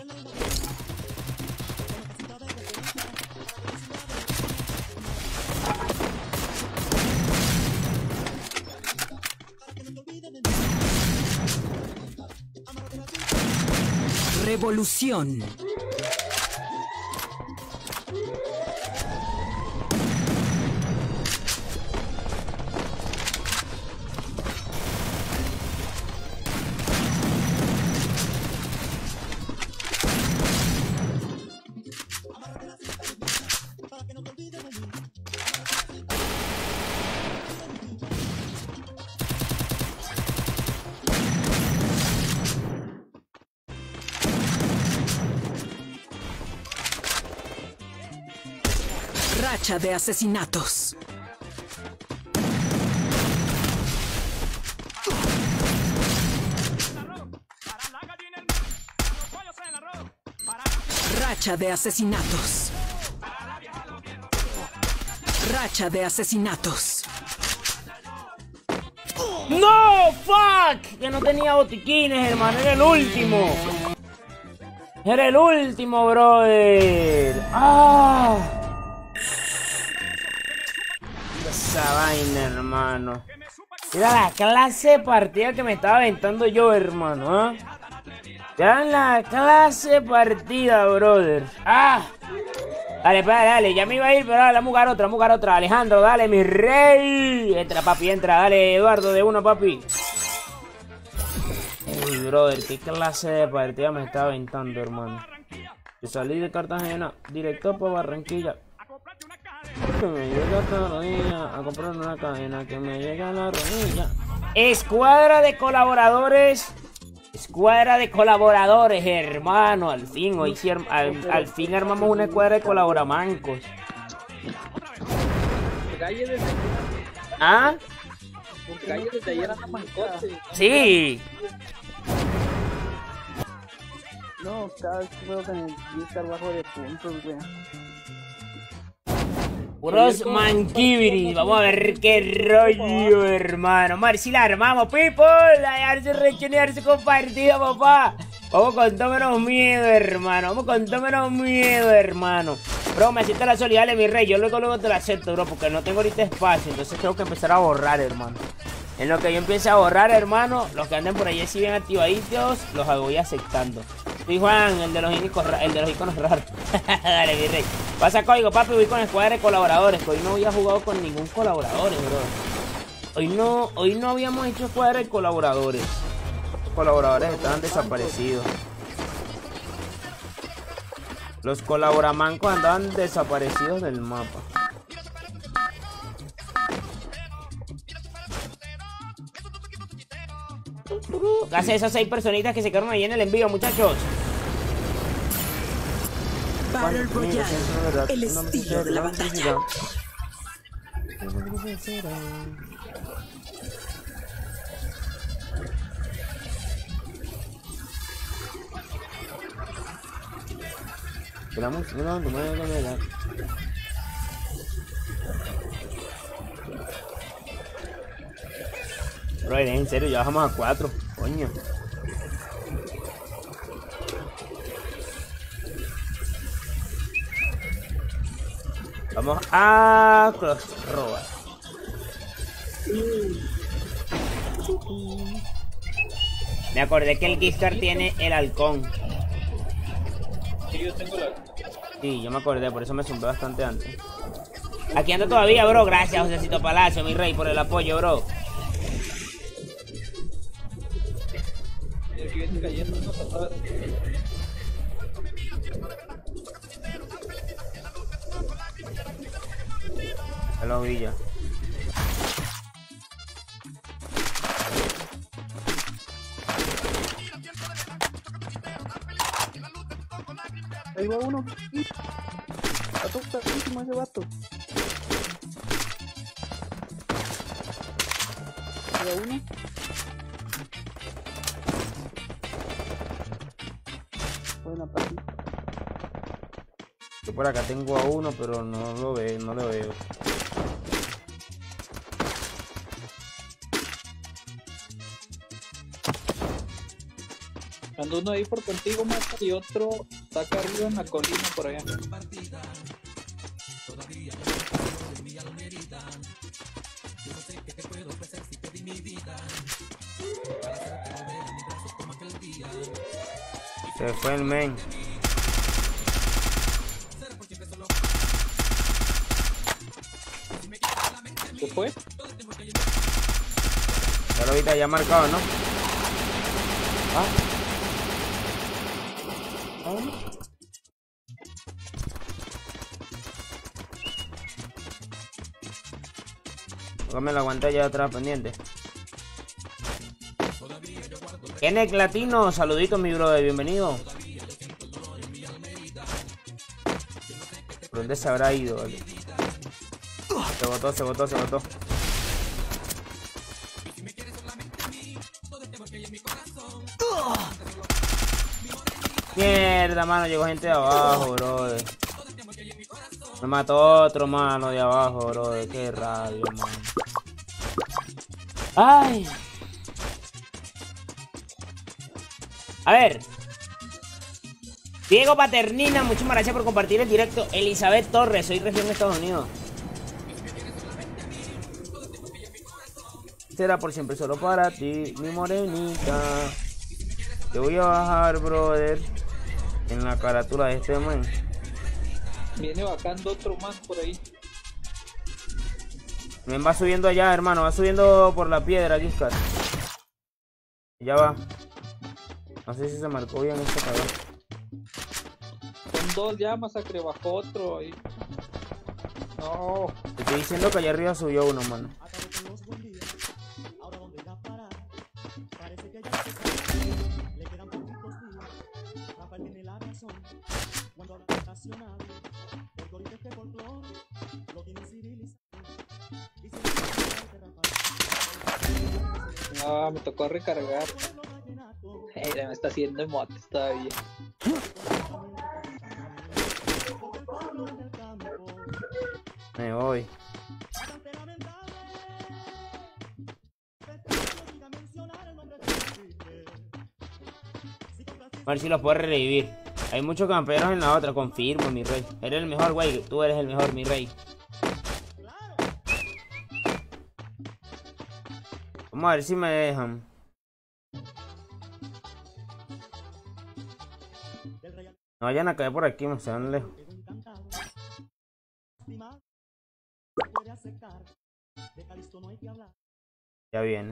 Revolución. Racha de asesinatos. Racha de asesinatos. Racha de asesinatos. ¡No! ¡Fuck! Que no tenía botiquines, hermano. Era el último. Era el último, brother. ¡Ah! Esa vaina, hermano. Era la clase de partida que me estaba aventando yo, hermano. ¿Eh? Ya en la clase de partida, brother. ¡Ah! Dale, dale, ya me iba a ir, pero dale, vamos a jugar otra. Alejandro, dale, mi rey. Entra, papi, entra. Dale, Eduardo, de uno, papi. Ey, brother, qué clase de partida me estaba aventando, hermano. Yo salí de Cartagena, directo para Barranquilla. Que me llega cada rodilla a comprar una cadena, que me llega a la rodilla. Escuadra de colaboradores. Escuadra de colaboradores, hermano. Al fin, hoy sí, al fin armamos una escuadra de colaboramancos. ¿Ah? Sí. No, cada vez que veo que me estar bajo de puntos, güey. Puros manquibiris. Vamos a ver qué rollo, hermano. Vamos a ver si la armamos, people. A dejarse rechonearse compartida, papá. Vamos con todo menos miedo, hermano. Vamos con todo menos miedo, hermano. Bro, me acepta la solidaridad, mi rey. Yo luego te la acepto, bro, porque no tengo ahorita espacio. Entonces tengo que empezar a borrar, hermano. En lo que yo empiece a borrar, hermano, los que anden por ahí siguen activaditos, los voy aceptando. Soy Juan, el de los iconos raros. Dale, mi rey. Pasa código, papi, voy con escuadra de colaboradores. Que hoy no había jugado con ningún colaborador, bro. Hoy no habíamos hecho escuadra de colaboradores. Los colaboradores estaban desaparecidos. Los colaboramancos andaban desaparecidos del mapa. Casi esas 6 personitas que se quedaron ahí en el envío, muchachos. Battle Royale, el estilo de la batalla. Bro, en serio, ya bajamos a 4, coño. Vamos a Crossroad. Me acordé que el Giscard tiene el halcón. Sí, yo tengo la... Sí, yo me acordé, por eso me zumbé bastante antes. Aquí ando todavía, bro. Gracias, Josecito Palacio, mi rey, por el apoyo, bro. Aquí viene cayendo unos atrás. A la villa. Ahí va uno. Está tostadísimo ese vato. Ahí va uno. Buena partida. Yo por acá tengo a uno, pero no lo veo, no lo veo. Ando uno ahí por contigo, Mata, y otro está acá arriba en la colina por allá. Se fue el men. ¿Se fue? Ya lo viste ya marcado, ¿no? Póngame la guanta allá atrás pendiente. Kenneth Latino, saludito mi brother, bienvenido. ¿Por dónde se habrá ido? Vale. Se botó, se botó, se botó. Mierda, mano, llegó gente de abajo, brother. Me mató otro, mano, de abajo, brother. Qué rabia, mano. Ay. A ver. Diego Paternina, muchísimas gracias por compartir el directo. Elizabeth Torres, soy región de Estados Unidos. Será por siempre solo para ti, mi morenita. Te voy a bajar, brother, en la carátula de este man. Viene bajando otro más por ahí. Me va subiendo allá, hermano. Va subiendo por la piedra, Giscard. Ya va. No sé si se marcó bien esta cagada. Son dos ya, Masacre, bajó otro ahí. No. Te estoy diciendo que allá arriba subió uno, mano. No, me tocó recargar. Me está haciendo emotes todavía. Me voy. A ver si los puedo revivir. Hay muchos campeones en la otra, confirmo, mi rey. Eres el mejor, güey. Tú eres el mejor, mi rey. Vamos a ver si me dejan. No vayan a caer por aquí, me sean lejos. Ya viene.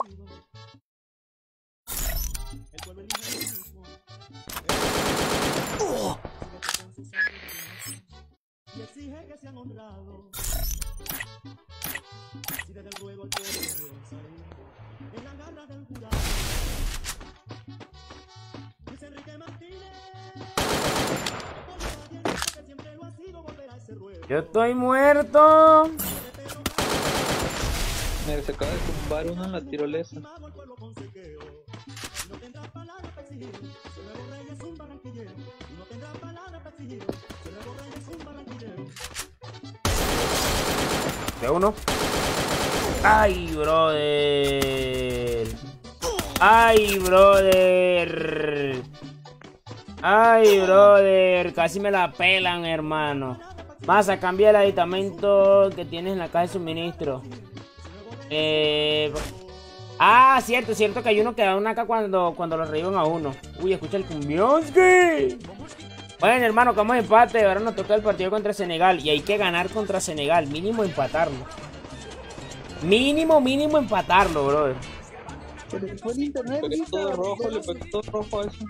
Yo estoy muerto. Mira, se acaba de tumbar uno en la tirolesa. De uno. Ay, brother. Ay, brother. Ay, brother. Casi me la pelan, hermano. Masa, cambia el aditamento que tienes en la caja de suministro. Cierto que hay uno que da una acá cuando lo reviven a uno. Uy, escucha el cumbionski. Bueno, hermano, como empate. Ahora nos toca el partido contra Senegal. Y hay que ganar contra Senegal. Mínimo empatarlo. Mínimo empatarlo, brother. Pero fue el internet, Le pegué ¿viste? todo rojo, le pegué todo rojo a eso.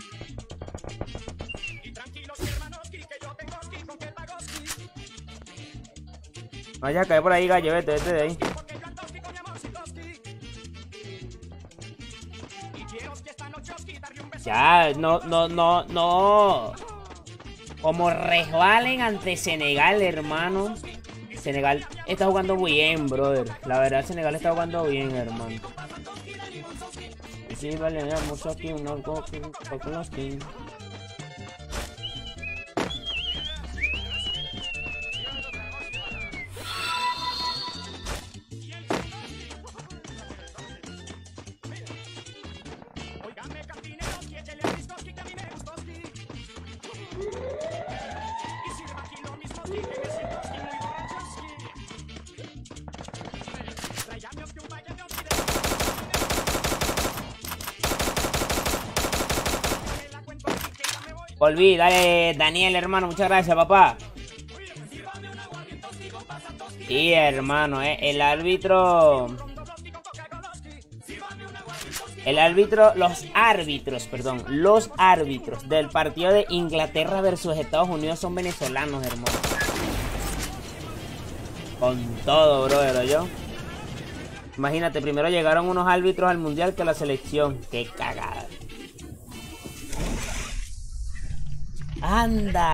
Vaya a caer por ahí, gallo. Vete de ahí. Ya, no. Como resbalen ante Senegal, hermano. Senegal está jugando bien, brother. La verdad, Senegal está jugando bien, hermano. Sí, vale, vamos aquí, unos con los teams. Volví, dale, Daniel, hermano, muchas gracias, papá. Sí, hermano, el árbitro, los árbitros del partido de Inglaterra versus Estados Unidos son venezolanos, hermano. Con todo, brother, ¿yo? Imagínate, primero llegaron unos árbitros al mundial que la selección. Qué cagada. Anda.